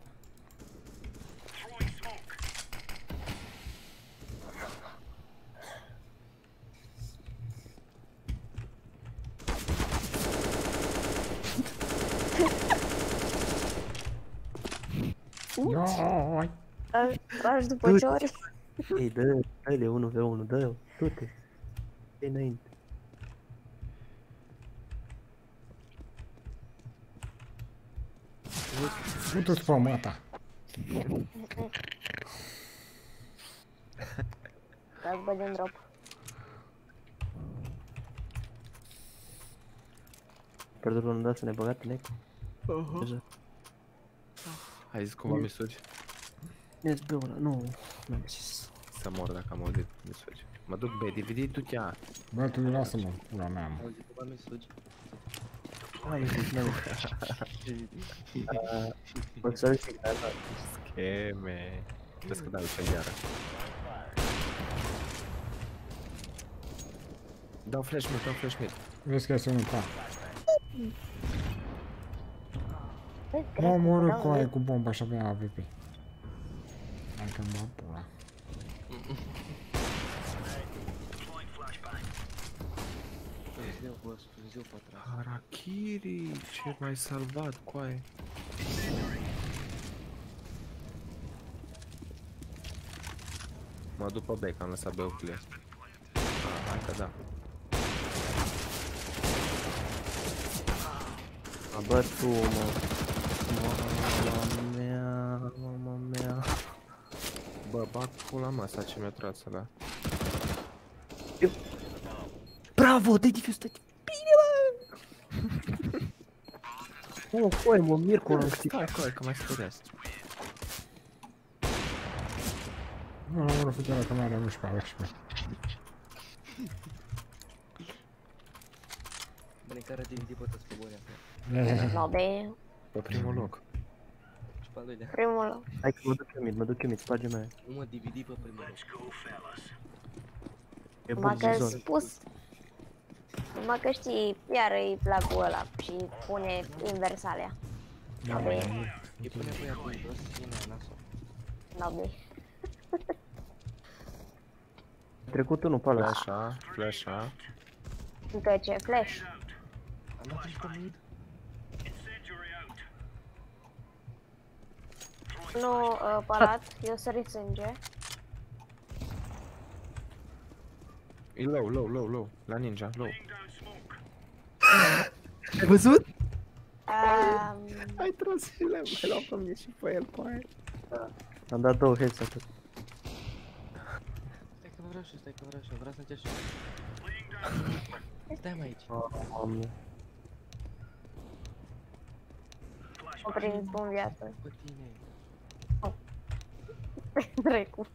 Ioi!
Tragi după
Du-te.
ciori.
Ei, dă, dă-le unu pe unu, dă-o, du-te. E înainte.
Futu-ți pe măta!
Dați bă din drop.
Pierdut unul dat să ne băgat în eco. Deja.
Hai zis cumva misugi?
Ne-ți beau ăla, nu, nu am zis.
Să mor dacă am auzit misugi. Mă duc B, D V D, du-te a.
Bă, tu lasă-mă, pula mea, mă.
Auzi ceva mesugi?
Hai, zis, nu. O să-l zic, da, da.
Scheme. Vezi că dau aici iară. Dau flash mid, dau flash mid.
Vezi că este unul ca.
Băi,
Mă
cred că
omorâ
dau
cu aia
lui.
cu bomba și avea A V P. Hai că-mi bag pula.
Dumnezeu, bă, Dumnezeu pătrat.
Harakiri, ce m-ai salvat cu aia? Mă duc pe B, că am lăsat B-urile. Ah, hai că da.
A bătut, mă. Mama mea, mama mea.
Bă, bag pula mea asta ce mi-a tras ăla.
Bravo, dă-i defuse, dă-i bine, mă! Oh, foi, mă, Mirco l-am câștigat.
Stai, coi, că mai speriați.
Nu, la urmă făcea la camera unsprezece, unsprezece.
Bine, care D V D pe toți pe bune acum.
No, bine.
Pe primul loc.
Și pe al doilea.
Primul loc.
Hai că mă duc eu mid, mă duc eu mid, sparge-mi aia.
Nu mă, D V D pe primul loc.
E
Numai că
burzizon.
spus. Numai că știi, iar îi placul ăla și pune inversalea.
Da,
No,
mă,
bine.
Îi pune pe ea pe jos și ne nasol.
No, bine.
A trecut unul pe ăla.
Flash-a, flash-a.
Încă ce? Flash.
Am dat și pe mid.
Nu, uh, palat, eu sărit sânge.
E low, low, low, low. La ninja, low.
Ai văzut?
Um,
Ai tras și le-am luat pe mine și pe el, pe aia.
Am dat două headset-uri.
Stai că vreau și stai că vreau și vreau să încerc și stai mai aici.
Doamne.
o prins în viață.
Pe tine.
Trecu.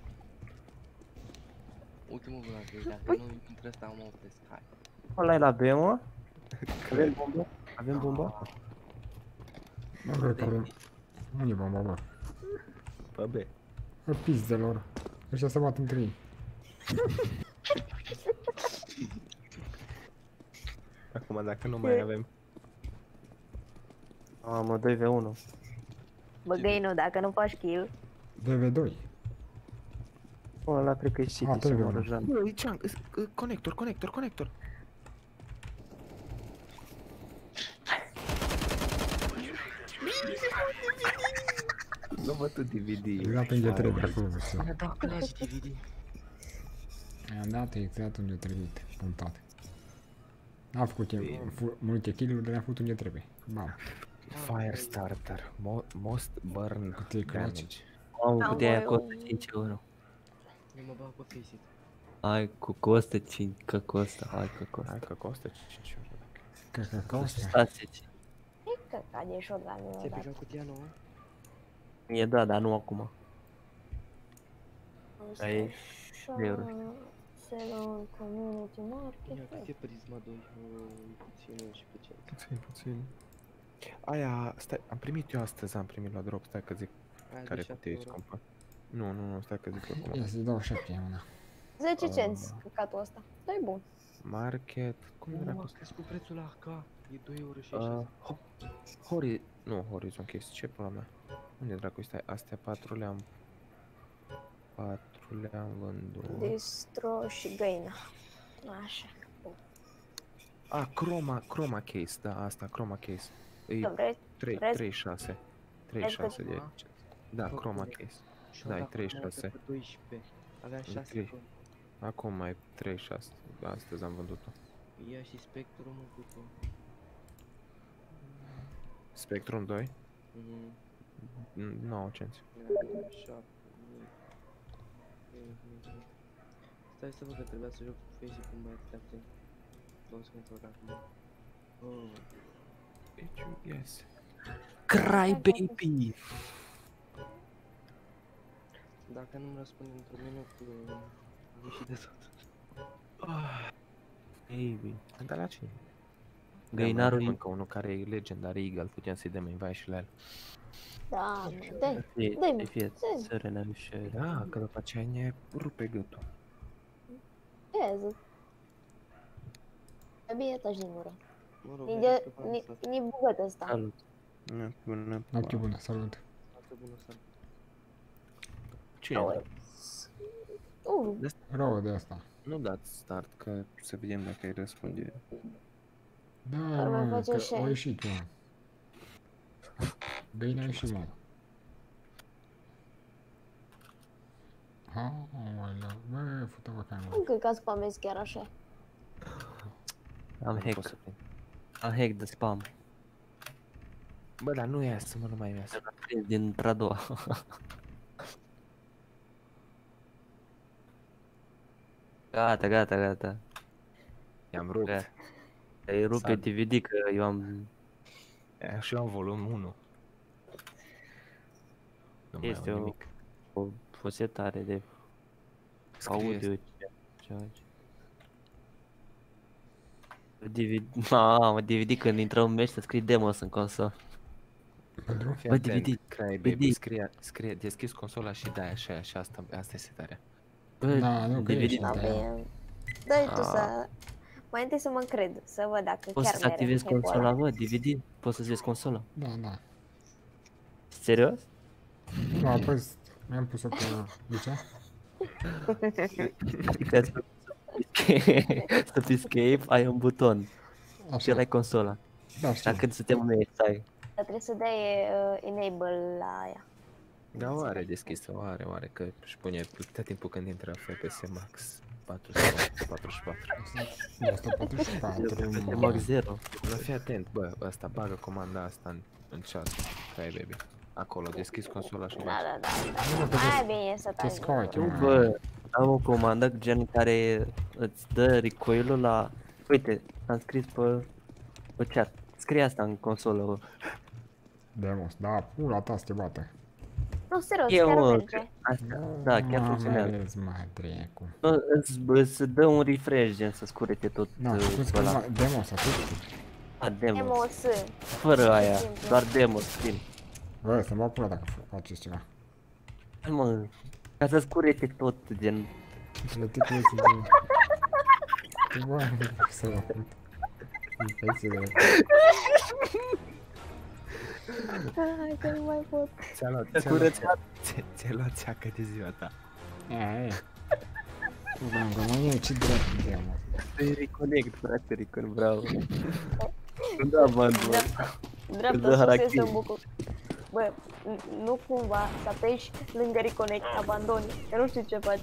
Ultimul gol, dacă nu intră ăsta, mă opresc. Hai.
Ăla e la B, mă? Avem bombă? Avem bombă?
Nu cred că avem... Unde e bomba, bă?
Pe B.
Bă, pizdelor. Ăștia se bat între ei.
Acum dacă nu mai avem.
Mamă, doi v unu.
Bă, găinu, dacă nu faci kill.
D V doi.
Bă, ăla cred că e
Ah,
City, se
trebuie
mă
una.
răjean.
Bă, e Chang, conector, conector, conector. Nu văd tu D V D.
I-am dat unde trebuie, frumos.
Mi-a dat clash D V D.
I-am dat exact unde trebuie, punctate. N-am făcut eu fu- multe kill-uri, dar le-am făcut unde trebuie. Bam.
Firestarter, mo most burn
Câte
damage.
Mamă,
Am
puteai
voi
costă
un-
cinci euro.
Eu mă bag pe Faceit.
Hai, cu costă cinci, că costă, hai că costă.
Hai că costă cinci euro.
Cred că costă.
șase cinci.
E căcat de shotgun mi-a
Ți-ai
dat.
picat cutia nouă?
E da, dar nu acum. Ai
Așa,
de euro.
Selon community
Ia,
market.
cât e prisma doi? Puțin și pe ce?
Puțin, puțin. Aia, stai, am primit eu astăzi, am primit la drop, stai că zic
Aia de
care
șapte
cutie e
euro.
scumpă. Nu, nu, nu, stai că zic acum.
Ia să-i dau șapte e una.
zece cenți căcatul ăsta. Dă-i bun.
Market, cum
Nu,
era
m-a
cu...
crescut prețul la H K. E doi euro și
Uh,
șase.
ho- hori... Nu, Horizon Case, ce pula mea? Unde dracu stai? Astea patru le-am... Patru le-am vândut...
Distro și găina. Așa.
A, Chroma, Chroma Case, da, asta, Chroma Case. E
Că vrei?
trei,
vrei-
trei șase. trei șase de... Da,
Făcut.
Chroma Case.
Și
da, e
ăla
treizeci și
acum
șase.
e pe doisprezece. Avea șase
trei.
crome.
Acum mai treizeci și șase. Astăzi am vândut-o.
Ia și Spectrum cu tot.
Spectrum doi?
Mhm.
nouă cenți.
Ia, șapte mii. Stai să văd că trebuia să joc cu Faceit cu băiat de atent. Două secunde să văd acum. Oh.
Deci, yes.
Cry baby!
Dacă nu-mi răspunde într-un minut, uh, am ieșit de tot.
Baby.
Dar la cine?
Găinarul
Avem
e...
încă unul care e legendar Eagle, puteam să-i dăm invite și la el.
Da, dă-i.
Fie,
Dă-i,
fie,
dă-i.
sărănea nu știu.
Da, că după aceea ne rupe gâtul.
Ce zic? E bine taci din gură.
Mă rog,
Ni
vezi
de,
că v-am
ni,
lăsat.
ni bugăt ăsta.
Salut.
Bună.
Noapte bună, salut.
Toată bună seara.
Cine?
Auzi. Uh,
Rău de asta.
Nu dați start, că să vedem dacă îi răspunde.
Da,
Ar mai
mă,
face
că
share.
a ieșit, mă. Găina a ieșit, mă. Aoleu, bă, fută-vă ca
Nu cred că spamezi chiar așa.
Am
Nu pot
hack.
să prind.
Am hack de spam.
Bă, dar nu iasă, mă, nu mai iasă.
Din Tradoa. Gata, gata, gata.
I-am rupt.
Gata. Îi rupe
Sad.
D V D că eu am...
E, și eu am volum unu. Nu mai
Este
au
o,
nimic.
o, o setare de
Scrie
audio. Ceva. D V D, mamă, D V D când intrăm în meci să scrii demos în console.
Pentru?
Fii
Bă,
atent,
D V D.
Cry
D V D.
Baby, scrie, scrie, deschis consola și dai așa, așa, asta, asta e setarea.
Bă,
Da, nu, că
D V D.
ești
Da,
Da.
bine. Dă-i tu
Ah.
să... Mai întâi să mă încred, să văd dacă
Poți
chiar
să activezi
merge hack-ul
consola,
ăla.
bă, D V D? Poți să-ți vezi consola.
Da, da.
Serios?
Nu, apoi mi-am pus-o pe... De ce?
Adică să să pe escape ai un buton și
Așa,
ăla e consola.
da, știu.
Dacă suntem în meci, stai.
Dar trebuie să dai uh, enable la aia.
Da, o are deschisă, o are, o are, că își pune tot timpul când intră F P S Max patruzeci și patru, patruzeci și patru.
Da, asta patruzeci și patru.
E max zero.
Bă, fii atent, bă, ăsta, bagă comanda asta în, în chat, Cry Baby. Acolo, deschis consola și
Da,
faci.
da, da.
Nu, că
Mai
te-
bine să
te
taci.
scoate,
din
mă.
gură.
Bă, am o comandă gen care îți dă recoil-ul la... Uite, am scris pe, pe chat. Scrie asta în consolă.
Demos, da, pula ta să te bată.
Nu, serios,
E,
chiar
mă,
merge.
asta, da, chiar funcționează.
Mai mai dracu.
Nu, îți, îți dă un refresh, gen să scurete tot
Da,
uh,
tu
pe ăla.
scrie demos, atât.
Da, demo.
Demos.
Fără aia,
Simplu.
doar demo screen.
Bă, să-mi bag pula dacă faceți ceva.
Hai, mă, ca să scurete tot, gen.
Le titlul este de... Tu bă, nu vreau să mă pun. Infecție de...
Hai că nu mai pot.
Ți-a luat,
Te
ți-a luat,
curățat.
ți-a- ți-a luat țeacă de ziua ta.
Aia e. Bă, bă, mă, e ce drept de mă.
Te reconnect, frate, reconnect, bravo. Da, man, bă.
Dreapta, dreapta
Dă
sus
harakiri.
este un bucur. Bă, n- nu cumva să apeși lângă reconnect, abandoni, că nu știu ce faci.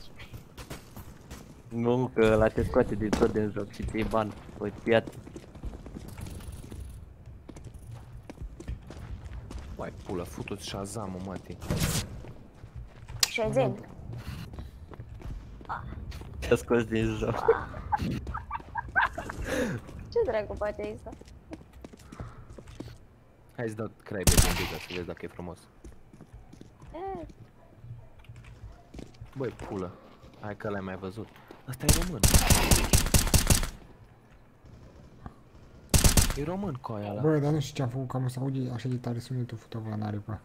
Nu, că ăla te scoate din tot din joc și ți-i ban. Păi, piat.
Mai pula, futu-ți Shazam-ul, mati.
Shazam.
Te-a scos din joc.
Ce dracu face asta?
Hai să dau Cry Baby un pic, să vezi dacă e frumos.
E,
Băi, pulă. Hai că l-ai mai văzut. Ăsta e român. E român cu aia ăla.
Bă, dar nu știu ce am făcut, că am să aude așa de tare sunetul fută-vă la n-are,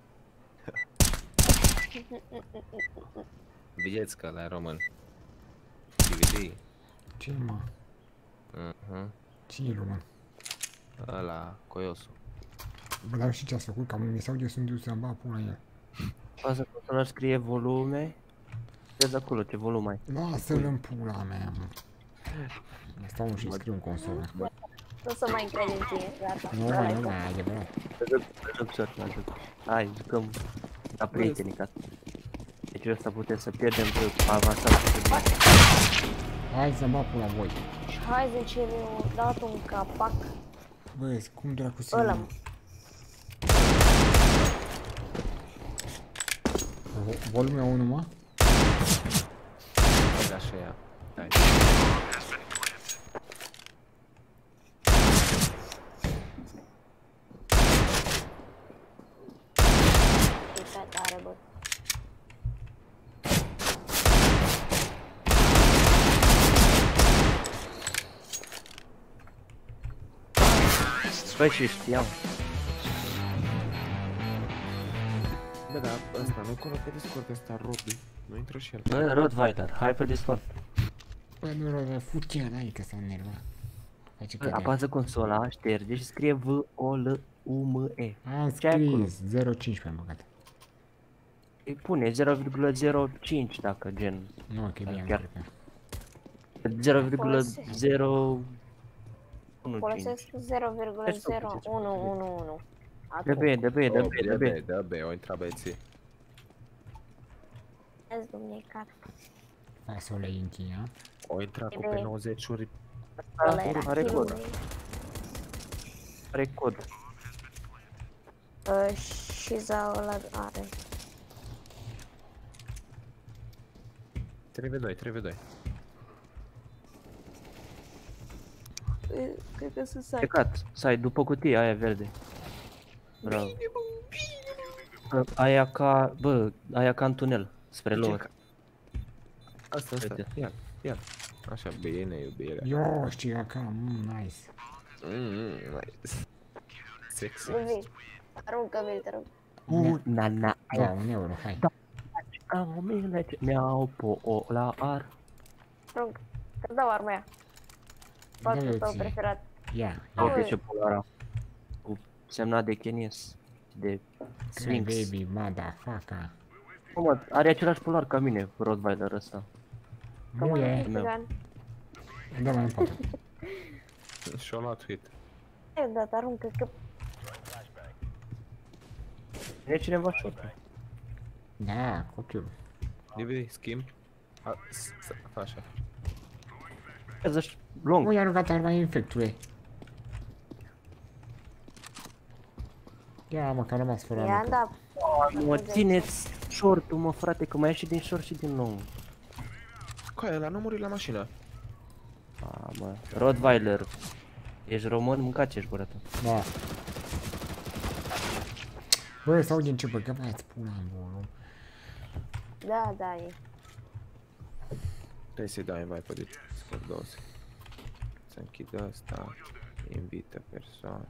Vedeți că ăla e român. D V D.
Ce mă?
Mhm.
Cine e român?
Ăla, Coiosu.
Bă, dar nu știu ce ați făcut, că am mi s-au de sunt dus să-mi bag pula în el.
Pasă consola scrie volume. Vezi acolo ce volum ai.
Lasă-l în pula mea, mă. Stau mă și scriu în consolă.
nu să mai cred în tine, gata.
Nu mai, nu mai, e adevărat.
Joc joc, mă joc. Hai, jucăm ca prietenii ca. Deci ăsta putem să pierdem pe avansat.
Hai să-mi bag pula voi.
Hai zice, mi-a dat un capac.
Bă, cum dracu să...
Ăla, mă.
Vo- Volumea unu, mă?
Băga așa ea. Hai.
E prea tare, bă.
Băi, și știam.
Bă, dar ăsta nu acolo pe Discord, ăsta Robi. Nu intră și el.
Bă, Rottweiler, hai pe Discord.
Bă, nu rog, fut chiar aici că s-a enervat. Face
Bă,
că
apasă consola, șterge și scrie V O L U M E.
am
Ce ai acolo?
scris zero cinci am băgat.
Îi pune zero virgulă zero cinci dacă gen.
Nu, că e bine,
Chiar.
cred că.
zero virgulă zero unu cinci.
Folosesc zero virgulă zero unu unu unu.
De pe, de pe, de pe, de pe.
Da, be, au intrat băieții.
Azi, domnule, car.
Fasole inchia.
O intrat cu
Bine.
pe nouăzeci uri.
Ăla era
are
kill-ul
cod.
meu.
Are cod.
Uh, și za ăla are.
trei v doi, trei v doi.
Uh, Cred că sunt site.
Plecat. Sai, după cutie, aia verde. Bravo. Bă, Aia ca, bă, aia ca în tunel. Spre lor.
Asta, asta.
Uite.
Ia, ia. Așa, bine, iubire.
Eu știu acá, mm, nice.
Mm, nice. Sexy.
Levi, aruncă-mi-l, te rog.
Uh, na, na,
Da, un euro, hai.
au mile, mi-au polar.
Aruncă. Te dau arma aia. Pasul
Dă-i
tău
ție.
preferat.
Ia,
Uite
Ui.
ce polara. Cu semnat de Kenies. De
Hey,
Sphinx.
baby, motherfucker.
Bă, mă, are același polar ca mine, Rottweiler ăsta.
Nu e.
meu.
Țigan.
Dă mai în papă.
Și-o luat hit.
Ai dat, aruncă, că
E cineva shot.
Da, copil.
D V D, schimb. A, s- s- Așa.
Vezi, long.
Ui, a rugat arma infectului. Ia, mă, că a rămas fără
i-am
armă.
dat.
Mă, țineți short-ul, mă, frate, că mai ieși din short și din long.
Coaie, ăla nu a murit la mașină.
A, mă, Rottweiler. Ești român, mâncați ești, bărătă.
Da. Bă, să auzi în ce băgăvați pula în volum.
Da, da, e.
Trebuie să-i dau invite pe Discord două secunde. Să închid asta. Invită persoane.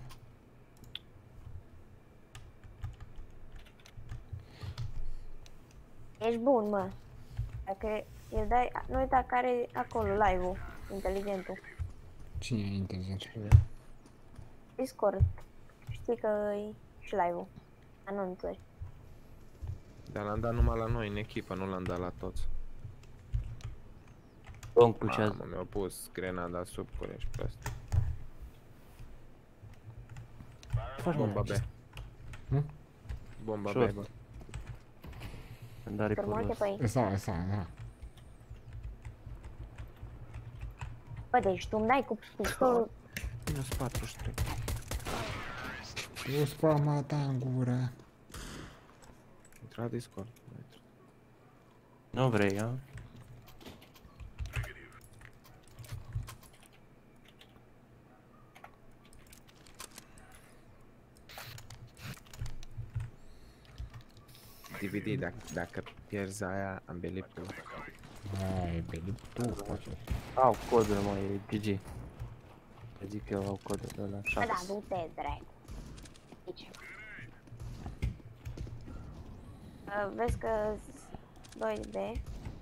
Ești bun, mă. Dacă îl dai, nu uita care e acolo, live-ul, inteligentul.
Cine e inteligent?
Discord. Știi că e și live-ul. Anunțuri.
Dar l-am dat numai la noi în echipă, nu l-am dat la toți.
Long pușează.
Mamă, mi-au pus grenada sub curești pe asta.
Ce faci,
Bomba
mă?
B.
Hm?
Bomba B,
Short.
bă.
Când are
Sunt multe
polos.
pe ei.
Ăsta, ăsta, da.
Bă, deci tu îmi dai cu pistolul.
Minus patruzeci și trei.
Tu spama ta în gură.
Intra la Discord. nu intră.
Nu vrei, a?
D V D, dacă, dacă pierzi aia, am belipul.
Ai, pe tu, poate.
Au codul, mă, e G G. Să zic eu, au codul de la
Bă,
șase.
da, du-te, dracu. Aici. Uh, vezi că doi de.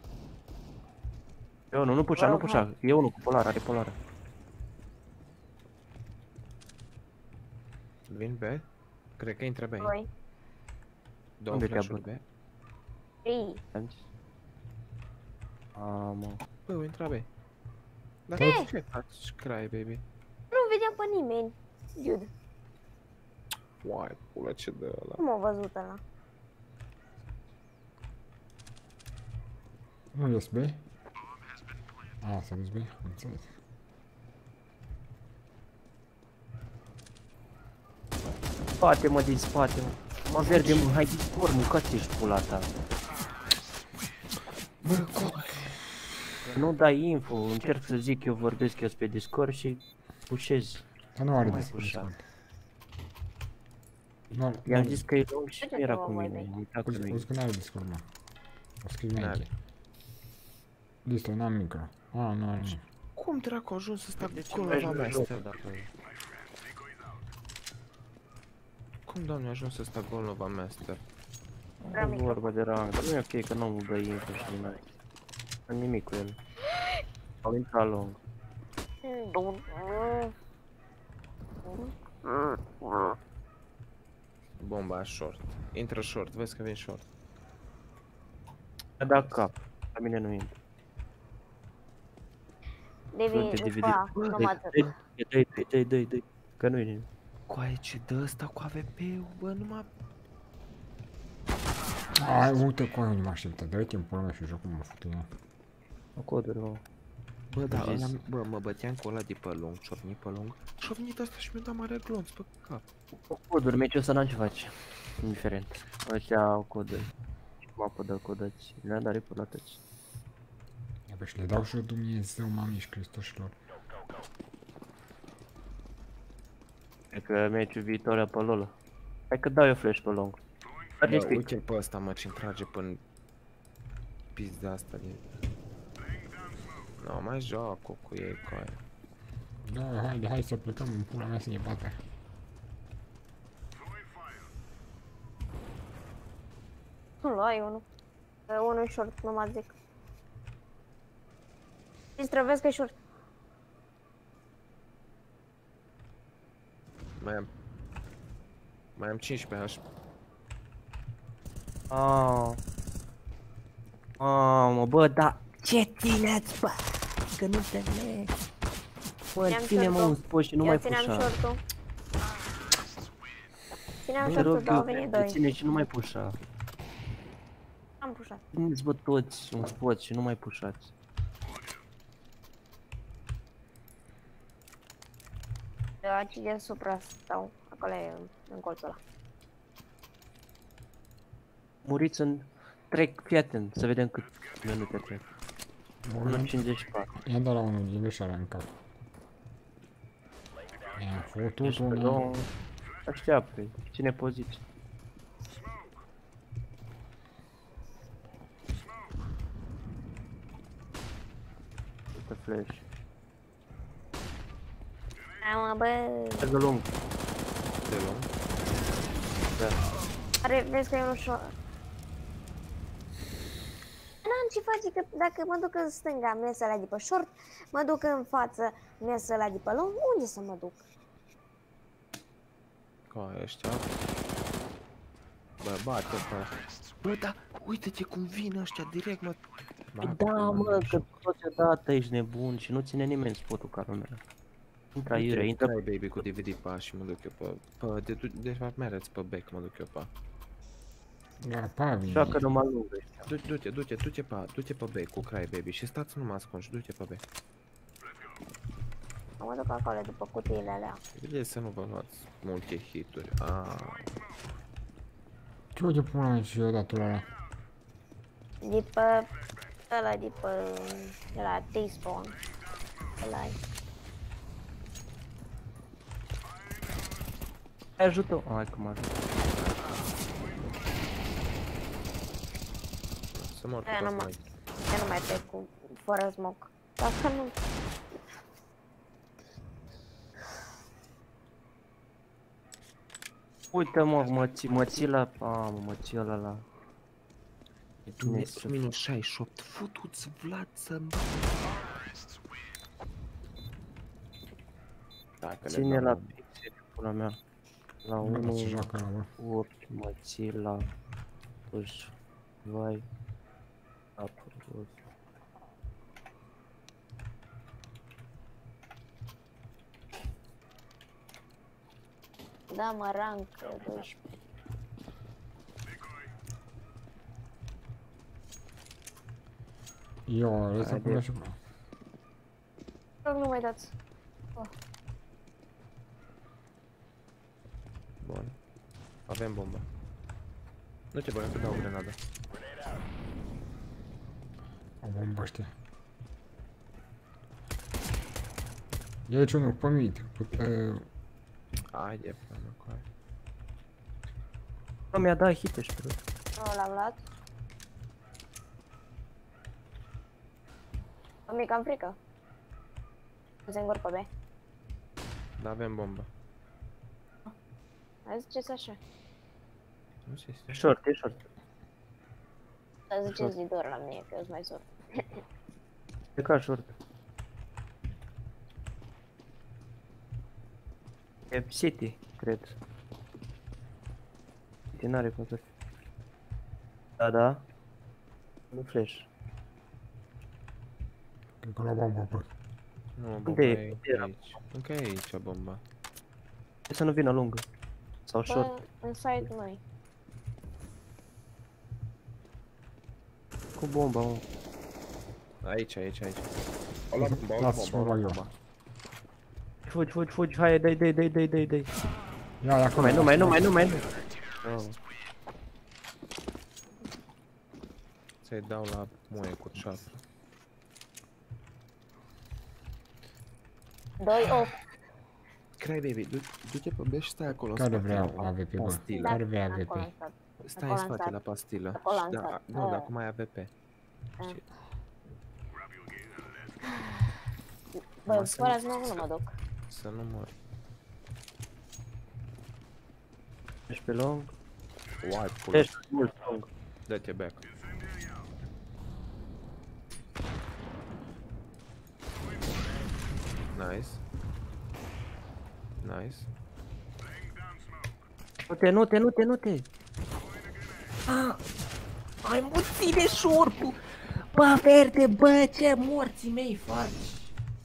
E unul, nu pușa,
Vă
nu
rog,
pușa. E unul cu polar, are polară.
Vin B? Cred că intră B.
Doi.
Două
Unde te-a
flash-uri B.
Trei.
Am zis. A, mă.
Bă, o intra B. Dar
Ce?
ce faci, cry, baby?
Nu vedeam pe nimeni. Dude,
Uai, pula ce dă ăla.
cum a văzut ăla?
Nu ies B? A, s-a dus B? Am înțeles.
Spate, mă, din spate, mă. Mă, verde, mă, hai din spor, mâncați ești pula ta. Nu dai info, încerc să zic eu, vorbesc eu pe Discord și pușez.
Dar nu are
Nu mai
Discord.
pușa.
Nu are,
I-am zis că e long și
Uite
nu era
că
cu
mă
mine.
vede.
am uitat că nu
Auzi
e.
că n-are Discord, mă. O scris
N-are.
înainte. Listo, n-am micro. A, nu are, nu.
Cum dracu a ajuns să stai
De ce
cu
mergi
Lava
la
Master?
joc dacă...
Cum, doamne, a ajuns să stai cu Lava Master?
Nu e vorba de rang, dar nu e ok că nu îmi dă info și din aia. Am nimic cu el. Au intrat long.
Bomba short. Intră short, vezi că vin short.
A dat cap. La mine nu intră.
Devin,
Du-te,
îți
D V D.
fa, nu mă atât.
Dă-i, dă-i, dă-i, dă-i, dă-i. Că nu e nimic.
Coaie, ce dă ăsta cu A V P-ul, bă, numai...
Ai, uite cu aia nu mă așteptă. Dă-i timpul ăla și jocul mă fut în ea.
O coduri, mă.
Bă, da,
Zis.
ăla, bă, mă băteam cu ăla de pe lung, ciornit pe lung. Și-a venit asta și mi-a dat mare glonț pe cap.
O coduri, meciul ăsta n-am ce face. Indiferent. Ăștia au coduri. Mapă de codați. Le-a dat report la tăți.
Ia bă, și le dau și eu Dumnezeu, mamiși Cristoșilor.
Cred că meciul viitor e pe LoL. Hai că dau eu flash pe long. Merge
Bă,
pic.
uite pe ăsta, mă, ce-mi trage până pizda asta de... Nu, mai joacă cu ei, cu aia.
Da, haide, hai să plecăm în pula mea să ne bată.
Nu luai unul. Unul e short, nu mă zic. Îți trăvesc că e short.
Mai am... Mai am cincisprezece H P.
Aaa. Mamă, bă, da. Ce țineți, bă? Că nu te leg. Bă,
Țineam
ține-mă
short-ul.
un spot și nu
Eu
mai
țineam
pușa.
short-ul. Țineam
Te
short-ul,
rog
dar au
eu,
venit
te
doi.
ține și nu mai pușa.
Am pușat.
Țineți, bă, toți un spot și nu mai pușați.
Aici deasupra stau. Acolo e în colțul ăla.
Muriți în... Trec, fii atent, să vedem cât minute trec. unu cincizeci și patru.
I-am dat la unul din greșeală în cap. I-am făcut unul.
două. Așteaptă, ține poziție. Uite flash.
Hai mă, bă.
Mergă lung.
De lung.
Da.
Are, vezi că e unul short. N-am ce face, că dacă mă duc în stânga, mi iese ăla de pe short, mă duc în față, mi iese ăla de pe lung, unde să mă duc?
Cu aia ăștia. Bă, bate pe... Bă, da, uite-te cum vin ăștia direct, mă. Bate
Da,
pe
mă,
mine.
că toți odată ești nebun și nu ține nimeni spotul ca lumea. Intra iurea, intră...
Try baby cu D V D pe A și mă duc eu pe... pe de, de, de fapt mergeți pe back, mă duc eu pe A.
Da, Pavi.
Joacă numai lungă ăștia.
Du- Du-te, du-te, du-te pe A, du-te pe back cu Cry baby și stați numai ascunși, du-te pe back.
Mă duc acolo după cutiile alea.
Vedeți să nu vă luați multe hituri. Aaaa.
Ce uite pula mea și eu datul ăla?
De pe... ăla de pe... ăla, T-spawn. Ăla e.
Hai ajută-o. Hai că mă ajută.
Să mor cu
Aia nu
toți
mă...
mai.
Eu nu mai trec cu... fără smoke. Dacă nu...
Uite mă, mă ții, mă ții la... A, mă, mă ții ăla la...
Dumnezeu, minus șaizeci și opt, futu-ți Vlad să-mi bată. Dacă le
Ține
dau
la
un-
pixel, pula mea. La
Nu mă se
unu,
joacă ăla, bă.
opt, mă ții la... Push, vai... Apă, jos.
Da, mă, rank doisprezece.
Eu, lăsa
Haide.
pula și...
Rog, nu mai dați.
Bun. Avem bomba. Nu te băga că dau o grenadă.
O bombă ăștia. E aici unul, pe mid. Pute...
Haide, până cu aia.
Bă, mi-a dat hit și pe
Nu l-am luat. Mi-e cam frică. Sunt singur pe B.
Dar avem bomba.
Hai ziceți așa.
Nu se este.
Short, e short.
Dar ziceți Zidor la mine, că eu sunt mai sor.
E ca short. E City, cred. City n-are cum să fie. Da, da. Nu flash.
Cred că la bombă, bă.
Nu, bomba
Unde e?
e
Unde era?
aici. Încă e aici bomba.
Trebuie să nu vină lungă. Sau short.
Bă, în site noi.
cu bomba, mă.
Aici, aici, aici. O luat bomba, o luat
Lasă-și
bomba, o
mă
luat
bag eu.
bomba.
Fugi, fugi, fugi, hai, dai, dai, dai, dai, dai, dai.
Ia, ia
Nu
acolo.
mai, nu mai, nu mai, nu mai, nu. Oh.
Să-i dau la moe cu șapte.
doi opt.
Cry baby, du- du-te pe B și stai acolo în
Care
spate,
vrea
la
A V P, bă?
pastilă.
Care vrea
acolo
A V P?
în stat.
Stai în
acolo în
spate
sat.
la pastilă.
Acolo
Și
în
da,
sat.
nu,
Ah.
dar acum ai A V P. Știi?
Bă,
Mă, să
fără
nu-
să nu, nu mă duc.
Să nu mor.
Ești pe long?
Wipe pula.
Ești mult long.
Dă-te back. Nice. Nice.
Nu te, nu te, nu te, nu te.
Ah, ai mulțit de șortul! Bă, verde, bă, ce morții mei faci?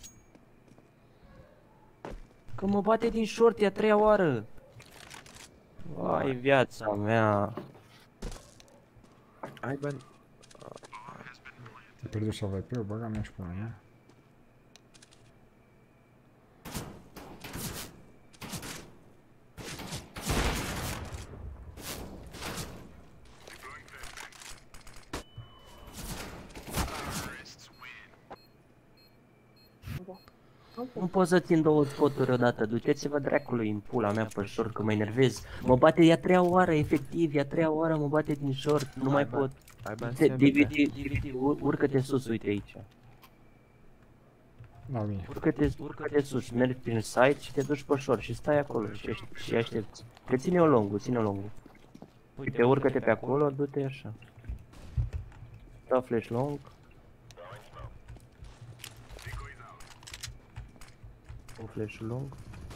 Că mă bate din short, e a treia oară. Vai, viața mea.
Ai bani.
Te pierdut și A V P-ul, băga mea și până mea.
Nu pot să țin două spoturi odată, duceți-vă dracului în pula mea pe short, că mă enervez. Mă bate, e a treia oară, efectiv, e a treia oară mă bate din short, nu mai pot.
Ai bani
D
să
V D, D V D, ur- urcă-te sus, uite aici.
La mine.
Urcă-te, urcă-te sus, mergi prin site și te duci pe short și stai acolo și, aș- și aștepți. Că ține-o longul, ține-o longul. Uite, urcă-te pe acolo, du-te așa. Dau flash long. Un flash lung.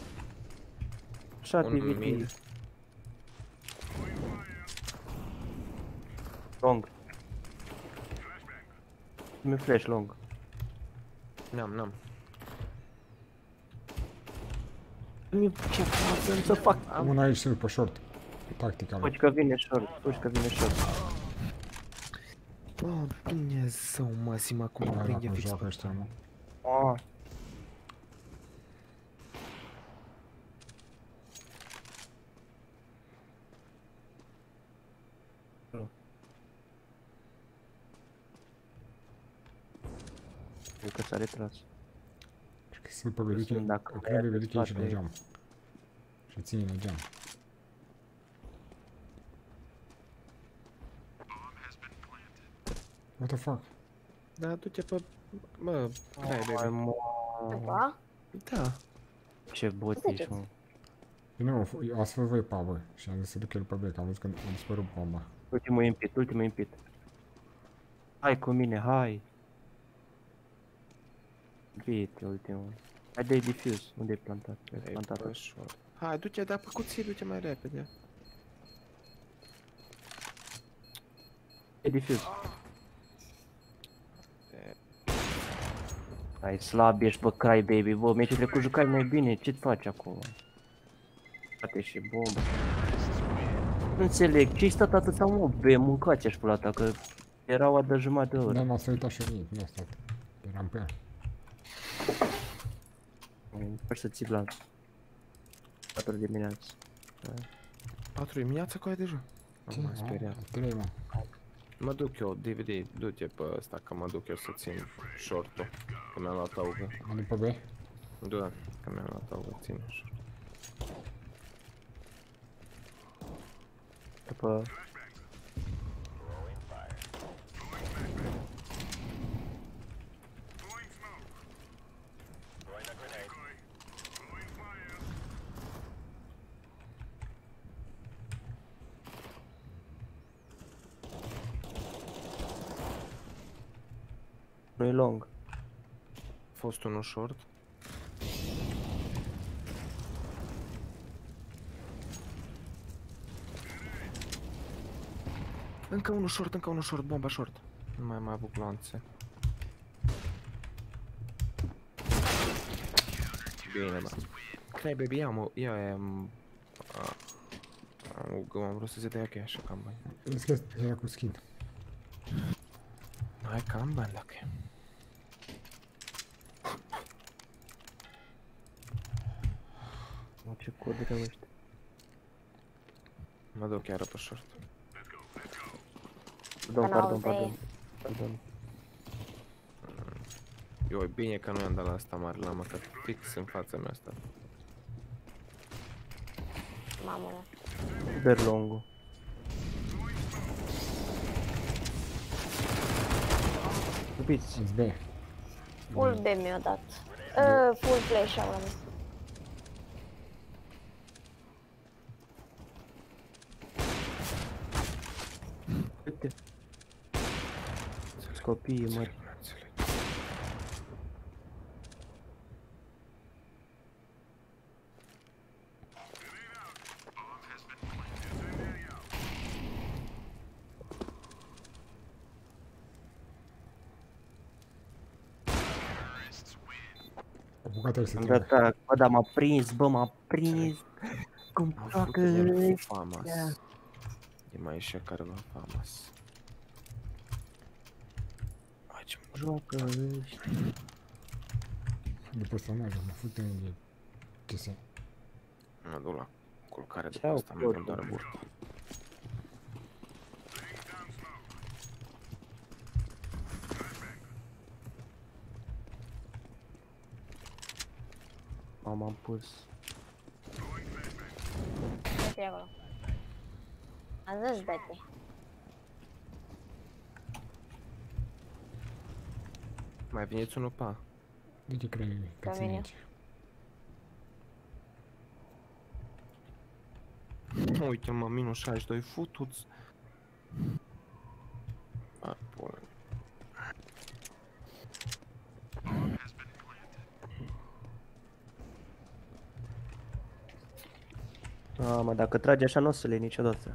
Așa,
Un
T V
mid.
T. Long. Mi flash long.
N-am, n-am.
Mi ce fac, să fac? Am
Una aici sunt pe short. Tactica mea.
fugi că vine short, fugi că vine short.
Bă, Dumnezeu, mă, Sima, cum mă
Mai
prinde
acum
fix
joacă
pe
ăștia, mă.
Ah. Cred că s-a retras.
Și că sunt pe vedeche,
Sunt dacă
cred că vedeche aici
toate-
la geam. Și ține la geam. What the fuck?
Da, du-te pe... Mă, Cry
Hai,
baby.
mă.
Da?
Da.
Ce bot
Ce
ești, mă.
Nu, eu ați fost voi pa, bă. Și am zis să duc el pe B, că am văzut că am dispărut bomba.
Ultimul impit, ultimul impit. Hai cu mine, hai. Bine, ultimul. Hai, dai diffuse, unde ai plantat? Ai
Ai
plantat.
pe short. Hai, du-te, dar pe cuții, du-te mai repede.
E diffuse. Ai slab, ești pe cry baby, bă, mi-ai trecut jucai mai bine, ce-ți faci acum? Frate și bombă. Nu înțeleg, ce-ai stat atâta mă, be, mâncați aș pula ta, că erau a de jumătate de oră.
Da, m-a să uitat și eu, nu a stat. Eram pe ea.
Faci să ții la patru dimineața.
patru dimineața cu aia deja. Am mai speriat.
Trei, mă.
Mă duc eu, D V D, du-te pe ăsta, că mă duc eu să țin short-ul. Că mi-am luat augă.
Mă duc pe B.
Da, că mi-am luat augă, țin short.
După... Nu-i long.
A fost unul short. Încă unul short, încă unul short, bomba short. Nu mai am mai avut glanțe. Bine, bă. Cry baby, ia mă, ia am... Am, am vrut să se dea cheia așa cam bani.
Vezi că era cu skin.
Hai că am bani dacă e.
Mă, ce cod rău ăștia.
Mă duc chiar pe short.
Pardon, pardon,
Penalty.
pardon. Pardon.
Eu e bine că nu i-am dat la asta mare, l-am măcar fix în fața mea asta.
Mamă, mă.
Berlongo. Iubiți,
Îți B.
Full B mi-a dat. Uh, full flash au rămas.
uite. Copiii, mă.
Apucat-o să
Am
te
dat atac. Bă, dar m-a prins, bă, m-a prins. Cum
Am
facă
făcut el cu
ăștia?
famas. E mai ieșea careva famas. Hai ce mă
Joacă ăștia.
de personaj, mă fute de ce se...
mă duc la culcare după
Ce-au
asta, mi-e
corpul?
doar burtă.
M-am pus.
Ce acolo? Am zis bete.
Mai veniți unul pa.
De ce crezi că
Ca
ține
mine.
aici?
Uite mă, minus șaizeci și doi, futuți. A, pula.
A, mă, dacă trage așa nu o să le iei niciodată.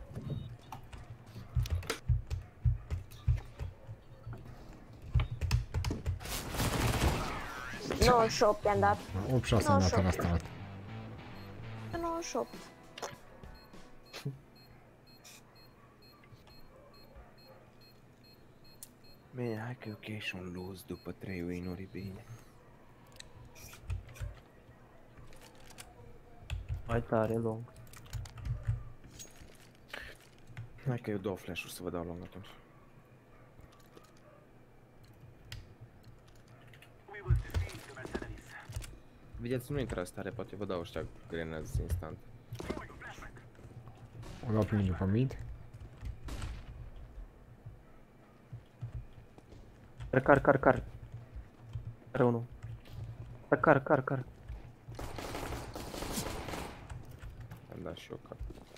nouăzeci și opt i-am dat.
opt șase am dat în asta. arată.
nouăzeci și opt.
Bine, hai că e ok și un lose după trei win-uri, bine.
Mai tare, lung.
Hai că eu două flash-uri să vă dau lung atunci. Vedeți, nu intră stare, poate vă dau ăștia grenades instant.
O dau pe mine după mid.
Car, car, car, car. Rău nu. Car, car, car, car.
Am dat și eu cap.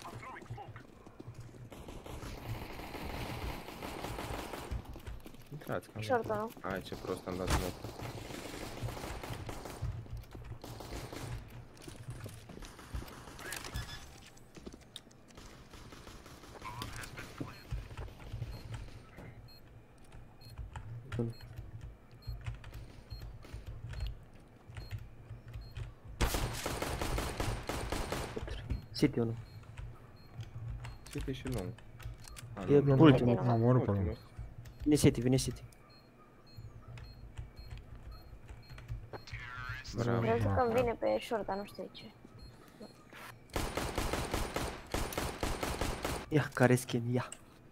Intrați, cam.
Short-ul, nu?
Ai, ce prost am dat smoke.
City unu.
City și lung. A,
E
nu,
ultimul.
City,
M-am omorât pe
ultimul.
lung.
Vine City, vine City.
Bravo.
Crezut că îmi vine pe short, dar nu știu de ce.
Ia, care skin, ia.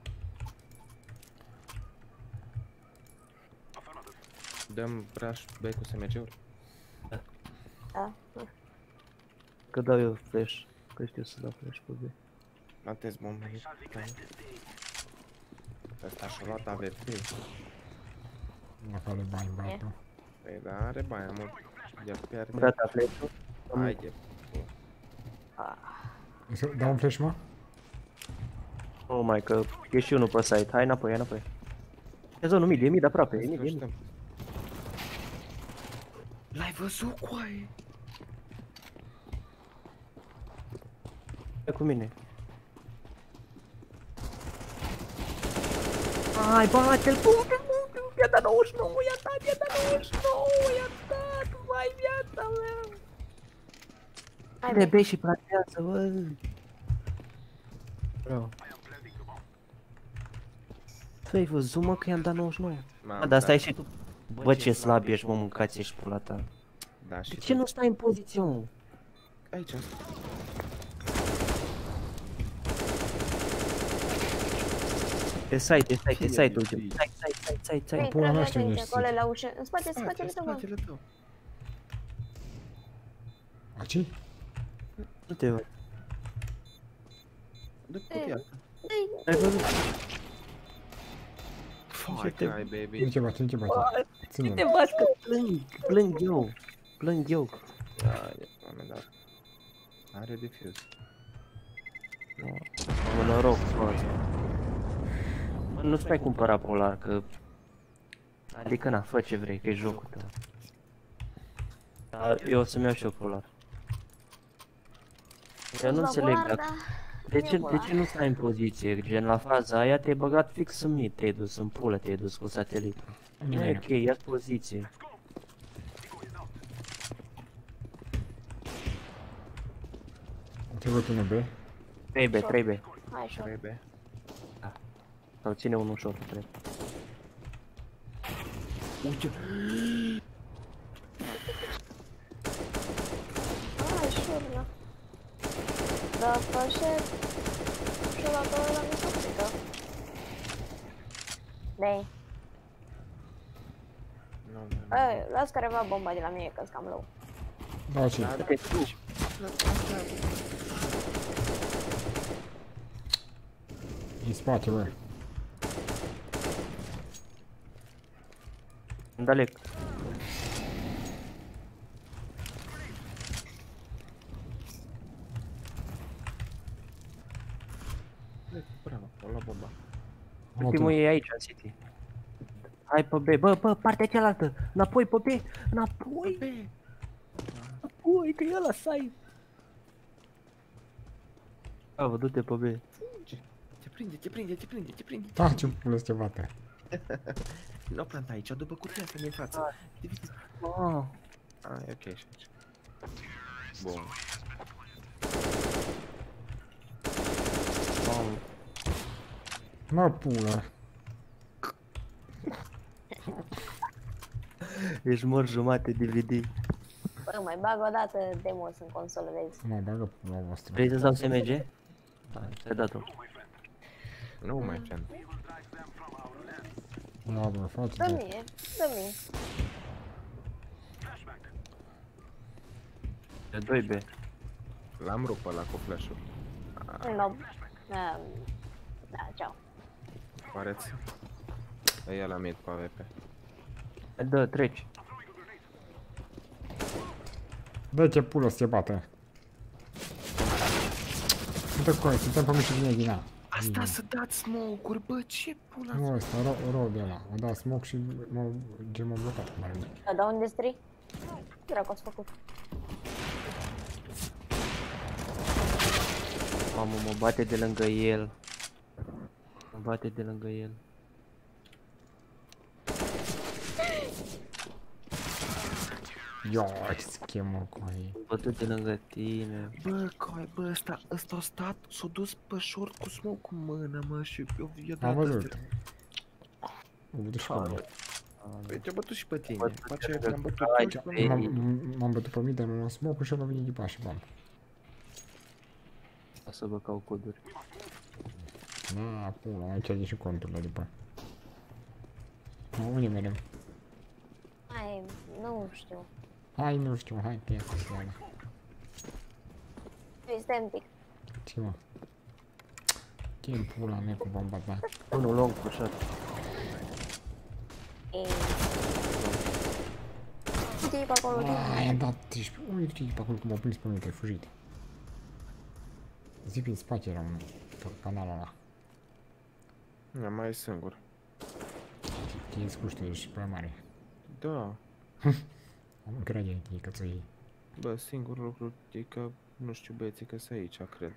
Dăm brush B cu S M G-uri?
Da.
Că dau eu flash. Că știu să dau flash pe B.
Atez bomba aici. Asta și-a luat A V P.
La care bani băiatul.
Păi da, are bani, amor. Ia pierde.
Gata, flash-ul.
Haide.
Să dau un flash, mă?
Oh my, că e și unul pe site. Hai înapoi, hai înapoi. E zonul mid, e mid aproape, e mid, e mid.
L-ai văzut, coaie?
E cu mine. Hai, bate-l, bate-l, bate-l, i-a dat nouăzeci și nouă, i-a dat, i-a dat nouăzeci și nouă, i-a dat, vai viața mea.
Hai,
De
bine.
B și platează, bă. Bravo. Tu ai văzut, mă, că i-am dat nouăzeci și nouă.
M-am
Da, dar stai
dat.
și tu. Bă, ce slab ești, mă, mâncați ești pula ta.
Da, și
De ce
tu.
nu stai în poziție, mă?
Aici.
Pe site, pe site, pe
Fie
site,
de
uite.
fie.
Site, site, site, site, site.
Păi,
pula mea,
trage
știu
atenție,
unde ești.
acolo la ușă. În spate,
Spate,
spatele tău, mă.
spatele tău.
Aici?
Nu te văd.
Dă cutia.
Dă-i,
Ai văzut?
Fai,
te-
cai, baby.
Nu ce bate, nu ce bate. Ține.
Te bați că plâng, plâng eu. Plâng eu.
Ai, de oameni, dar... Are defuse.
Mă noroc, bă. Mă, nu-ți mai cumpăra polar, că... Adică na, fă ce vrei, că e jocul tău. Dar eu o să-mi iau și eu polar. Eu nu
la
înțeleg
polar,
dacă...
da.
De ce,
E
de
polar.
ce nu stai în poziție? Gen la faza aia te-ai băgat fix în mid, te-ai dus în pulă, te-ai dus cu satelitul. Nu e ok, ia poziție.
Trebuie până B.
trei B, trei B.
Hai, șor.
Trebuie.
Sau ține unul short, cred.
Uite.
Hai, șor, da. Da, face... Și la acolo la misoplică. Dei.
Nu, nu, nu.
Ei, las careva bomba de la mine, că-s cam low.
Da, ce?
Da, da.
Te tu.
În spate, bă.
Dalec.
Bravo, o lua bomba.
Ultimul e aici, în City. Hai pe B, bă, bă, partea cealaltă. Înapoi pe B, înapoi. Înapoi, că e ăla site. Bravo, du-te pe B.
Te prinde, te prinde, te prinde, te prinde.
Da, ce pula să te bate.
Nu planta aici, după cutia asta din față. Divide.
Ah,
Ah, e ok și aici. Bun.
mamă.
Mă, pula.
Ești mor jumate D V D.
Bă, mai bag o dată demos în consolă, vezi?
Mă, bagă pula voastră.
Vrei să-ți dau S M G? Da, ți-ai dat-o.
Nu mai fan.
Da, bă, faci,
Dă
bă.
mie, dă mie.
De doi B.
L-am rupt pe ăla cu flash-ul.
În lob. Da, da, ceau.
Pareți? E la mid cu A V P.
Dă, treci.
Dă ce pula să te bată. Uite cu aia, suntem pe mici din din A.
Asta să dați smoke-uri, bă, ce pula?
Nu, ăsta, ro ro de ăla. O da smoke și mă, gen m-a blocat cum are.
Da, da, unde stri? Dracu, ați făcut.
Mamă, mă bate de lângă el. Mă bate de lângă el.
Ia, ce schemă cu aia.
Mă bate de lângă tine.
Bă, coi, bă, ăsta, ăsta a stat, s-a dus pe short cu smoke cu mână, mă, și eu i-a dat
Am văzut.
astea.
Am văzut și pe mine.
Păi te-a bătut și pe tine,
Bătut
după aceea
de
te-am bătut
Ai,
eu și pe
ei.
mine.
M-am m-am bătut pe mine, dar nu am smoke și am venit echipa și bam.
O să vă cau coduri.
Na, pula, aici ai și conturile după. Mă, unde merem?
Hai, nu știu.
Hai, nu știu, hai, pe asta, pe ăla.
Ei, stai un pic.
Ce mă? Ce pula mea cu bomba ta?
Unul long cu shot.
Ei. Uite e pe acolo, uite.
Ai, am dat treisprezece. Ui, uite pe acolo cum m-au prins pe mine, că ai fugit. Zi prin spate era unul, pe canalul ăla.
Nu, mai e singur.
Te-ai scurs, tu ești prea mare.
Da,
Am încredere în tine că ți-o iei.
bă, singurul lucru e că, nu știu, băieții că sunt aici, cred.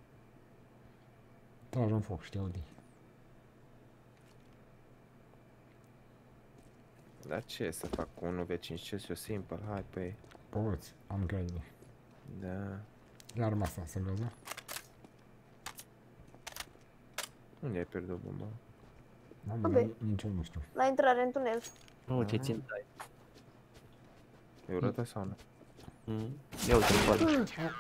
Tragi un foc și te audi.
Dar ce să fac cu unu v cinci, ce eu simplu, hai pe ei.
Poți, am încredere.
Da.
La arma asta, să vezi, da?
Unde ai pierdut bomba?
Mamă,
Bine.
dar nici eu nu știu.
La intrare în tunel.
Nu, ce țin dai.
E urâtă sau nu?
Mm. Ia uite, poate.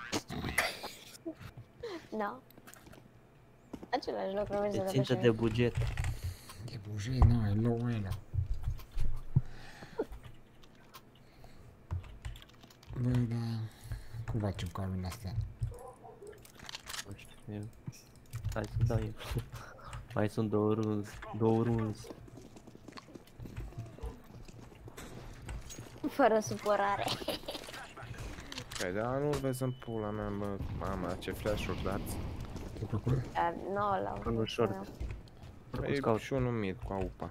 Da. Același loc, nu merge
E
de
țintă de buget.
De bujet, nu, e low ăla. Bă, da... Cum facem cu armele astea?
Nu știu, e- Hai să dau eu. Mai sunt două runzi, două runzi.
Fără supărare.
Păi da, nu vezi în pula mea, bă, mama, ce flash-uri dați.
Te procură?
Dar nu ăla.
Unul short.
E
Scout.
și unul mid cu aupa.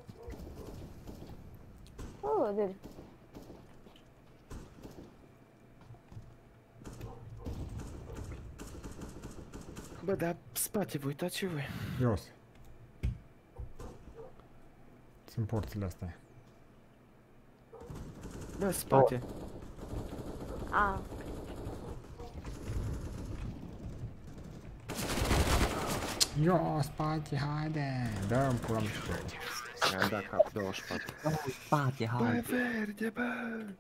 Oh, dude.
Bă, dar spate, vă uitați și voi.
Jos. Sunt porțile astea.
Bă, spate.
A,
Yo, spate, haide! Dă-mi pula mea și tu.
Mi-am dat cap douăzeci și patru.
Spate, hai.
verde, bă!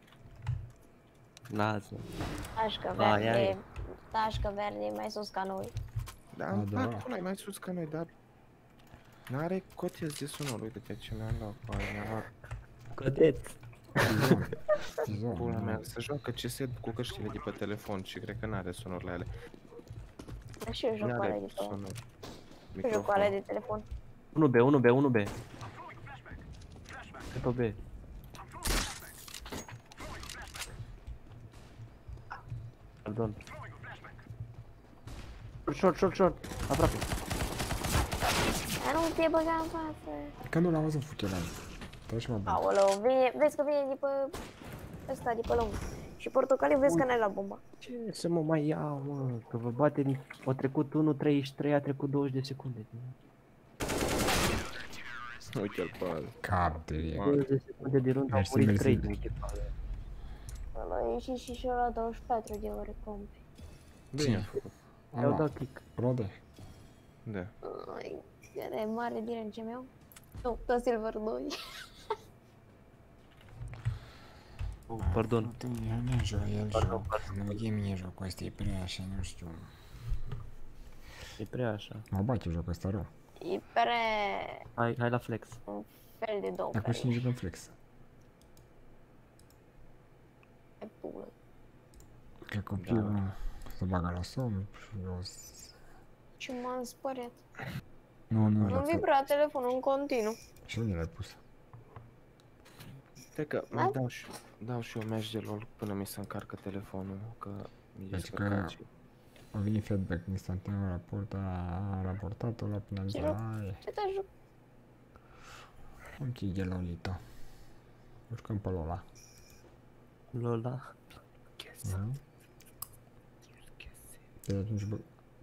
Lasă.
tașcă
A, ia,
verde.
ia.
Tașcă verde mai sus ca noi.
Da, îmi
Da, da.
plac pula, e mai sus ca noi, dar... N-are cotiez de sunor, uite-te ce mi-am luat, bă, mi-am luat
Coteț.
Zon.
pula mea, se joacă C S cu căștile de pe telefon și cred că n-are sunor la ele.
Dar și eu joc cu alea
N-are
de pe...
sunor.
Eu joc cu alea de telefon.
unu B, unu B, unu B. E pe B. Pardon. Short, short, short. Aproape.
Dar nu te băga în față.
Că nu l-am văzut futelani. Dă și mă bag.
Aoleu, vine, vezi că vine după ăsta, după lung. Și portocaliu vezi că n-ai la bomba.
Ce să mă mai iau, mă? Că vă bate din... A trecut unu treizeci și trei, a trecut douăzeci de secunde.
Uite-l pe ăla.
Cap de rie.
douăzeci de secunde din rând au
Mersi,
murit
mersi.
trei din echipa.
Ăla a ieșit și și ăla douăzeci și patru de ore pompe.
Bine a făcut.
I-au
Ala,
dat click.
rode.
Da.
Ai, care e mare din ce meu? Nu, tot Silver doi.
Oh, pardon.
El nu joc, el
Pardon,
joc.
pardon.
Nu e mie jocul ăsta, e prea așa, nu știu.
E prea așa.
Mă bate jocul ăsta rău.
E prea
Hai, hai la flex.
un fel de două
Acum și jucăm flex.
pe pulă.
Că copilul se bagă la somn și eu... s-
Și m-am spăriat.
Nu, nu,
Nu
la
vibra telefonul în continuu.
Și unde l-ai pus?
Stai că
Da?
mai dau și, dau și eu match de LOL până mi se încarcă telefonul, că mi e
Deci
descărcat
că-
și...
A venit feedback instantaneu, raport, a raportat-o la penalizare.
Ce te joc?
Un chige Lolita. Jucăm pe Lola.
Lola.
Mhm. De atunci, bă...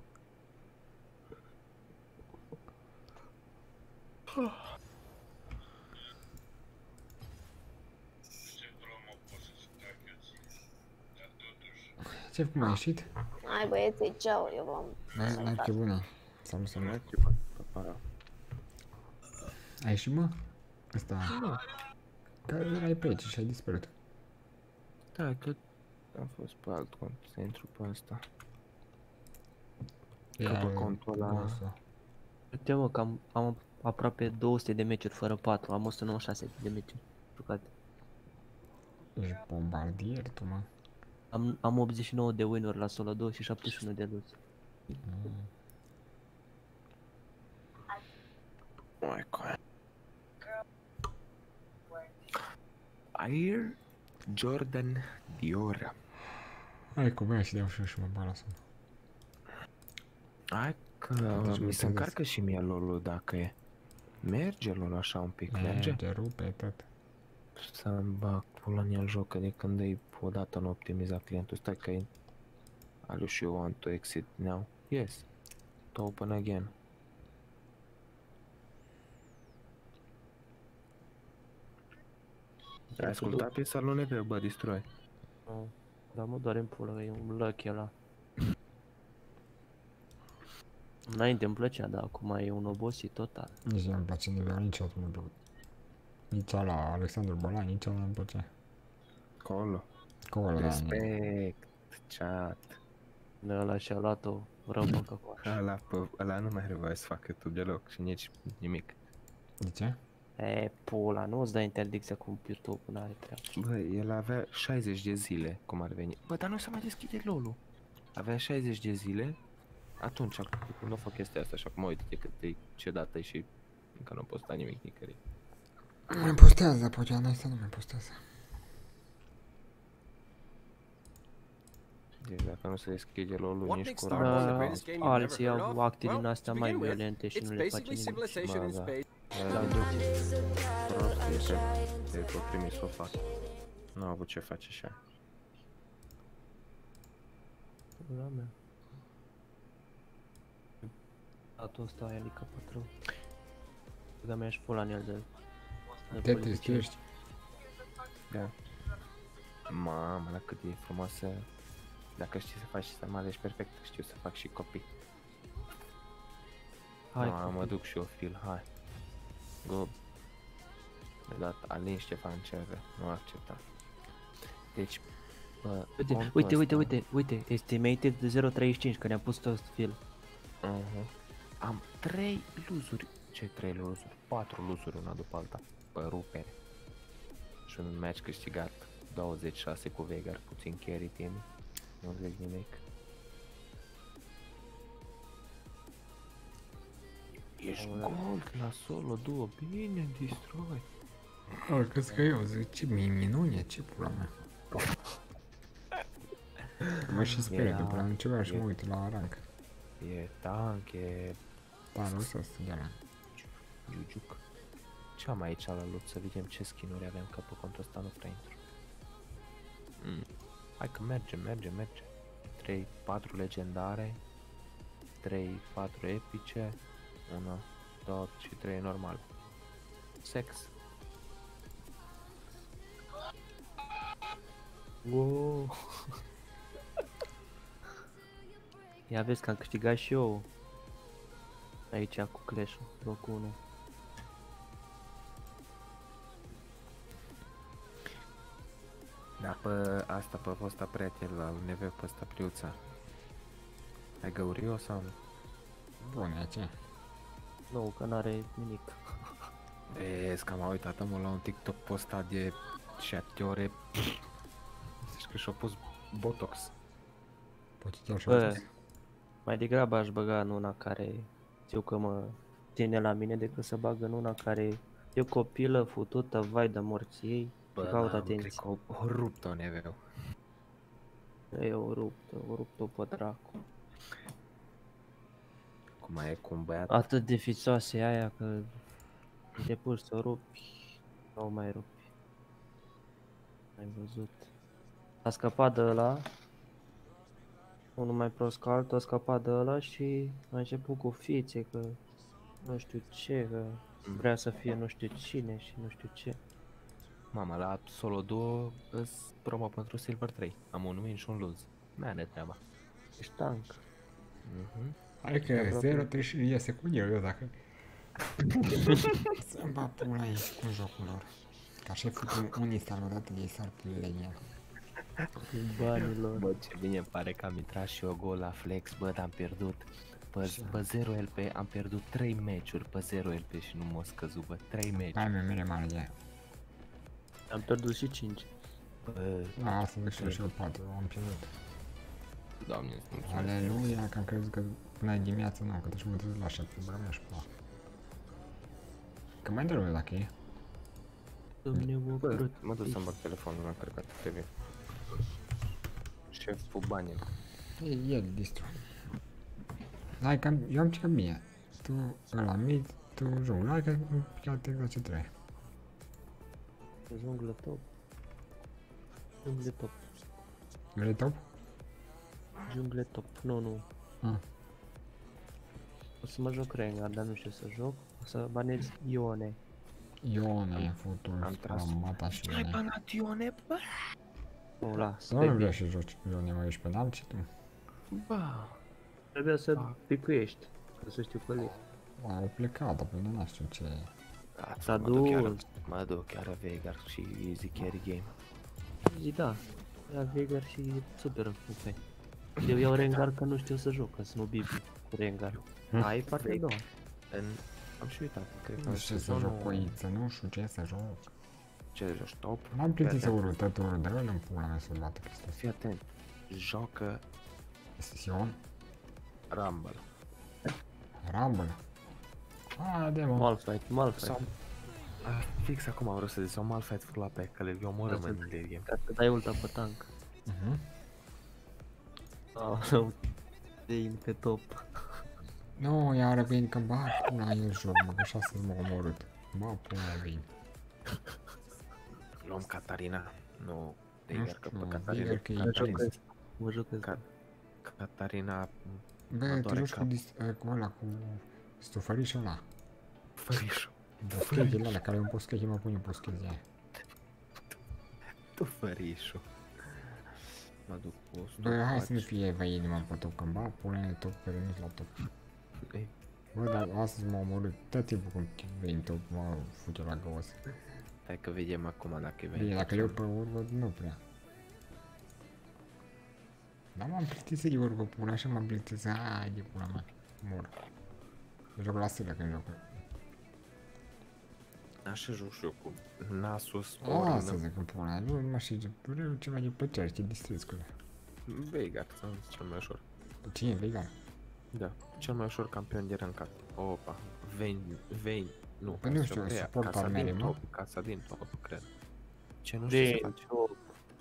Ce cum ai ieșit?
Hai băieții, ceau, eu v-am...
N-ai n-ai pe bună. Sau nu se
Nu
mai...
e chipat pe para.
Ai ieșit, mă? Ăsta... Care erai pe aici și ai dispărut.
Da, că am fost pe alt cont, să intru pe ăsta.
Ia,
Că pe contul ăla...
Gosu.
Uite mă, că am, am aproape două sute de meciuri fără patru, am o sută nouăzeci și șase de meciuri jucate.
Ești bombardier, tu, mă.
Am, am optzeci și nouă de win-uri la solo doi și șaptezeci și unu de lose.
Mai coaie. Air Jordan Dior.
Hai cu băia și dau și eu și mă bag la somn.
Hai că
Deci
mi
mă
se încarcă și mie LOL-ul dacă e. Merge LOL așa un pic, merge?
Merge, rupe tot.
Să-mi bag pula în el joc, de când e odată nu optimiza clientul. Stai că e... Are și eu want to exit now. Yes. To open again. Ai ascultat piesa lui Never, bă, Destroy.
Nu, dar mă doare în pulă, că e un lucky ăla. Înainte îmi plăcea, dar acum e un obosit total.
Nici nu-mi place nivelul, nici altul nu-mi place. Nici ala Alexandru Bălan, nici ala nu-mi place.
Colo.
Colo, da,
Respect, chat.
De ăla și-a luat-o rău pe căcoașă.
Ăla, pe, ăla nu mai are voie să facă YouTube deloc și nici nimic.
De ce?
E, pula, nu îți dai interdicția cu YouTube, n-are treabă.
Bă, el avea șaizeci de zile, cum ar veni. Bă, dar nu se mai deschide LOL-ul. Avea șaizeci de zile, atunci, când nu fac chestia asta și acum uite-te cât e, ce dată e și încă nu poți da nimic nicăieri.
Nu mai postează, Pogeana asta nu mai postează.
Deci dacă nu se deschide LOL-ul
What
nici
makes
cu
Star Wars the
rama,
greatest game you've
Alții
never heard
au
of?
acte din
Well,
astea
to
mai
begin with,
violente și
it's
nu le face
basically
nimic.
civilization in
Mă, da.
space.
Da,
prost e că te tot trimis să o fac. Nu a avut ce face așa.
Pula mea. Datul ăsta e alică pătrău. Băga mea și pula în el de... de
Tetris, tu
politicieni.
ești.
Da. Mamă, la cât e frumoasă. Dacă știi să faci și sarmale, ești perfect. Știu să fac și copii.
Hai,
Mamă, mă
copii.
duc și eu fil, hai. Go. De dat Alin Ștefan Cerve, nu accepta. Deci, bă,
Uite,
contul
uite, uite,
ăsta-
uite, uite, estimated de zero virgulă treizeci și cinci, că ne-a pus tot fil.
Uh-huh. Am trei luzuri. Ce trei luzuri? Patru luzuri una după alta. Pe rupere. Și un match câștigat douăzeci și șase cu Veigar, puțin carry team. Nu zic nimic. Ești gold la solo duo, bine, destroy.
Bă, crezi că eu zic, ce mi- minune, ce pula mea. Mă și sperie
Era-
de pula mea ceva și
e-
mă uit la rank.
E tank, e
Da, nu să stă de la.
Jujuc. Ce am aici la loot să vedem ce skin-uri avem, că pe contul ăsta nu prea intru. Mm. Hai că merge, merge, merge. trei patru legendare, trei patru epice, unu, doi și trei normal. Sex.
Wow. Ia vezi că am câștigat și eu aici cu Clash-ul, locul unu.
Da, pe asta, pe fosta prieten la N V, pe ăsta Priuța. Ai găurit-o sau nu?
Bune, ce?
Nu, că n-are nimic.
Vezi că m-a uitat omul la un TikTok postat de șapte ore. Zici că și-a pus Botox.
Poți chiar și
Bă,
așa.
mai degrabă aș băga în una care știu că mă ține la mine decât să bag în una care e o copilă futută, vai de morții ei, și caut
cred
atenție.
că o, o rupt-o N V-ul.
E o ruptă, o ruptă pe dracu.
Cum e cu un băiat.
Atât de fițoasă e aia că de pur să o rupi, nu o mai rupi. Ai văzut. A scăpat de ăla, unul mai prost ca altul a scăpat de ăla și a început cu fițe că nu știu ce, că vrea să fie nu știu cine și nu știu ce.
Mama, la solo duo îs promo pentru Silver trei. Am un win și un lose. Mea de treaba.
Ești tank.
Mhm.
Hai că zero trei și iese cu eu, eu dacă... Să-mi bat pula aici cu jocul lor. Ca șeful unii s-ar odată de ei s-ar pilele în el.
Banilor.
Bă, ce bine îmi pare că am intrat și eu gol la flex, bă, dar am pierdut. Pe, pe zero L P am pierdut trei meciuri pe zero L P și nu m-a scăzut, bă, trei meciuri.
Hai mea, mele mare de aia.
Am pierdut și cinci.
Bă,
Da, asta zic și eu și eu patru, am pierdut.
doamne, îți mulțumesc.
Aleluia, că am crezut că până ai dimineața, nu, că deci mă trezesc la șapte, bă, mea și pula. Că mai dorme dacă e.
Dumnezeu,
Bă, mă duc să-mi bag telefonul, l-am încărcat T V. Șeful banilor.
E el, distru. Hai că am, eu am cicat mie. Tu ăla mid, tu jungla, hai că am picat exact ce trebuie.
junglă top. Jungle top.
Vrei top?
Jungle top. Nu, nu.
Ah.
O să mă joc Rengar, dar nu știu să joc. O să banez Ione.
Ione, futul,
Am tras.
mata și
Ai
Ione.
banat Ione, bă?
Nu, las.
Nu
baby.
vreau să joci Ione, mă ești penal, ce tu?
Bă,
Trebuie să
Ah.
picuiești. să știu că le.
Au plecat, dar până nu știu ce e.
Da,
S-a
mă duc chiar-
dus.
Mă duc chiar Veigar și easy carry game.
Zi da. Ia Veigar și super fupe. Eu iau Rengar că nu știu să joc, că sunt o Bibi cu Rengar. Ai partea a doua.
În... Am și uitat, cred că
Nu
în
știu ce să
sezonul...
joc coiță, nu știu ce să joc.
Ce joci top?
M-am plătit să
Fii
urât tătorul de ăla în pula mea să-l bată Hristos.
Fii atent. Joacă
Sion?
Rumble.
Rumble? Haide mă.
Malphite, Malphite.
Sau... A, fix acum am vrut să zic, sau Malphite full A P, că le omorâm în late game.
Ca să dai ulta pe tank.
Mhm.
Aoleu. Vin pe top.
Nu, iară vin că ba pula eu joc, mă, că așa să mă omorât. Ba pula vin.
Luăm Catarina. Nu,
Nu
Veigar, că pe
știu,
Catarina.
Veigar că e
Mă
prins.
jucăs. Mă jucăs.
Ca- Catarina...
Bă,
mă
te
doare
joci cu,
capul.
dis- eh, cu ăla, cu stufărișul ăla.
Fărișul.
Boschechile alea, care e un boschechi, mă pune boschechi aia.
Tu fărișul. Mă duc cu
Bă, hai să nu
stupaci.
fie vai inima pe top, că ba pune top pe renunț la top.
Ei,
Bă, dar astăzi m-a omorât tot timpul când vei în top, mă fuge la găos.
Hai că vedem acum dacă vei.
Bine, dacă eu pe urmă, nu prea. Dar m-am plictisit de urmă pula, așa m-am plictisit, hai de pula mea, mor. Joc la stâlă când joc.
Așa joc și eu cu Nasus,
O, asta
Ornn,
zic în pula, nu mă știu, ce- vreau ceva de plăcere, ce distrez cu ele.
Veigar, sunt cel mai ușor.
Cine e vegan?
Da, cel mai ușor campion de rancat. Opa, Vayne, Vayne, nu,
Păi nu știu,
Cassiopeia,
suport
Casa
armele,
din
mă.
top, Casa din top, cred. Ce nu știu ce
Vin,
face.
top.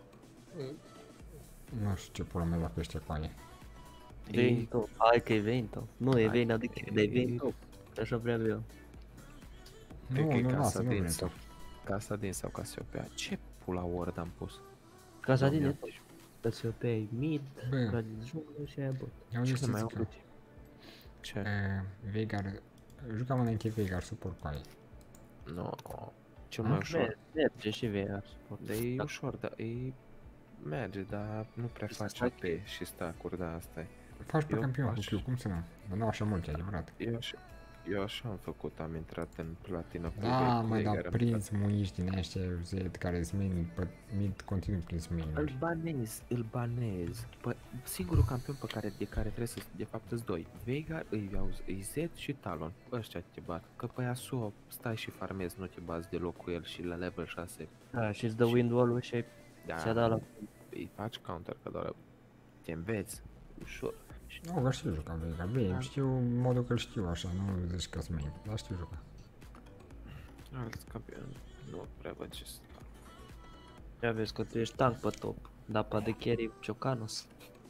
Nu știu ce pula mea dacă ăștia cu aia.
Vin top. Hai că e Vin top. Nu e
Hai.
Vin, adică e
E-
Vin top. Așa vreau eu.
Cred că
Nu,
e
nu,
Casa
lasă, nu
din
vrem
sau
top.
Casa din sau Cassiopeia. Ce pula word am pus?
Casa din e top.
două mii optsprezece.
Că se pe mid,
Bă.
ca din junglă și aia bot.
Ia uite
Ce
să
le mai
zic eu.
aude? Ce?
Eh, Veigar, jucam înainte Veigar suport cu aia.
Nu, cel
Ah,
mai ușor.
Merge, merge și Veigar.
Dar e ușor, dar e... Merge, dar nu prea
Și
face
să
A P și stacuri, da, asta e.
Faci pe
Eu
campion cu
aș-
Q, cum să nu? Dar nu așa mult, e adevărat.
Eu așa, eu așa am făcut, am intrat în platină cu
Da,
Veigar,
mă, dar
am
prins muiști din ăștia Z care sunt main, pe mid continuu prins
Îl
main.
banez, îl banez. Pă, singurul campion pe care, de care trebuie să, de fapt, îți doi. Veigar, îi auzi, îi Z și Talon. Ăștia te bat. Că pe Yasuo stai și farmezi, nu te bați deloc cu el și la level șase.
Da, și îți dă windwall-ul și
Da,
ți-a dat la...
îi faci counter, că doar te înveți ușor.
Nu, că știu juca Veigar, bine, știu modul că îl știu așa, nu zici că sunt main, dar știu juca.
Alți campioni, nu prea văd ce să fac.
Ia vezi că tu ești tank pe top. Dar pe de carry Ciocanus.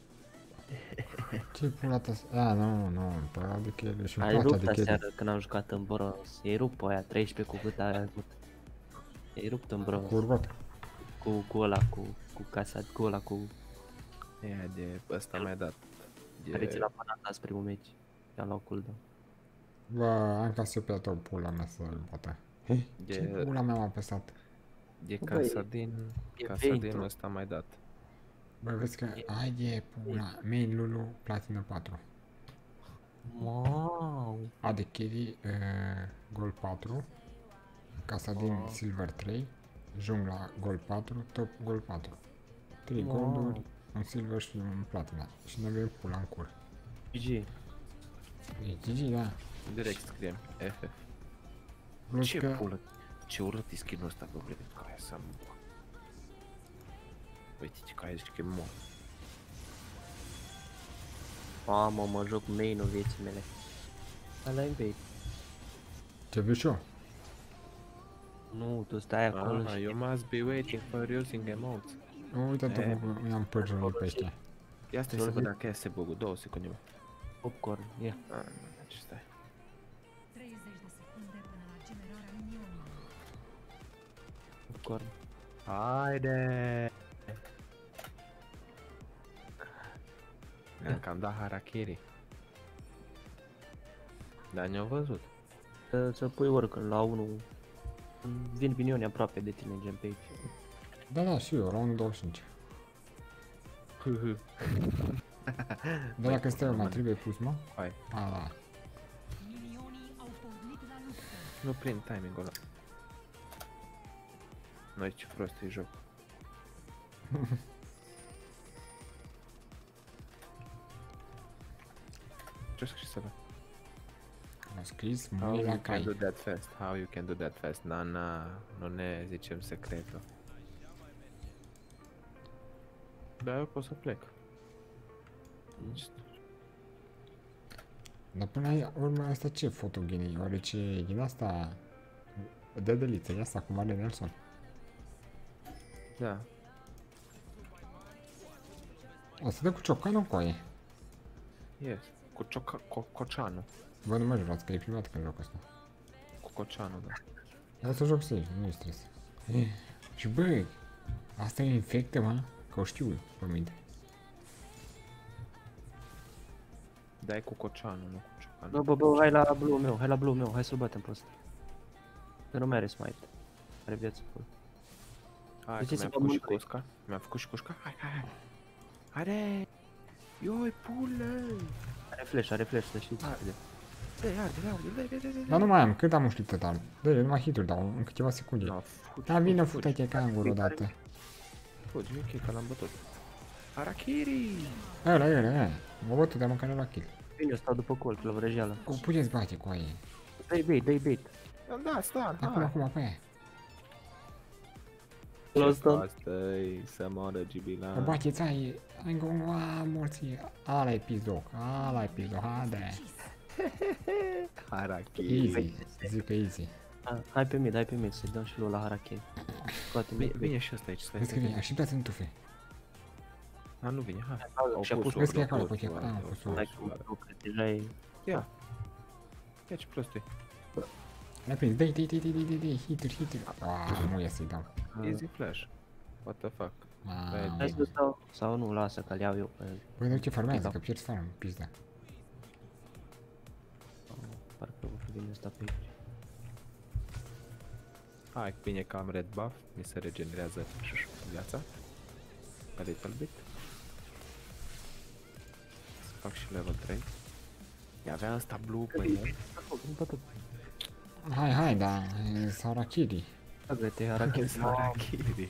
Ce pula ta? A, nu, nu, pe ăla de carry și îmi
Ai
place
rupt
de carry.
aseară când am jucat în bronz. Ei rupt pe aia treisprezece cu cât ai avut. Ei rupt în bronz.
Cu urbat.
Cu, cu ăla, cu, cu casa, cu ăla, cu...
Ea de ăsta mi-a dat.
Care ți
De,
l-a panat primul meci. I-a luat cooldown.
Bă, am Cassiopeia pula mea să-l bată. Ce
de,
pula mea m-a apăsat?
de
Bă,
casa
e-
din,
e
casa
Vayne,
din
tot.
ăsta mai dat.
Bă, vezi că, hai de pula, main Lulu, platină patru.
Wow!
A de carry, uh, gol patru. Casa din
Wow.
silver trei. Jungla gol patru, top gol patru. trei
Wow.
golduri, un silver și un platina. Și ne avem pula în cur.
G G.
E G G, da.
Direct scriem F F.
Plus
Ce
că,
pulă, ce urât e skin-ul ăsta, bă, vrei ca aia să-mi... Uite ce ca aia zice că e mor.
Mamă, mă joc main-ul vieții mele. Ăla e bait.
ce vezi și eu?
Nu, tu stai acolo
Ah,
și...
you must be waiting for using emotes.
Nu, uite-te
E.
cum mi-am păjunit pe ăștia.
Ia stai să văd dacă iese bug-ul, două secunde, mă.
Popcorn, ia.
Ah, nu, ce stai.
treizeci de secunde până la generarea minionului.
Popcorn.
Haide! Mi-am cam dat harakiri. Dar ne-au văzut.
Să, să pui oricând la unul. Vin vinioni aproape de tine, gen pe aici.
Da, da, și eu, la unu douăzeci și cinci. Dar dacă stai, mai trebuie pus, mă?
Hai.
A, da.
Nu prind timing-ul ăla. Noi ce prost e joc. Ce scris să văd?
A scris
How
mâine la
you can do
cai.
that fast? How you can do that fast? Na, na, nu ne zicem secretul. Da, eu pot să plec. Nici-
Dar până la urmă asta ce fotogenii? Oare ce e din asta? Dedeliță, e asta cu Mare Nelson.
Da.
Asta dă cu ciocanul cu aia.
Yes. Cu cioca, co, Coceanu.
Bă, nu mă jurați că e prima dată când joc asta.
Cu Coceanu, da.
Dar să joc safe, nu e stres. E, și bă, asta e infectă, mă? Că o știu pe mine.
Da, e cu Coceanu, nu cu Ciocanu.
Bă, bă, bă, hai la blue meu, hai la blue meu, hai să-l batem pe ăsta. Că nu mai are smite. Are viață full.
Hai,
De
că
ce
mi-a
se
făcut și
pământui?
cusca. Mi-a făcut și cusca. Hai, hai, hai. Haide! Ioi, pule!
Are flash, are flash, să știți.
Arde. Dă-i, arde, arde, dă-i, dă-i, dă-i,
Dar nu mai am, cât am muștit total? Dă-i, numai hit-uri dau în câteva secunde.
No, fugi,
Dar vină,
fugi, fugi.
fute-te ca în gură odată.
Fugi, e ok, că l-am bătut. Harakiri!
Ăla, ăla, ăla. Mă bătut de mâncare la kill.
Bine, eu stau după colț, la vrăjeală.
Cum puteți bate cu aia?
Dă-i bait, dă-i bait.
Da, stai,
Acum, acum, pe aia.
L-o stăm.
Asta-i să moară
Mă
Gibilan.
bateți aia. Încă unul, a, morții. Ala e pizdoc, ala e pizdoc, haide.
Harakiri.
Easy, zic că easy.
Ah, hai pe mid, hai pe mid, să-i dăm și lui la Harakiri. Scoate
Vine,
mid,
vine și ăsta aici, stai.
Vezi că vine, așteptați în tufe.
A, nu vine, hai.
Și-a pus,
vezi că e acolo, pe ce- ah, a pus-o.
hai cu tu, că deja e...
Ia. Ia ce prost e.
L-ai prins, dai, dai, dai, dai, dai, dai, hituri, hituri. Aaa, nu ia să-i dau.
Easy flash. What the fuck?
Mamă.
Hai să stau, sau nu, lasă că-l iau eu pe el.
Băi, dar ce farmează, că pierzi farm, pizda.
Parcă vine ăsta pe aici.
Hai, bine că am red buff, mi se regenerează viața. A little bit. Să fac și level trei. I avea ăsta blue pe el.
Hai, hai, da, e Sarakiri.
Agă-te, Harakiri.
Harakiri.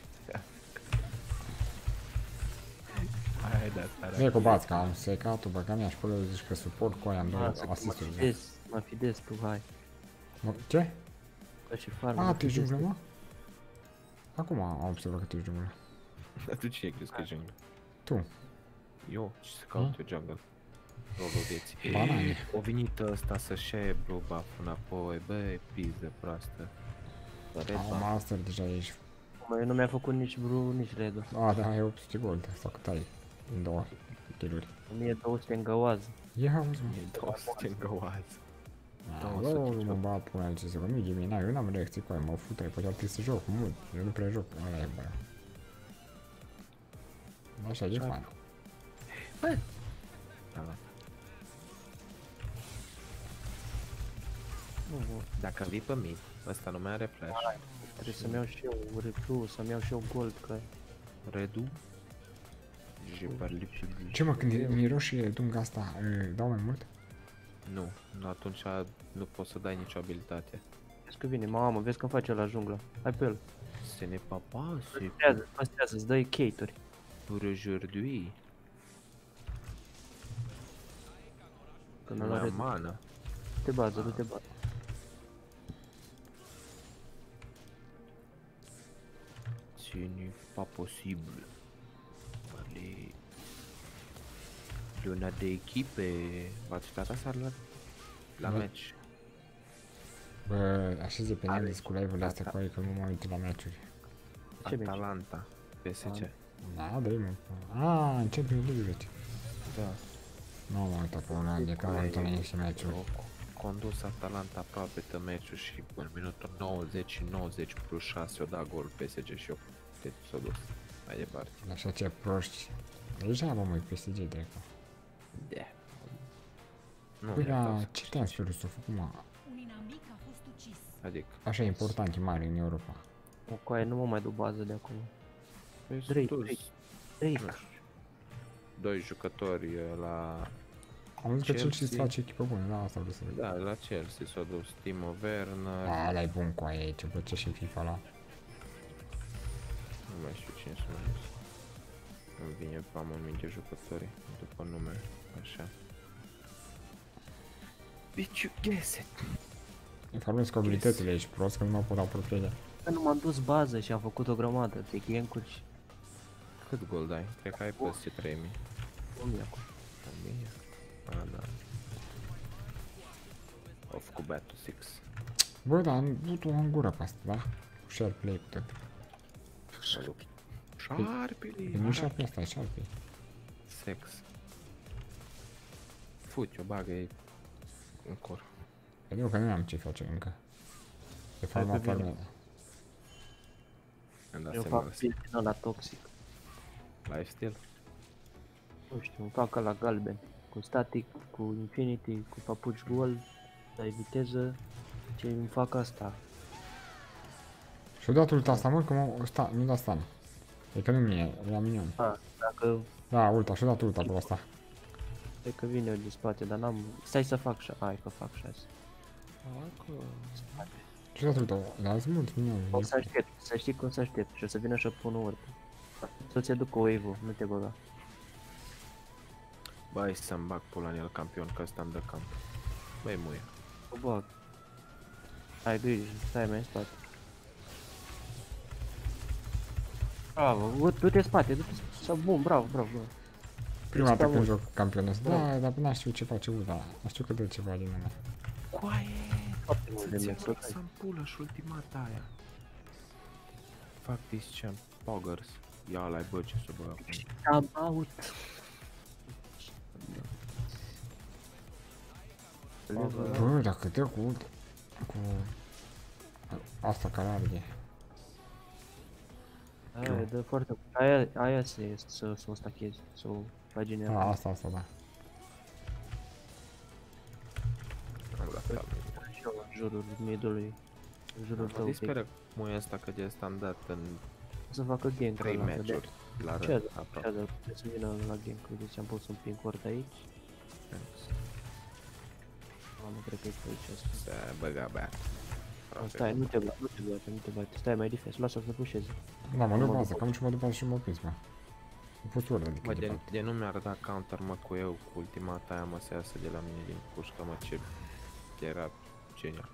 Hai, da,
Nu e
Harakiri.
cu bațca, am secat-o, băga mea și pe ăla zici că suport cu aia în două
Mă
asisturi.
fidez, mă fidez tu, hai.
Mă, ce?
Că și farm.
A, tu ești junglă, mă? Acum am observat că tu ești junglă.
Dar tu cine crezi că e jungle?
Tu.
Eu? Ce să caut eu jungle? Rolul vieții.
Banane.
O venit ăsta să-și ia blue buff înapoi, băi, pizdă proastă. Red
Am
buff.
master deja ești.
Mă, eu nu mi-a făcut nici blue, nici red.
A, da, ai opt sute gold, sau cât ai? În două kill-uri.
o mie două sute în găoază.
Ia, auzi, mă.
E două sute în găoază.
A, bă, mă bat până ce să nu Gemini, eu n-am reacții cu aia, mă fută, poate ar trebui să joc mult, eu nu prea joc, ăla e bă. Așa e fan.
Bă! Da, da. Nu, dacă vii pe mid, ăsta nu mai are flash.
Trebuie să-mi iau și eu replu, să-mi iau și eu gold, că...
Redu. Je parle plus.
Ce mă, când e miroșie dunga asta, e, dau mai mult?
Nu, nu, atunci nu poți să dai nicio abilitate.
Vezi că vine, mamă, vezi că face la junglă. Hai pe el.
Se ne papa, se
Păstrează, păstrează, îți dă cateri.
pour aujourd'hui.
Până
Nu
la
am
red.
mana.
Te bază, nu te bază.
Ce n'est pas possible. Allez. Luna de echipe. V-ați uitat aseară la, la
Da.
match?
Bă, așa de pe Nevis cu live-urile astea cu aia că nu mă uit la meciuri.
Ce meci?
Atalanta. P S G.
Da, dă-i mă. A, în Champions League, vezi.
Da.
Nu m-am uitat pe ăla, de când m-am uitat la niște meciuri.
Au condus Atalanta aproape de meciul și în minutul nouăzeci și nouăzeci plus șase o dat gol P S G și eu. Deci s-a dus mai departe.
Așa ce proști. Deja mă uit pe S G de acolo.
De. Nu,
Păi,
mi-a
dar
dat.
ce transferul s-a făcut, mă?
Un inamic a fost ucis.
Adică.
Așa important, mare în Europa.
O coaie, nu mă mai duc bază de acum.
Păi
Drake,
sunt
Drake.
toți,
Drake.
nu știu, doi jucători eh, la
Am văzut că Chelsea îți
Chelsea.
face echipă bună, da, asta vreau să văd.
Da, la Chelsea s-a dus Timo Werner.
Da, ăla e bun cu aia, ce plăcea și în FIFA ăla.
Nu mai știu cine s-a dus. Îmi vine pe am în minte jucătorii după nume, așa. Bitch, you guess it.
Informez că abilitățile ești prost, că nu mă pot apropia.
Că nu m-am dus bază și am făcut o grămadă de gankuri.
Cât gol dai? Cred că ai peste trei mii.
o mie acum.
o mie? A, da. Au făcut Battle șase.
Bă, dar am avut-o în gură pe asta, da? Cu share play cu tot.
Șarpele!
E nu share asta, e share play.
Sex. Futi, o bagă-i în cor.
Pentru că nu am ce face încă. De fapt,
Hai
mă
pe
fac...
bine.
Îmi da
Eu
semnal
fac build din ăla toxic.
lifestyle.
Nu știu, îmi fac la galben. Cu static, cu infinity, cu papuci gol, dai viteză. Ce îmi fac asta?
Și-o dat ulta asta, mă, că mă... Sta, nu da stun. E că nu mie, la minion.
A, dacă
Da, ulta, și-o dat ulta cu asta.
cred că vine eu din spate, dar n-am... Stai să fac șase. Hai că fac șase.
Și-o dat ulta, dar sunt mulți minion.
O să aștept, să știi cum să aștept și o să vină și pun urmă. Să-ți aduc cu wave-ul, nu te băga.
Băi, să-mi bag pula în el campion, că ăsta îmi dă camp. Băi, muie.
O bag. Ai grijă, stai mai în spate. Bravo, du-te în spate, du-te în spate. Sau bun, bravo, bravo, bravo.
Prima dată când
mult.
joc campionul ăsta. Da, dar n-a știu ce face ulta. Nu știu că dă ceva din ăla.
Coaie!
Foarte mult de
Să-ți
mers,
ia să-mi pulă și ultimata aia. Fac this champ, poggers. Ia ăla-i bă, ce să bă acum.
Am out.
Bă, dacă dă cu ulta... Cu... Asta care arde.
Aia dă foarte mult. Aia, aia se, să, să o stachezi, să o bagi în
A,
ea.
asta, asta, da.
Am dat cap.
Și eu în jurul midului. În jurul tău.
Îi
pic.
speră muie ăsta că de ăsta am dat în
Să facă gank
trei
ăla,
meciuri la
Ce
rând,
Ce
aproape.
ada, trebuie să vină la gank. Deci am pus un pin cord aici. Nu cred că este aici asta.
Se băga băiat.
Stai, nu te bate, nu te bate, nu te bate. Stai mai defense, lasă-o să pușeze.
Da, mă, nu
Mă
bază,
duc.
că am și mă după și mă prins, mă. Am pus ordine de
Mă,
de
de,
fapt.
de nu mi-ar da counter, mă, cu eu, cu ultimata aia, mă, să iasă de la mine din pușcă, mă, ce era genial.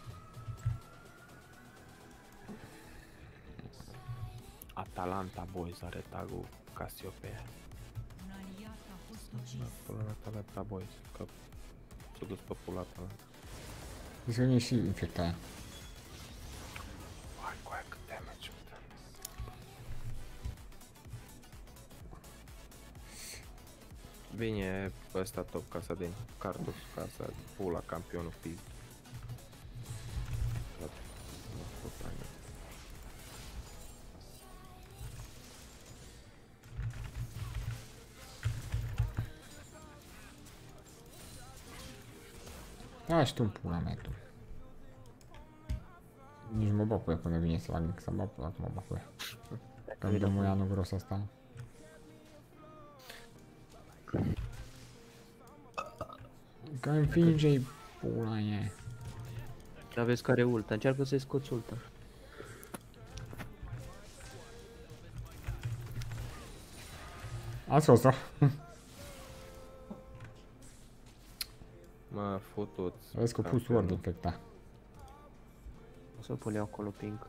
Atalanta Boys are tagul Cassiopeia.
Un aliat a fost ucis.
Până la Atalanta Boys, că s-a dus pe pula Atalanta.
Deci că nu e și infecta aia.
Hai, cu aia cât damage, uite. Vine ăsta top ca să din Cartus, ca să pula campionul P I S.
Da, și tu în pula mea, tu. Nici nu mă bag cu ea până vine să fac să mă bag pula, că mă bag cu ea. Că îmi dă muianul gros asta. Că înfinge-i pula aia.
Aveți care ulta, încearcă să-i scoți ulta.
Am scos-o.
Mă, futut.
Vezi că pus word infecta.
O să pun eu acolo pink.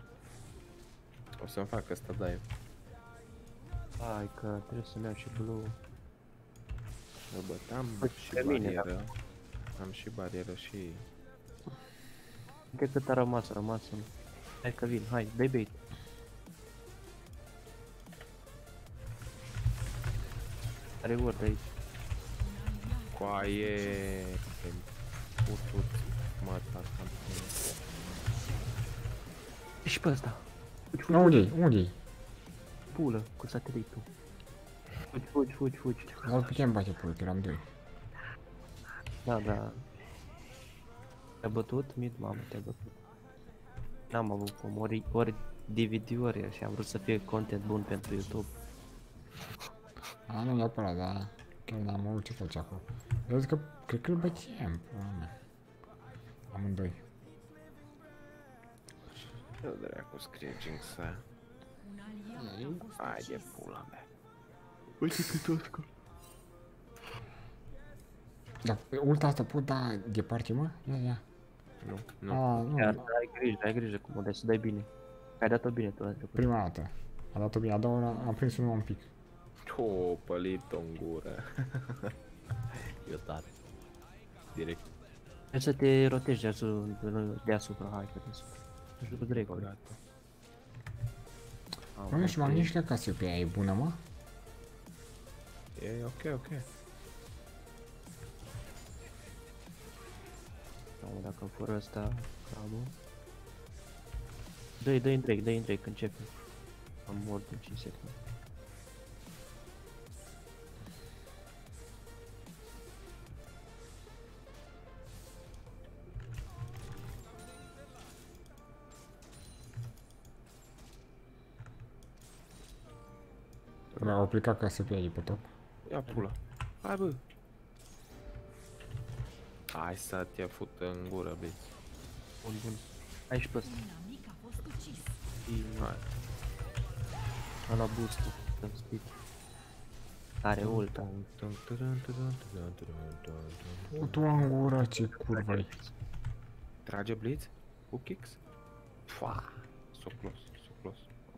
O să-mi fac asta dive.
Hai că trebuie să-mi iau și blue.
Mă băteam
Păi,
și
pe mine,
barieră. Am și barieră și...
Cred că t-a rămas, a rămas un... Hai că vin, hai, dai bait. Are word aici.
Coaie! Futut. Mă, tac, am
Și pe ăsta. Fugi, fugi,
Nu, unde-i? Unde-i?
pulă cu satelitul. Fugi, fugi, fugi, fugi.
Dar putem bate pula, că eram doi.
Da, da. Te-a bătut? Mid, mamă, te-a bătut. N-am avut cum, ori, ori D V D-uri și am vrut să fie content bun pentru YouTube.
A, nu neapărat, dar... Chiar n-am auzit ce face acolo. Eu zic că, cred că îl bătiem, pula mea. Amândoi.
Ce dracu scrie Jinx aia? Hai de pula mea. Uite cât o scot.
Da, ulta asta pot da departe, mă? Ia, ia.
Nu, nu.
A, nu,
Chiar, ai grijă, ai grijă cum o dai, să dai bine. Ai dat-o bine tu la trecut.
prima dată. A dat-o bine, a doua oară am prins unul un pic.
O, pălit-o în gură. Eu tare. Direct
Trebuie să te rotești deasupra, deasupra, hai că deasupra. Nu știu cu dracu.
băgat-o.
Mă, nu știu, Magnifica Cassiopeia e bună, mă?
E ok, ok.
Mamă, dacă fără ăsta, camă. Dă-i, dă-i întreg, dă-i întreg, începe. Am mort în cinci secunde.
Mi-au plecat Cassiopeia de pe top.
Ia pula. Hai bă. Hai să te fut în gură, băi.
Bun, bun. Hai și pe ăsta.
Inamic a fost ucis.
Hai.
A luat boost-ul, dăm speed. Are ulta.
Tu în gură, ce curvă-i.
Trage blitz? Cu kicks? Fua! So close, so close.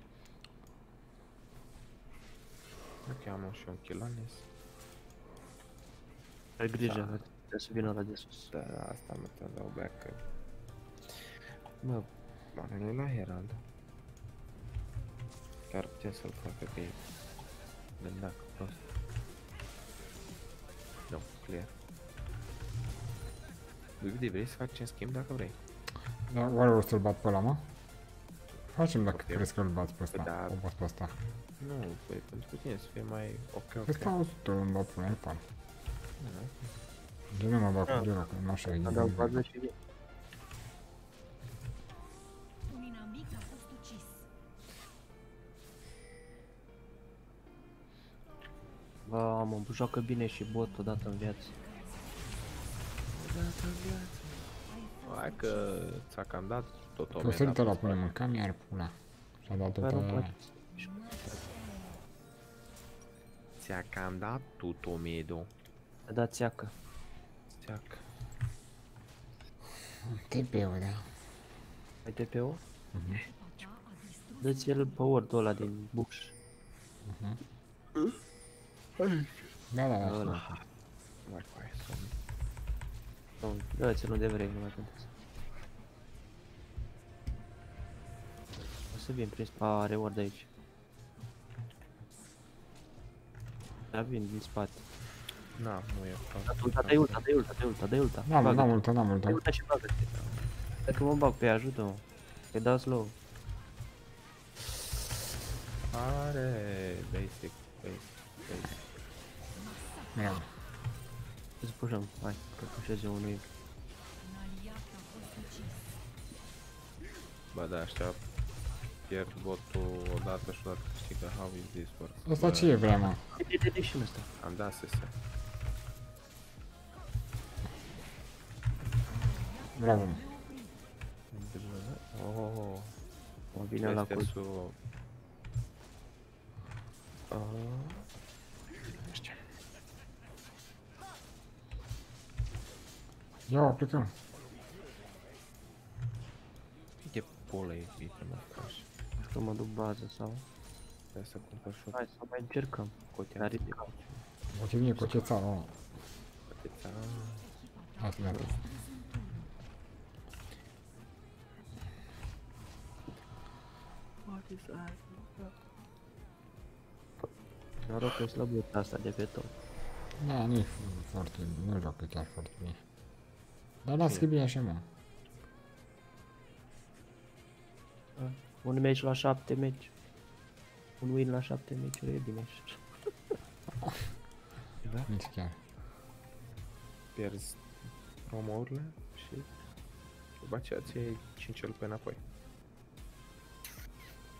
Ok, am și un kill la Nes.
Ai grijă,
Da.
da. Trebuie să vină la de sus.
Da, asta mă te dau back. că- Mă, mare nu la Herald. Chiar putem să-l facă pe gândac prost. Nu, clear. Uite, vrei să facem schimb dacă vrei?
Da, oare o să-l bat pe ăla, mă? Facem dacă
Ok.
crezi că îl bați pe ăsta.
Păi da.
O bați pe ăsta.
Nu, păi pentru tine să fie mai ok, ok.
Ăsta o să îl bat pe ăla, pan.
Nu.
De nu mă bag
Ah.
cu deloc, că nu așa e.
A dat bază și vine.
Un inamic a fost ucis.
Bă, mă, joacă bine și bot odată în viață.
Hai că ți-a cam dat tot o
Că sărită la punem în cam, iar pula. Și-a dat
Bă,
tot
nu
aia.
poate.
Ți-a cam dat tutto medo.
A dat țeacă.
Ți-ac.
T P-ul, da.
Ai T P O?
Echipa ta a distrus
Dă-ți el pe word-ul ăla din buș.
Da, da, da.
Ăla.
Vai cu aia, somn.
Sau- Dă-ți-l unde vrei, nu mai contează. O să vin prins pe a, reward aici. Da, vin din spate.
Na, nu e
Da, ulta, dai ulta, dai ulta, dai ulta, dai ulta.
N-am,
Bagă-te.
n-am multă, n-am multă.
Dai ulta și bagă-te. Dacă mă bag pe ea, ajută-mă. Că-i dau slow.
Are basic, basic, basic.
Bravo.
Îți pușăm, hai, că pușez eu unui.
un aliat a fost ucis.
Ba da, ăștia pierd botul odată și odată câștigă. How is this work?
Asta ce e vrea, mă?
De de de și ăsta.
Am dat S S.
Bravo, mă.
Oh,
Mă vine la
este
cul.
su... Ah, știu.
Ia-o, plecăm.
Uite pula e bine, mă, fraș.
Că mă duc bază sau...
Trebuie să cumpăr și o
Hai să mai încercăm.
cotea
Dar e
antibic.
O ce vine cu ce țară, mă.
Coteța...
Asta mi-a pus.
Noroc că e slăbută asta de pe top.
Da, nu e foarte, nu joacă chiar foarte bine. Dar lasă că e bine așa, mă.
Un meci la șapte meci. Un win la șapte meciuri e bine așa.
Nici chiar.
Pierzi promo-urile și după aceea ți iei cinci ori pe înapoi.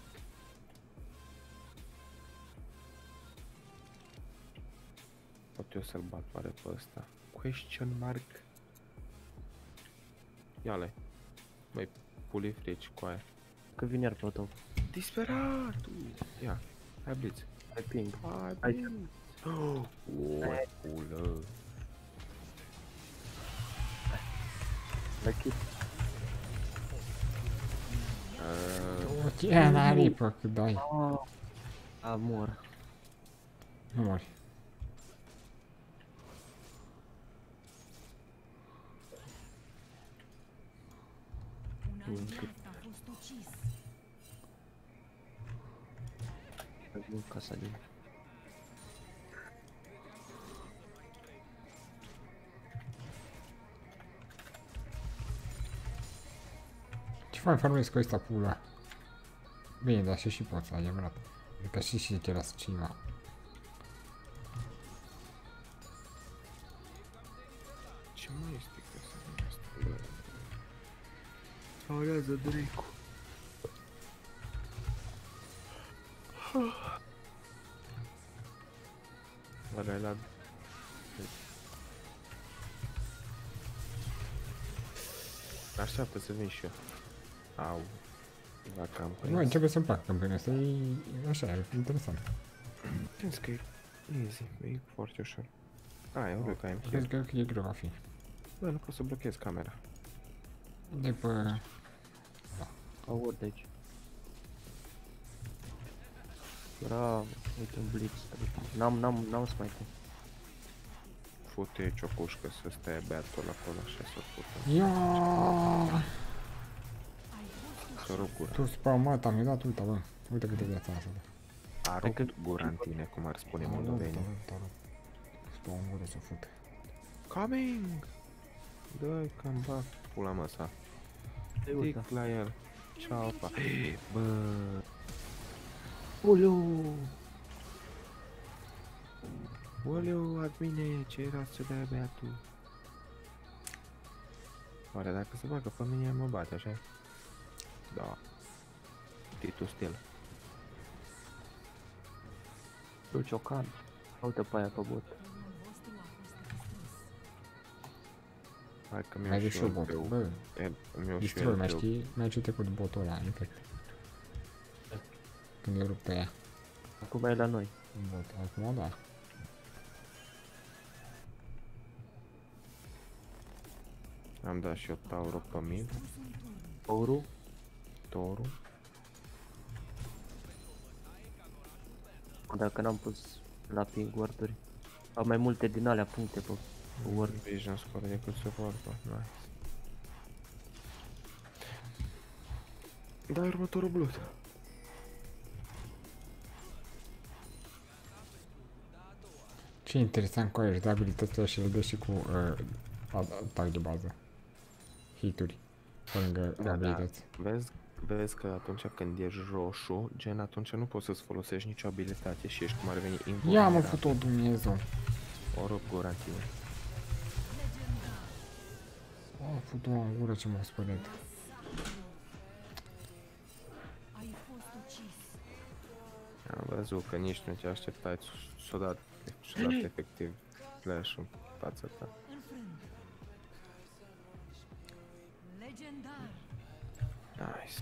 Pot eu să-l bat oare pe ăsta? Question mark? Ia-le. Băi, puli frici cu aia.
Că vine iar pe top.
Disperatul! Ia, hai blitz.
Hai ping.
Hai
Hai.
blitz. Oh, o, pulă.
La chip.
Uh,
O, ce n-are pe cât dai.
Ah, amor.
Nu mori.
Un aliat a fost ucis.
Vin casa din.
Ce faci farmezi cu ăsta pula? Bine, dar și și poți, adevărat. Adică și și te lasă cineva.
ce mai este că să nu asta? Aurează Dracu. Ăla la... Așteaptă să vin și eu. Au. La cam
Bă, începe să-mi placă campania asta, e așa, e interesant.
Crezi că e easy, e foarte ușor. A, e orică ai
Cred că e greu va fi.
Bă, nu pot să blochez camera.
De pe...
Aud aici. Bravo, uite un blitz. N-am, n-am, n-am smite.
Fute ciocușcă să stea beatul acolo, așa să fută.
Ia!
Să rup gura.
Tu spamata, mi-a dat ulta, bă. Uite câte viața asta.
A rupt gura în tine, cum ar spune moldovenii.
Spam în gură să fute.
Coming! Dă-i că-mi bag pula mă sa. Tic la el. Ceau, pa. Bă...
Uleu!
Oleu, admine, ce era să dea beatul? Oare dacă se bagă pe mine, mă bate, așa? Da. Titu stil.
Tu ciocan. Uite pe aia pe bot.
Hai că
Mai
mi-au
de
și
și
eu
eu bot,
greu.
bă.
Mi-au și
Distrol,
eu
mai
greu.
știi? Mai ce trecut botul ăla, infect. Când eu rup pe ea.
Acum e la noi.
Bot, acum da.
Am dat și eu Tauro pe mid.
Oru.
Toru.
Dacă n-am pus la ping ward-uri. Am mai multe din alea puncte pe ward.
Vision score decât support-ul. Nice. Da, următorul blood.
Ce interesant cu aia, își dă abilitățile și le dă și cu uh, atac de bază. Hituri. Pe lângă
Da,
abilități.
Vezi, vezi că atunci când ești roșu, gen atunci nu poți să-ți folosești nicio abilitate și ești cum ar veni invulnerabil.
Ia mă fut-o, Dumnezeu.
O rup gura în tine.
Oh, fut-o în gură ce m-a spălat.
Ai fost ucis.
Am văzut că nici nu te așteptai, s-o dat, s-o dat efectiv flash-ul în fața ta.
Înfrânt. Legendar.
Nice.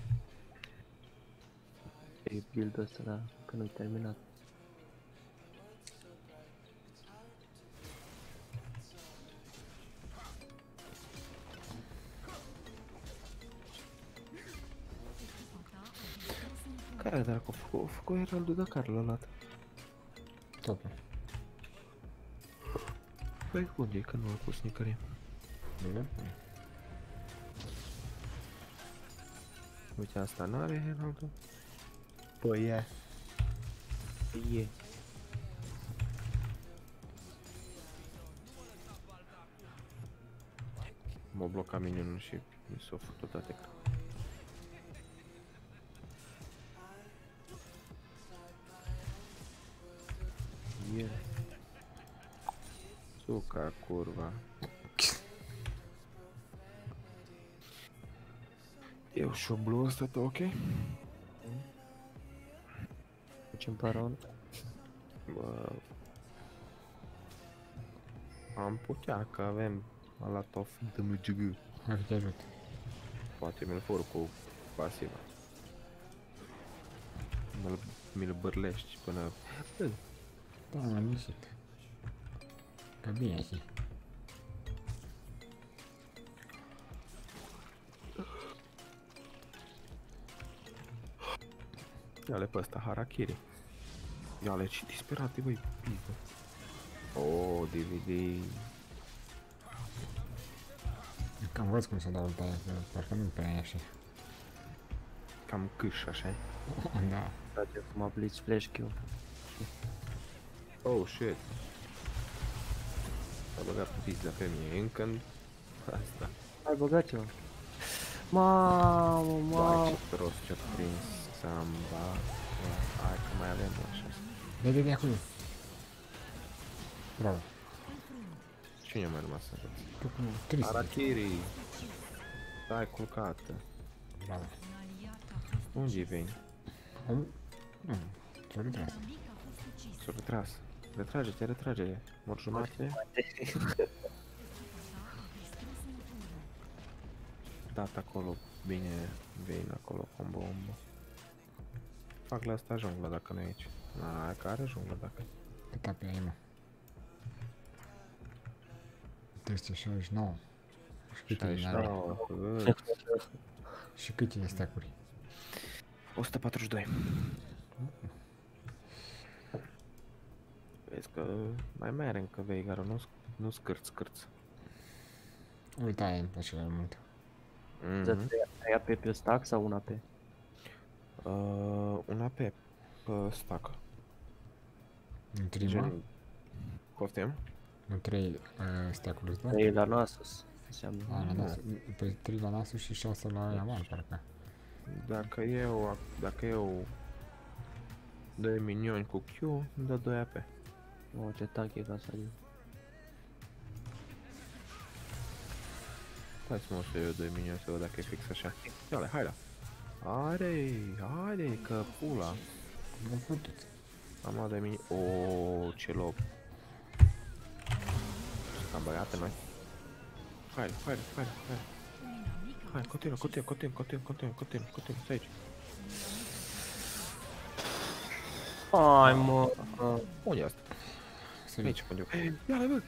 E build-ul ăsta, dar că nu-i terminat. Care dracu a făcut? A făcut Heraldul de Carl ăla.
Topul.
Păi unde e că nu l-a pus nicărie?
Bine?
Uite, asta n-are Heraldul.
Păi e. E.
M-a blocat minionul și mi s-a făcut toate.
E.
Suca curva. Eu și o blue ăsta, tot ok?
Facem paron.
Bă, Am putea, că avem a lot of damage.
Hai că te ajut.
Poate mi-l for cu pasiva. Mi-l, mi-l bârlești până...
Da, m-am liniștit. Că bine și.
Ia-le pe ăsta, Harakiri. Ia-le, ce disperate, băi, piză. Oh, D V D.
Cam văd cum să dau ulta aia, că parcă nu prea e așa.
Cam câș, așa.
Da.
Frate, cum a blitz flash kill.
Oh, shit. S-a băgat pizza pe mine, încă în... Asta.
Hai, băgat-o. Mamă,
Vai,
mamă.
ce prost ce-a prins Samba. Hai că mai avem așa.
Vede de acolo. Bravo.
Cine mai rămas să văd?
Tu cu trist.
Harakiri. Stai culcată.
Bravo.
Unde veni?
Am... Nu, s-a retras.
S-a retras. Retrage-te, retrage. Mor jumate. Dat acolo, bine, vin acolo, combo ombo. Fac la asta jungla dacă nu e aici. Na, că are jungla dacă e.
Cât ape ai, mă? trei sute șaizeci și nouă. Și câte
șaizeci și
are?
nouă, cât?
Și câte e stack-uri?
o sută patruzeci și doi. Vezi că mai mere încă Veigarul, nu, nu scârț, scârț.
Uite, aia îmi place mai mult.
Să
Mhm.
trei A P pe stack sau un A P?
Uh, un A P pe stack.
Nu trei, mă?
Gen... Poftim?
Nu trei uh, stack-uri, îți dau?
trei la Nasus. Înseamnă.
A, la
Nu.
Nasus. Păi trei la Nasus și șase la Yaman, parcă.
Dacă eu, dacă eu doi minioni cu Q, îmi dă doi A P.
O, ce tank e ca să adică.
Hai să mă să eu doi minioni să văd dacă e fix așa. Ia-le, hai la! Haide, haide, că pula!
Nu putut.
Am luat doi minioni. Oooo, ce lob! Am băgat pe noi. Hai, hai, hai, hai! Hai, continuă, continuă, continuă, continuă, continuă, continuă, continuă, stai aici!
Hai, mă.
Unde e asta?
Să
Aici, unde e? Ia-le, bă!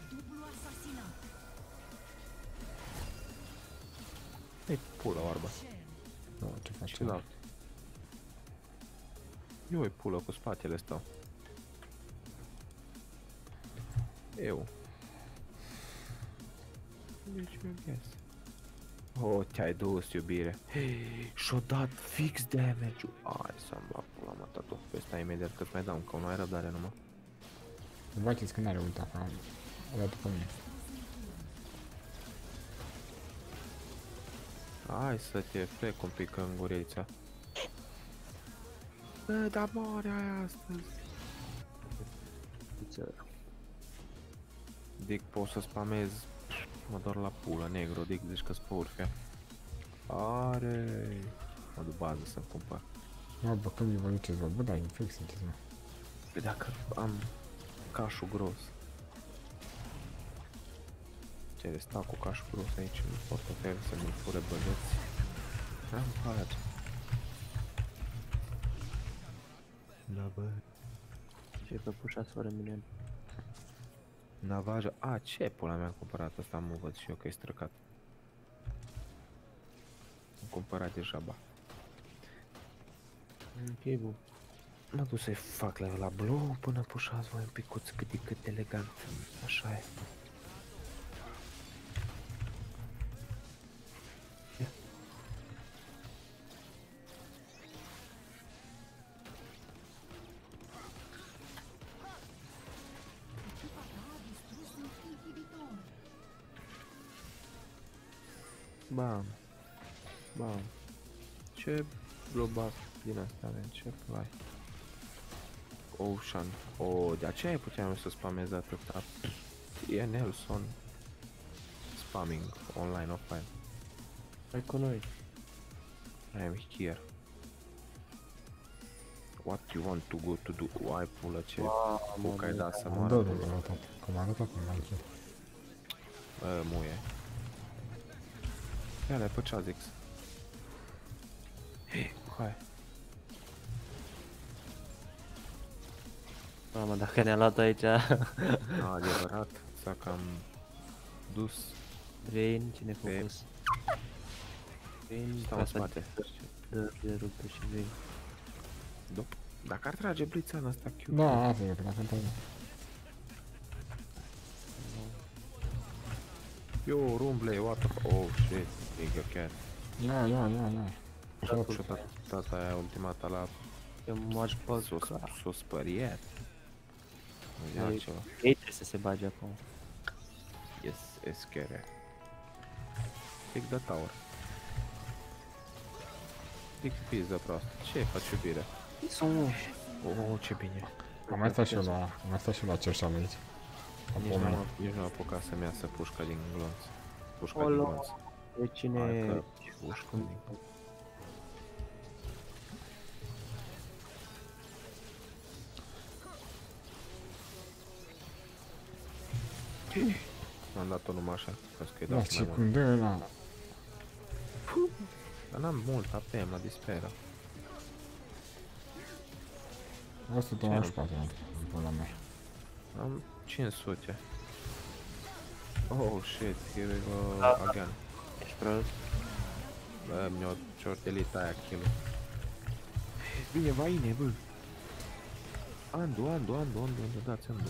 Ei, pula oarbă.
Nu, ce faci?
Ce dau? Eu îi pulă cu spatele stau. Eu. Deci mi ies. Oh, te-ai dus, iubire. Și-o dat fix damage-ul. Hai să-mi bag pula mă, tatu. Pe ăsta imediat că-ți mai dau, că nu ai răbdare numai.
Nu bateți că n-are ult acum. O dat pe mine.
Hai să te frec un pic în gurița. Bă, dar moare aia astăzi. Dic, pot să spamez. Mă dor la pulă, negru, dic, zici că-s pe urfea. Are. Mă duc bază să-mi cumpăr.
Mă, bă, când vă duceți, bă, bă, da, infect sunteți, mă.
Păi dacă am cașul gros. Ce, stau cu cașul gros aici în portofel să mi-l fure băieți. Am pace. Da, bă.
Ce pe pușați fără mine.
Navaja. A, ce pula mea am cumpărat asta? Mă văd și eu că e străcat. Am cumpărat deja, ba.
Ok, bun.
Mă duc să-i fac la la blue până pușați voi un picuț cât de cât elegant. Așa e. Ia. Bam. Bam. Ce blue buff din asta avem? Ce plai? Ocean. Oh, de aceea puteam să spamez atâta. E Nelson. Spamming online, offline.
Hai cu noi.
I am here. What you want to go to do? Ai pulă ce
Mamă,
foc ai dat să
Am
moară.
dat, bă, dat, că m-a arătat în mai chiar.
Bă, muie. Ia le pe Chazix. Hai.
Mamă, dacă ne-a luat aici
Adevărat, s-a cam dus.
Rain, cine a
Pe-
focus? Rain,
Stau în spate.
Dă de ruptă și Rain.
Dacă ar trage blițana asta cute.
Da, asta e, până acum tare.
Yo, rumble, what the f- oh shit, big cat.
Ia, ia, ia, ia.
Și-a dat tata aia ultimata la
Eu m-aș
s-o
băga.
s-o spăriet. Nu
Ai-
e ceva.
Ei trebuie să se bage acum.
Yes, e scary. Pick the tower. Pick pizza proastă. Ce faci iubire?
Sunt
Oh, ce bine.
Am mai stat și eu la, am mai stat și eu la cerșal aici. La
Nici nu
pomeni.
am nici nu am apucat să-mi iasă pușca din glonț. Pușca
Olo.
din glonț.
de cine...
Hai că pușca din M-am dat-o numai așa, ca să-i dau
Da,
și
ce
mai mult.
cum dă ăla.
Dar n-am mult A P M la dispera.
o sută nouăzeci și patru am în pula mea.
Am cinci sute. Oh shit, here we go
Da, da.
again.
Ești prost?
Bă, mi-o ciortelita aia kill. Vine vaine, bă. Andu, Andu, Andu, Andu, Andu, dați Andu.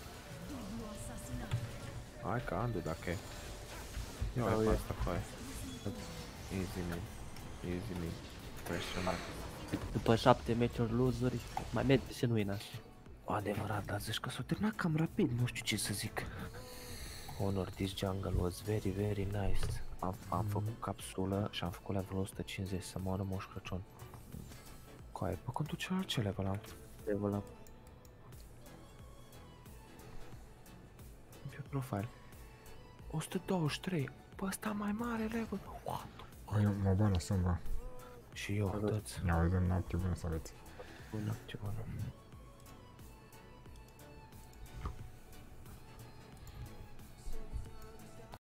Hai ca Andu dacă e. Ia
Sau
hai
e.
pe asta cu aia. Easy me. Easy me. Pressure.
După șapte meciuri losuri, mai merge și nu win așa.
Adevărat, dar zici că s-a terminat cam rapid, nu știu ce să zic. Honor, this jungle was very, very nice. Am, am făcut capsulă și am făcut level o sută cincizeci să moară Moș Crăciun. Coaie, pe contul celălalt ce level am?
Level up.
Pe profile. o sută douăzeci și trei. Bă, ăsta mai mare level. What?
Băi, mă bă, lăsăm, bă.
Și eu, dă-ți.
Ne auzim noapte bună să aveți.
Bună, ce bună.